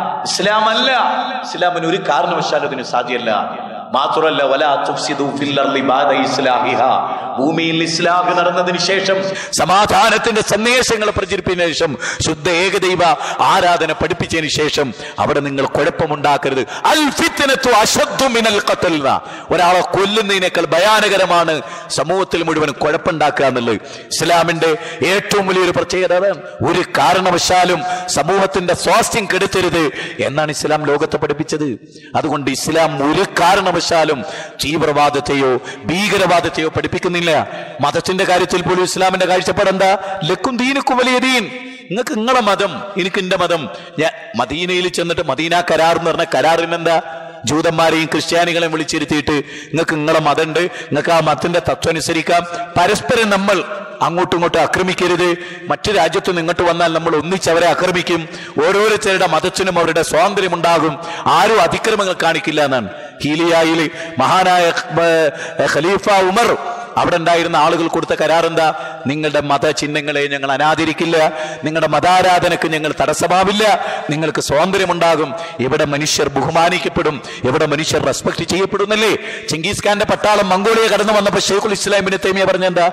ഇസ്ലാമിന് ഒരു കാരണവശാലും അതിന് സാധ്യമല്ല. മാത്രമല്ല, വലാ തുഫ്സിദു ഫിൽ അർളി ബഅദ ഇസ്ലാഹിഹാ, ഭൂമിയിൽ ഇസ്ലാഹ് നടന്നതിന് ശേഷം, സമാധാനത്തിന്റെ സന്ദേശങ്ങൾ പ്രചരിപ്പിച്ചതിന് ശേഷം, ശുദ്ധ ഏകദൈവ ആരാധന പഠിപ്പിച്ചതിന് ശേഷം അവിടെ നിങ്ങൾ കുഴപ്പമുണ്ടാക്കരുത്. അൽ ഫിത്നതു അശദ്ദു മിനൽ ഖത്ൽ. ഒരാളെ കൊല്ലുന്നതിനേക്കാൾ ഭയാനകരമാണ് സമൂഹത്തിൽ മുഴുവൻ കുഴപ്പമുണ്ടാക്കുക എന്നുള്ളത്. ഇസ്ലാമിന്റെ ഏറ്റവും വലിയൊരു പ്രത്യേകത അതാണ്. ഒരു കാരണവശാലും സമൂഹത്തിന്റെ സ്വാസ്ഥ്യം കെടുത്തരുത് എന്നാണ് ഇസ്ലാം ലോകത്തെ പഠിപ്പിച്ചത്. അതുകൊണ്ട് ഇസ്ലാം ഒരു കാരണവശാലും തീവ്രവാദത്തെയോ ഭീകരവാദത്തെയോ പഠിപ്പിക്കുന്നില്ല. മതത്തിന്റെ കാര്യത്തിൽ പോലും ഇസ്ലാമിന്റെ കാഴ്ചപ്പാടെന്താ? ലക്കും ദീനുക്കും വലിയ ദീൻ. നിങ്ങൾക്ക് നിങ്ങളെ മതം, എനിക്ക് എന്റെ മതം. ഞാൻ മദീനയിൽ ചെന്നിട്ട് മദീന കരാർ എന്ന് പറഞ്ഞ കരാറിനെന്താ? ജൂതന്മാരെയും ക്രിസ്ത്യാനികളെയും വിളിച്ചിരുത്തിയിട്ട് നിങ്ങൾക്ക് നിങ്ങളെ മതമുണ്ട്, നിങ്ങൾക്ക് ആ മതത്തിന്റെ തത്വം അനുസരിക്കാം, പരസ്പരം നമ്മൾ അങ്ങോട്ടും ഇങ്ങോട്ടും ആക്രമിക്കരുത്. മറ്റു രാജ്യത്ത് നിന്ന് ഇങ്ങോട്ട് വന്നാൽ നമ്മൾ ഒന്നിച്ചവരെ ആക്രമിക്കും. ഓരോരുത്തരുടെ മതത്തിനും അവരുടെ സ്വാതന്ത്ര്യമുണ്ടാകും. ആരും അതിക്രമങ്ങൾ കാണിക്കില്ല എന്നാണ്. ഹീലിയായിൽ മഹാനായ ഖലീഫ ഉമർ അവിടെ ഉണ്ടായിരുന്ന ആളുകൾ കൊടുത്ത കരാറെന്താ? നിങ്ങളുടെ മതചിഹ്നങ്ങളെ ഞങ്ങൾ അനാദരിക്കില്ല, നിങ്ങളുടെ മതാരാധനക്ക് ഞങ്ങൾ തടസ്സമാവില്ല, നിങ്ങൾക്ക് സ്വാതന്ത്ര്യമുണ്ടാകും, ഇവിടെ മനുഷ്യർ ബഹുമാനിക്കപ്പെടും, ഇവിടെ മനുഷ്യർ റെസ്പെക്ട് ചെയ്യപ്പെടുന്നല്ലേ. ചെങ്കീസ് ഖാന്റെ പട്ടാളം മംഗോളിയ കടന്നു വന്നപ്പോൾ ശൈഖുൽ ഇസ്ലാം ഇബ്നു തൈമിയ്യ പറഞ്ഞെന്താ?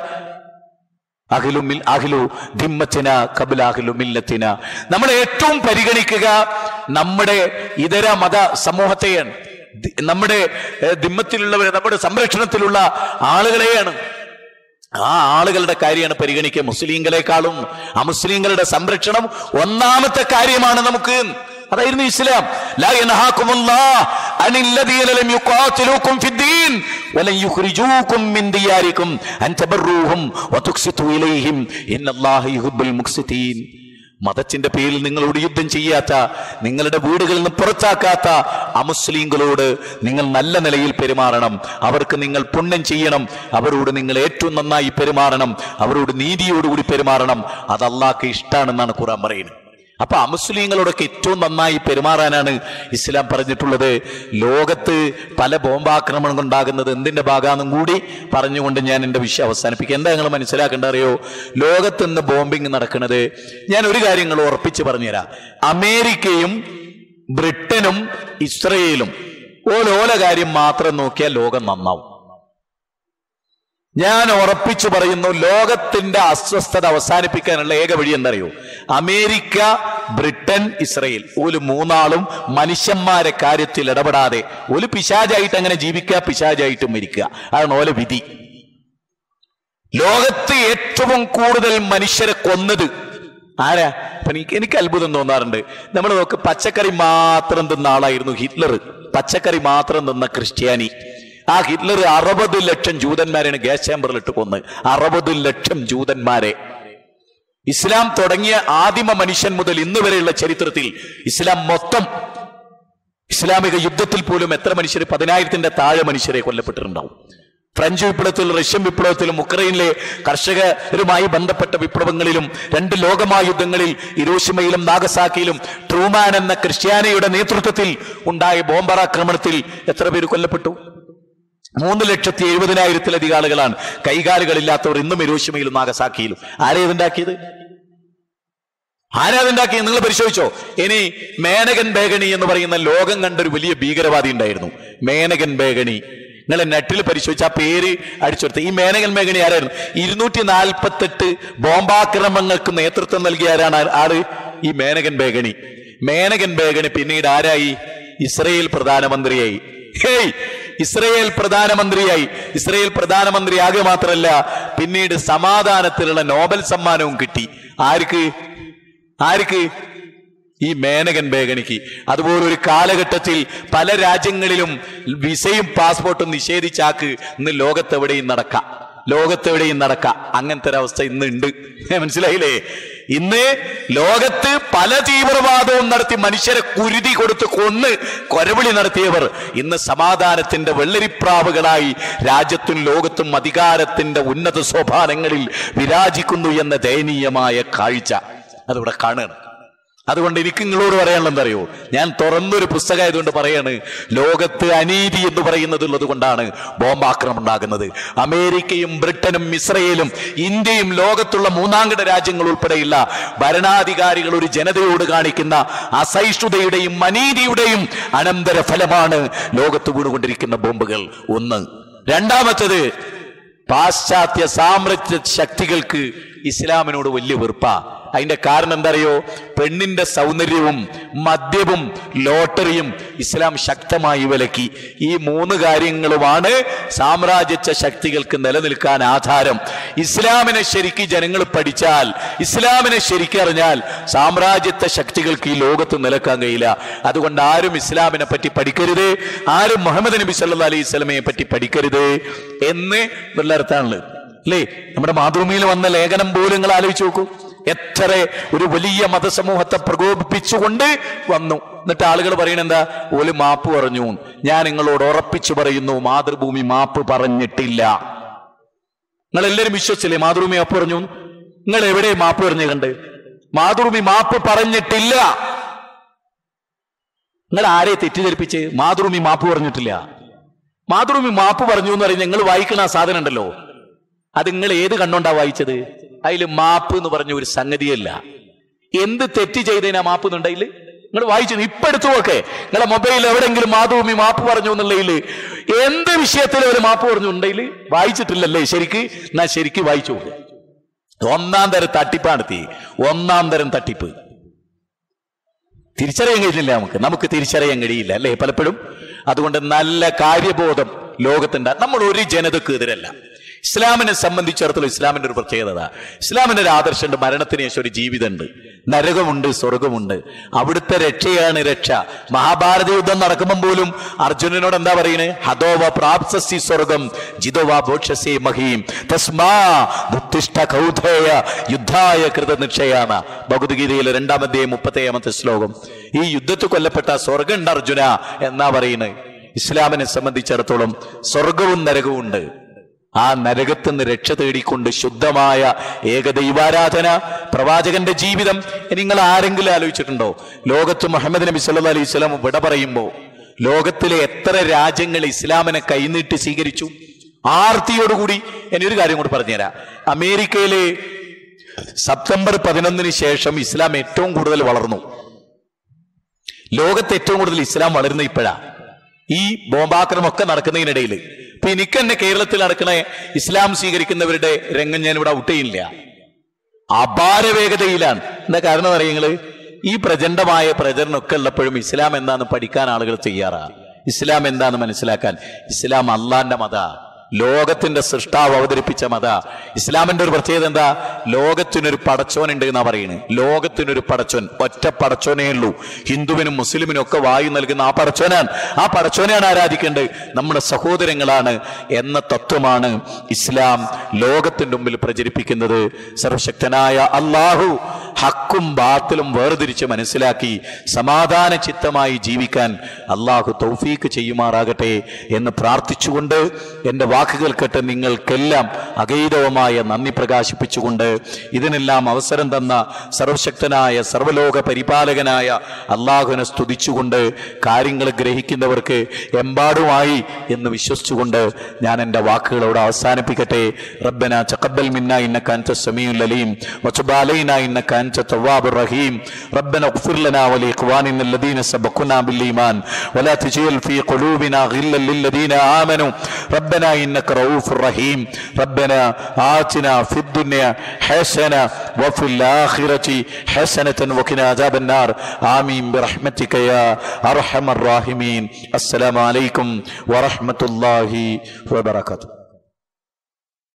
അഹ്ലു ദിമ്മത്തിന ഖബ്ല അഹ്ലു മില്ലത്തിന. നമ്മൾ ഏറ്റവും പരിഗണിക്കുക നമ്മുടെ ഇതര മത സമൂഹത്തെയാണ്, നമ്മുടെ ദിമ്മത്തിലുള്ളവരെ, നമ്മുടെ സംരക്ഷണത്തിലുള്ള ആളുകളെയാണ്. ആ ആളുകളുടെ കാര്യമാണ് പരിഗണിക്കുക. മുസ്ലിങ്ങളെക്കാളും അമുസ്ലിങ്ങളുടെ സംരക്ഷണം ഒന്നാമത്തെ കാര്യമാണ് നമുക്ക്. അതായിരുന്നു ഇസ്ലാം. ലാ യൻഹാകുമുല്ലാഹ് അനില്ലദീന ലം യുഖാതിലൂകും ഫിദ്ദീൻ വലൻ യുഖ്രിജൂകും മിൻ ദിയാരികും അൻ തബറൂഹും വതുഖ്സിതു ഇലൈഹിം ഇന്നല്ലാഹ യുഹിബ്ബുൽ മുഖ്സിതീൻ. മതത്തിന്റെ പേരിൽ നിങ്ങളോട് യുദ്ധം ചെയ്യാത്ത, നിങ്ങളുടെ വീടുകളിൽ നിന്ന് പുറത്താക്കാത്ത അമുസ്ലിങ്ങളോട് നിങ്ങൾ നല്ല നിലയിൽ പെരുമാറണം. അവർക്ക് നിങ്ങൾ പുണ്യം ചെയ്യണം. അവരോട് നിങ്ങൾ ഏറ്റവും നന്നായി പെരുമാറണം. അവരോട് നീതിയോടുകൂടി പെരുമാറണം. അത് അല്ലാഹ്ക്ക് ഇഷ്ടമാണെന്നാണ് ഖുർആൻ പറയുന്നത്. അപ്പൊ അമുസ്ലിങ്ങളോടൊക്കെ ഏറ്റവും നന്നായി പെരുമാറാനാണ് ഇസ്ലാം പറഞ്ഞിട്ടുള്ളത്. ലോകത്ത് പല ബോംബാക്രമണങ്ങൾ ഉണ്ടാകുന്നത് എന്തിന്റെ ഭാഗമാണെന്നും കൂടി പറഞ്ഞുകൊണ്ട് ഞാൻ എൻ്റെ വിഷയം അവസാനിപ്പിക്കുക. എന്താ നിങ്ങൾ മനസ്സിലാക്കേണ്ട അറിയോ? ലോകത്ത് നിന്ന് ബോംബിങ് നടക്കുന്നത്, ഞാൻ ഒരു കാര്യങ്ങൾ ഉറപ്പിച്ച് പറഞ്ഞുതരാം. അമേരിക്കയും ബ്രിട്ടനും ഇസ്രയേലും ഓല കാര്യം മാത്രം നോക്കിയാൽ ലോകം നന്നാവും. ഞാൻ ഉറപ്പിച്ചു പറയുന്നു, ലോകത്തിന്റെ അസ്വസ്ഥത അവസാനിപ്പിക്കാനുള്ള ഏക വഴി എന്തറിയോ? അമേരിക്ക, ബ്രിട്ടൻ, ഇസ്രയേൽ ഒരു മൂന്നാളും മനുഷ്യന്മാരെ കാര്യത്തിൽ ഇടപെടാതെ ഒരു പിശാചായിട്ട് അങ്ങനെ ജീവിക്കുക, പിശാചായിട്ട് മരിക്കുക. അതാണ് ഓല വിധി. ലോകത്ത് ഏറ്റവും കൂടുതൽ മനുഷ്യരെ കൊന്നത് ആരാ? അപ്പൊ എനിക്ക് അത്ഭുതം തോന്നാറുണ്ട്. നമ്മൾ നോക്ക്, പച്ചക്കറി മാത്രം തിന്ന ആളായിരുന്നു ഹിറ്റ്ലർ. പച്ചക്കറി മാത്രം തിന്ന ക്രിസ്ത്യാനി. ആ ഹിറ്റ്ലർ 60 ലക്ഷം ജൂതന്മാരെയാണ് ഗ്യാസ് ചേമ്പറിൽ ഇട്ട് കൊന്ന്. 60 ലക്ഷം ജൂതന്മാരെ. ഇസ്ലാം തുടങ്ങിയ ആദിമ മനുഷ്യൻ മുതൽ ഇന്ന് വരെയുള്ള ചരിത്രത്തിൽ ഇസ്ലാം മൊത്തം ഇസ്ലാമിക യുദ്ധത്തിൽ പോലും എത്ര മനുഷ്യർ? 10,000-ന്റെ താഴെ മനുഷ്യരെ കൊല്ലപ്പെട്ടിട്ടുണ്ടാവും. ഫ്രഞ്ച് വിപ്ലവത്തിലും റഷ്യൻ വിപ്ലവത്തിലും ഉക്രൈനിലെ കർഷകരുമായി ബന്ധപ്പെട്ട വിപ്ലവങ്ങളിലും 2 ലോകമഹായുദ്ധങ്ങളിൽ ഹിരോഷിമയിലും നാഗസാക്കിയിലും ട്രൂമാൻ എന്ന ക്രിസ്ത്യാനിയുടെ നേതൃത്വത്തിൽ ഉണ്ടായ ബോംബാക്രമണത്തിൽ എത്ര പേര് കൊല്ലപ്പെട്ടു? 3,70,000-ത്തിലധികം ആളുകളാണ്. കൈകാലുകളില്ലാത്തവർ ഇന്നും ഹിരോഷിമയിലും നാഗസാക്കിയിലും. ആരെയുണ്ടാക്കിയത്? ആരാതുണ്ടാക്കിയത്? നിങ്ങൾ പരിശോധിച്ചോ. ഇനി മേനകൻ ബേഗണി എന്ന് പറയുന്ന ലോകം കണ്ടൊരു വലിയ ഭീകരവാദി ഉണ്ടായിരുന്നു, മേനകൻ ബേഗണി. നിങ്ങൾ നെറ്റിൽ പരിശോധിച്ച ആ പേര് അടിച്ചെടുത്ത്. ഈ മേനകൻ ബേഗണി ആരായിരുന്നു? 248 ബോംബാക്രമണങ്ങൾക്ക് നേതൃത്വം നൽകിയ ആര്? ഈ മേനകൻ ബേഗണി. മേനകൻ ബേഗണി പിന്നീട് ആരായി? ഇസ്രയേൽ പ്രധാനമന്ത്രിയായി. ഇസ്രയേൽ പ്രധാനമന്ത്രിയായി. ഇസ്രയേൽ പ്രധാനമന്ത്രിയാകുക മാത്രമല്ല, പിന്നീട് സമാധാനത്തിലുള്ള നോബൽ സമ്മാനവും കിട്ടി. ആർക്ക്? ഈ മേനകൻ ബേഗണിക്ക്. അതുപോലെ ഒരു കാലഘട്ടത്തിൽ പല രാജ്യങ്ങളിലും വിസയും പാസ്പോർട്ടും നിഷേധിച്ചാക്ക് ഇന്ന് ലോകത്തെവിടെയും നടക്കാം. അങ്ങനത്തെ ഒരവസ്ഥ ഇന്ന് ഉണ്ട്. മനസ്സിലായില്ലേ? ഇന്ന് ലോകത്ത് പല തീവ്രവാദവും നടത്തി മനുഷ്യരെ കുരുതി കൊടുത്ത് കൊന്ന് കൊരവിളി നടത്തിയവർ ഇന്ന് സമാധാനത്തിന്റെ വെള്ളരിപ്രാവുകളായി രാജ്യത്തും ലോകത്തും അധികാരത്തിന്റെ ഉന്നത സോപാനങ്ങളിൽ വിരാജിക്കുന്നു എന്ന ദയനീയമായ കാഴ്ച അതിവിടെ കാണുകയാണ്. അതുകൊണ്ട് എനിക്ക് നിങ്ങളോട് പറയാനുള്ള എന്തറിയോ? ഞാൻ തുറന്നൊരു പുസ്തകമായതുകൊണ്ട് പറയാണ്, ലോകത്ത് അനീതി എന്ന് പറയുന്നത് ഉള്ളത് കൊണ്ടാണ് ബോംബാക്രമണം ഉണ്ടാകുന്നത്. അമേരിക്കയും ബ്രിട്ടനും ഇസ്രയേലും ഇന്ത്യയും ലോകത്തുള്ള മൂന്നാംകിട രാജ്യങ്ങൾ ഉൾപ്പെടെയുള്ള ഭരണാധികാരികൾ ഒരു ജനതയോട് കാണിക്കുന്ന അസഹിഷ്ണുതയുടെയും അനീതിയുടെയും അനന്തര ഫലമാണ് ലോകത്ത് വീണുകൊണ്ടിരിക്കുന്ന ബോംബുകൾ. ഒന്ന്. രണ്ടാമത്തത്, പാശ്ചാത്യ സാമ്രാജ്യ ശക്തികൾക്ക് ഇസ്ലാമിനോട് വലിയ വെറുപ്പാ. അതിന്റെ കാരണം എന്താ അറിയോ? പെണ്ണിന്റെ സൗന്ദര്യവും മദ്യവും ലോട്ടറിയും ഇസ്ലാം ശക്തമായി വിലക്കി. ഈ 3 കാര്യങ്ങളുമാണ് സാമ്രാജ്യ ശക്തികൾക്ക് നിലനിൽക്കാൻ ആധാരം. ഇസ്ലാമിനെ ശരിക്ക് ജനങ്ങൾ പഠിച്ചാൽ, ഇസ്ലാമിനെ ശരിക്കറിഞ്ഞാൽ സാമ്രാജ്യത്വ ശക്തികൾക്ക് ഈ ലോകത്ത് നിലക്കാൻ കഴിയില്ല. അതുകൊണ്ട് ആരും ഇസ്ലാമിനെ പറ്റി പഠിക്കരുത്, ആരും മുഹമ്മദ് നബി സല്ലല്ലാഹു അലൈഹി വസല്ലമയെ പറ്റി പഠിക്കരുത് എന്ന് ഉള്ള അർത്ഥമാണുള്ളത് അല്ലേ? നമ്മുടെ മാതൃഭൂമിയിൽ വന്ന ലേഖനം പോലും നിങ്ങൾ ആലോചിച്ച് നോക്കൂ. എത്ര ഒരു വലിയ മതസമൂഹത്തെ പ്രകോപിപ്പിച്ചുകൊണ്ട് വന്നു. എന്നിട്ട് ആളുകൾ പറയണെന്താ? ഓല് മാപ്പ് പറഞ്ഞു. ഞാൻ നിങ്ങളോട് ഉറപ്പിച്ചു പറയുന്നു, മാതൃഭൂമി മാപ്പ് പറഞ്ഞിട്ടില്ല. നിങ്ങൾ എല്ലാവരും വിശ്വസിച്ചില്ലേ മാതൃഭൂമി മാപ്പ് പറഞ്ഞു? നിങ്ങൾ എവിടെ മാപ്പ് പറഞ്ഞു കണ്ട്? മാതൃഭൂമി മാപ്പ് പറഞ്ഞിട്ടില്ല. നിങ്ങൾ ആരെ തെറ്റിദ്ധരിപ്പിച്ച്? മാതൃഭൂമി മാപ്പ് പറഞ്ഞിട്ടില്ല. മാതൃഭൂമി മാപ്പ് പറഞ്ഞു എന്ന് പറയുന്നത് നിങ്ങൾ വായിക്കണ ആ സാധനം ഉണ്ടല്ലോ, അത് നിങ്ങൾ ഏത് കണ്ണുകൊണ്ടാ വായിച്ചത്? അതിൽ മാപ്പ് എന്ന് പറഞ്ഞ ഒരു സംഗതിയല്ല. എന്ത് തെറ്റ് ചെയ്തതിനാ മാപ്പ് എന്നുണ്ടെങ്കിൽ നിങ്ങൾ വായിച്ചു. ഇപ്പൊ എടുത്തു നോക്കെ നിങ്ങളെ മൊബൈലിൽ എവിടെയെങ്കിലും മാതൃഭൂമി മാപ്പ് പറഞ്ഞു എന്നുള്ളതിൽ എന്ത് വിഷയത്തിൽ ഒരു മാപ്പ് പറഞ്ഞു ഉണ്ടെങ്കിൽ വായിച്ചിട്ടില്ലല്ലേ? ശരിക്ക് വായിച്ചു നോക്ക്. ഒന്നാം തരം തട്ടിപ്പാണ്. ഒന്നാം തരം തട്ടിപ്പ്. തിരിച്ചറിയാൻ കഴിയില്ല. നമുക്ക് തിരിച്ചറിയാൻ കഴിയില്ല അല്ലേ പലപ്പോഴും. അതുകൊണ്ട് നല്ല കാര്യബോധം ലോകത്തുണ്ട്. നമ്മൾ ഒരു ജനതക്ക് എതിരല്ല. ഇസ്ലാമിനെ സംബന്ധിച്ചിടത്തോളം ഇസ്ലാമിന്റെ ഒരു പ്രത്യേകത, ഇസ്ലാമിന്റെ ഒരു ആദർശമുണ്ട്. മരണത്തിന് ശേഷം ഒരു ജീവിതമുണ്ട്, നരകമുണ്ട്, സ്വർഗമുണ്ട്. അവിടുത്തെ രക്ഷയാണ് രക്ഷ. മഹാഭാരത യുദ്ധം നടക്കുമ്പോൾ പോലും അർജുനനോട് എന്താ പറയുന്നത്? ഹതോവ പ്രാപ്സസി സ്വർഗം ജിതോവ ഭോക്ഷസേ മഹീം തസ്മാ ഉത്തിഷ്ഠ കൗധേയ യുദ്ധായ കൃത നിക്ഷയാമ. ഭഗവത്ഗീതയിലെ 2-ാം അധ്യായം 37-ാമത്തെ ശ്ലോകം. ഈ യുദ്ധത്തിൽ കൊല്ലപ്പെട്ട സ്വർഗമുണ്ട് അർജുന എന്നാ പറയുന്നത്. ഇസ്ലാമിനെ സംബന്ധിച്ചിടത്തോളം സ്വർഗവും നരകവും ഉണ്ട്. ആ നരകത്തിൽ രക്ഷ തേടിക്കൊണ്ട് ശുദ്ധമായ ഏകദൈവാരാധന, പ്രവാചകന്റെ ജീവിതം. നിങ്ങൾ ആരെങ്കിലും ആലോചിച്ചിട്ടുണ്ടോ? ലോകത്ത് മുഹമ്മദ് നബി സല്ലല്ലാഹു അലൈഹി വസല്ലം വിട പറയുമ്പോൾ ലോകത്തിലെ എത്ര രാജ്യങ്ങൾ ഇസ്ലാമിനെ കൈനീട്ടി സ്വീകരിച്ചു? ആർത്തിയോടുകൂടി. ഒരു കാര്യം കൂടി പറഞ്ഞുതരാം. അമേരിക്കയിലെ സെപ്റ്റംബർ 11 ശേഷം ഇസ്ലാം ഏറ്റവും കൂടുതൽ വളർന്നു. ലോകത്ത് ഏറ്റവും കൂടുതൽ ഇസ്ലാം വളരുന്ന ഇപ്പോഴാ, ഈ ബോംബാക്രമൊക്കെ നടക്കുന്നതിനിടയിൽ. ഇപ്പൊ എനിക്ക് തന്നെ കേരളത്തിൽ നടക്കണ ഇസ്ലാം സ്വീകരിക്കുന്നവരുടെ രംഗം ഞാൻ ഇവിടെ ഔട്ട് ചെയ്യില്ല. അപാര വേഗതയിലാണ്. എന്താ കാരണം അറിയുങ്ങള്? ഈ പ്രചണ്ഡമായ പ്രചരണമൊക്കെ ഉള്ളപ്പോഴും ഇസ്ലാം എന്താന്ന് പഠിക്കാൻ ആളുകൾ തയ്യാറാണ്. ഇസ്ലാം എന്താന്ന് മനസ്സിലാക്കാൻ. ഇസ്ലാം അള്ളാന്റെ മത, ലോകത്തിന്റെ സൃഷ്ടാവ് അവതരിപ്പിച്ച മത. ഇസ്ലാമിന്റെ ഒരു പ്രത്യേകത എന്താ? ലോകത്തിനൊരു പടച്ചോൻ ഉണ്ട് എന്നാ പറയുന്നത്. ലോകത്തിനൊരു പടച്ചോൻ, ഒറ്റ പടച്ചോനേ ഉള്ളൂ. ഹിന്ദുവിനും മുസ്ലിമിനും ഒക്കെ വായു നൽകുന്ന ആ പടച്ചോനാണ്. ആ പടച്ചോനെയാണ് ആരാധിക്കേണ്ടത്. നമ്മുടെ സഹോദരങ്ങളാണ് എന്ന തത്വമാണ് ഇസ്ലാം ലോകത്തിന്റെ മുമ്പിൽ പ്രചരിപ്പിക്കുന്നത്. സർവശക്തനായ അള്ളാഹു ഹക്കും ബാത്തിലും വേർതിരിച്ച് മനസ്സിലാക്കി സമാധാന ചിത്തമായി ജീവിക്കാൻ അള്ളാഹു തൗഫീക്ക് ചെയ്യുമാറാകട്ടെ എന്ന് പ്രാർത്ഥിച്ചുകൊണ്ട് എൻ്റെ വാക്കുകൾ കേട്ട് നിങ്ങൾക്കെല്ലാം അഗൈതവമായ നന്ദി പ്രകാശിപ്പിച്ചുകൊണ്ട് ഇതിനെല്ലാം അവസരം തന്ന സർവശക്തനായ സർവലോക പരിപാലകനായ അള്ളാഹുവിനെ സ്തുതിച്ചുകൊണ്ട് കാര്യങ്ങൾ ഗ്രഹിക്കുന്നവർക്ക് എമ്പാടുമായി എന്ന് വിശ്വസിച്ചുകൊണ്ട് ഞാൻ എൻ്റെ വാക്കുകളോട് അവസാനിപ്പിക്കട്ടെ. റബ്ബന തഖബ്ബൽ മിന്നാ ഇന്നക അൻത സമീഉൽ അലീം വതുബ് അലൈനാ ഇന്നക അൻത തവ്വാബുർ റഹീം. റബ്ബന ഇഗ്ഫിർ ലനാ വലിഇഖ്വാനിന الذين سبقونا بالإيمان ولا تجعل في قلوبنا غلا للذين آمنوا ربنا إنك رؤوف رحيم. ربنا آتنا في الدنيا حسنة وفي الآخرة حسنة وقنا عذاب النار. آمين برحمتك يا أرحم الراحمين. السلام عليكم ورحمة الله وبركاته.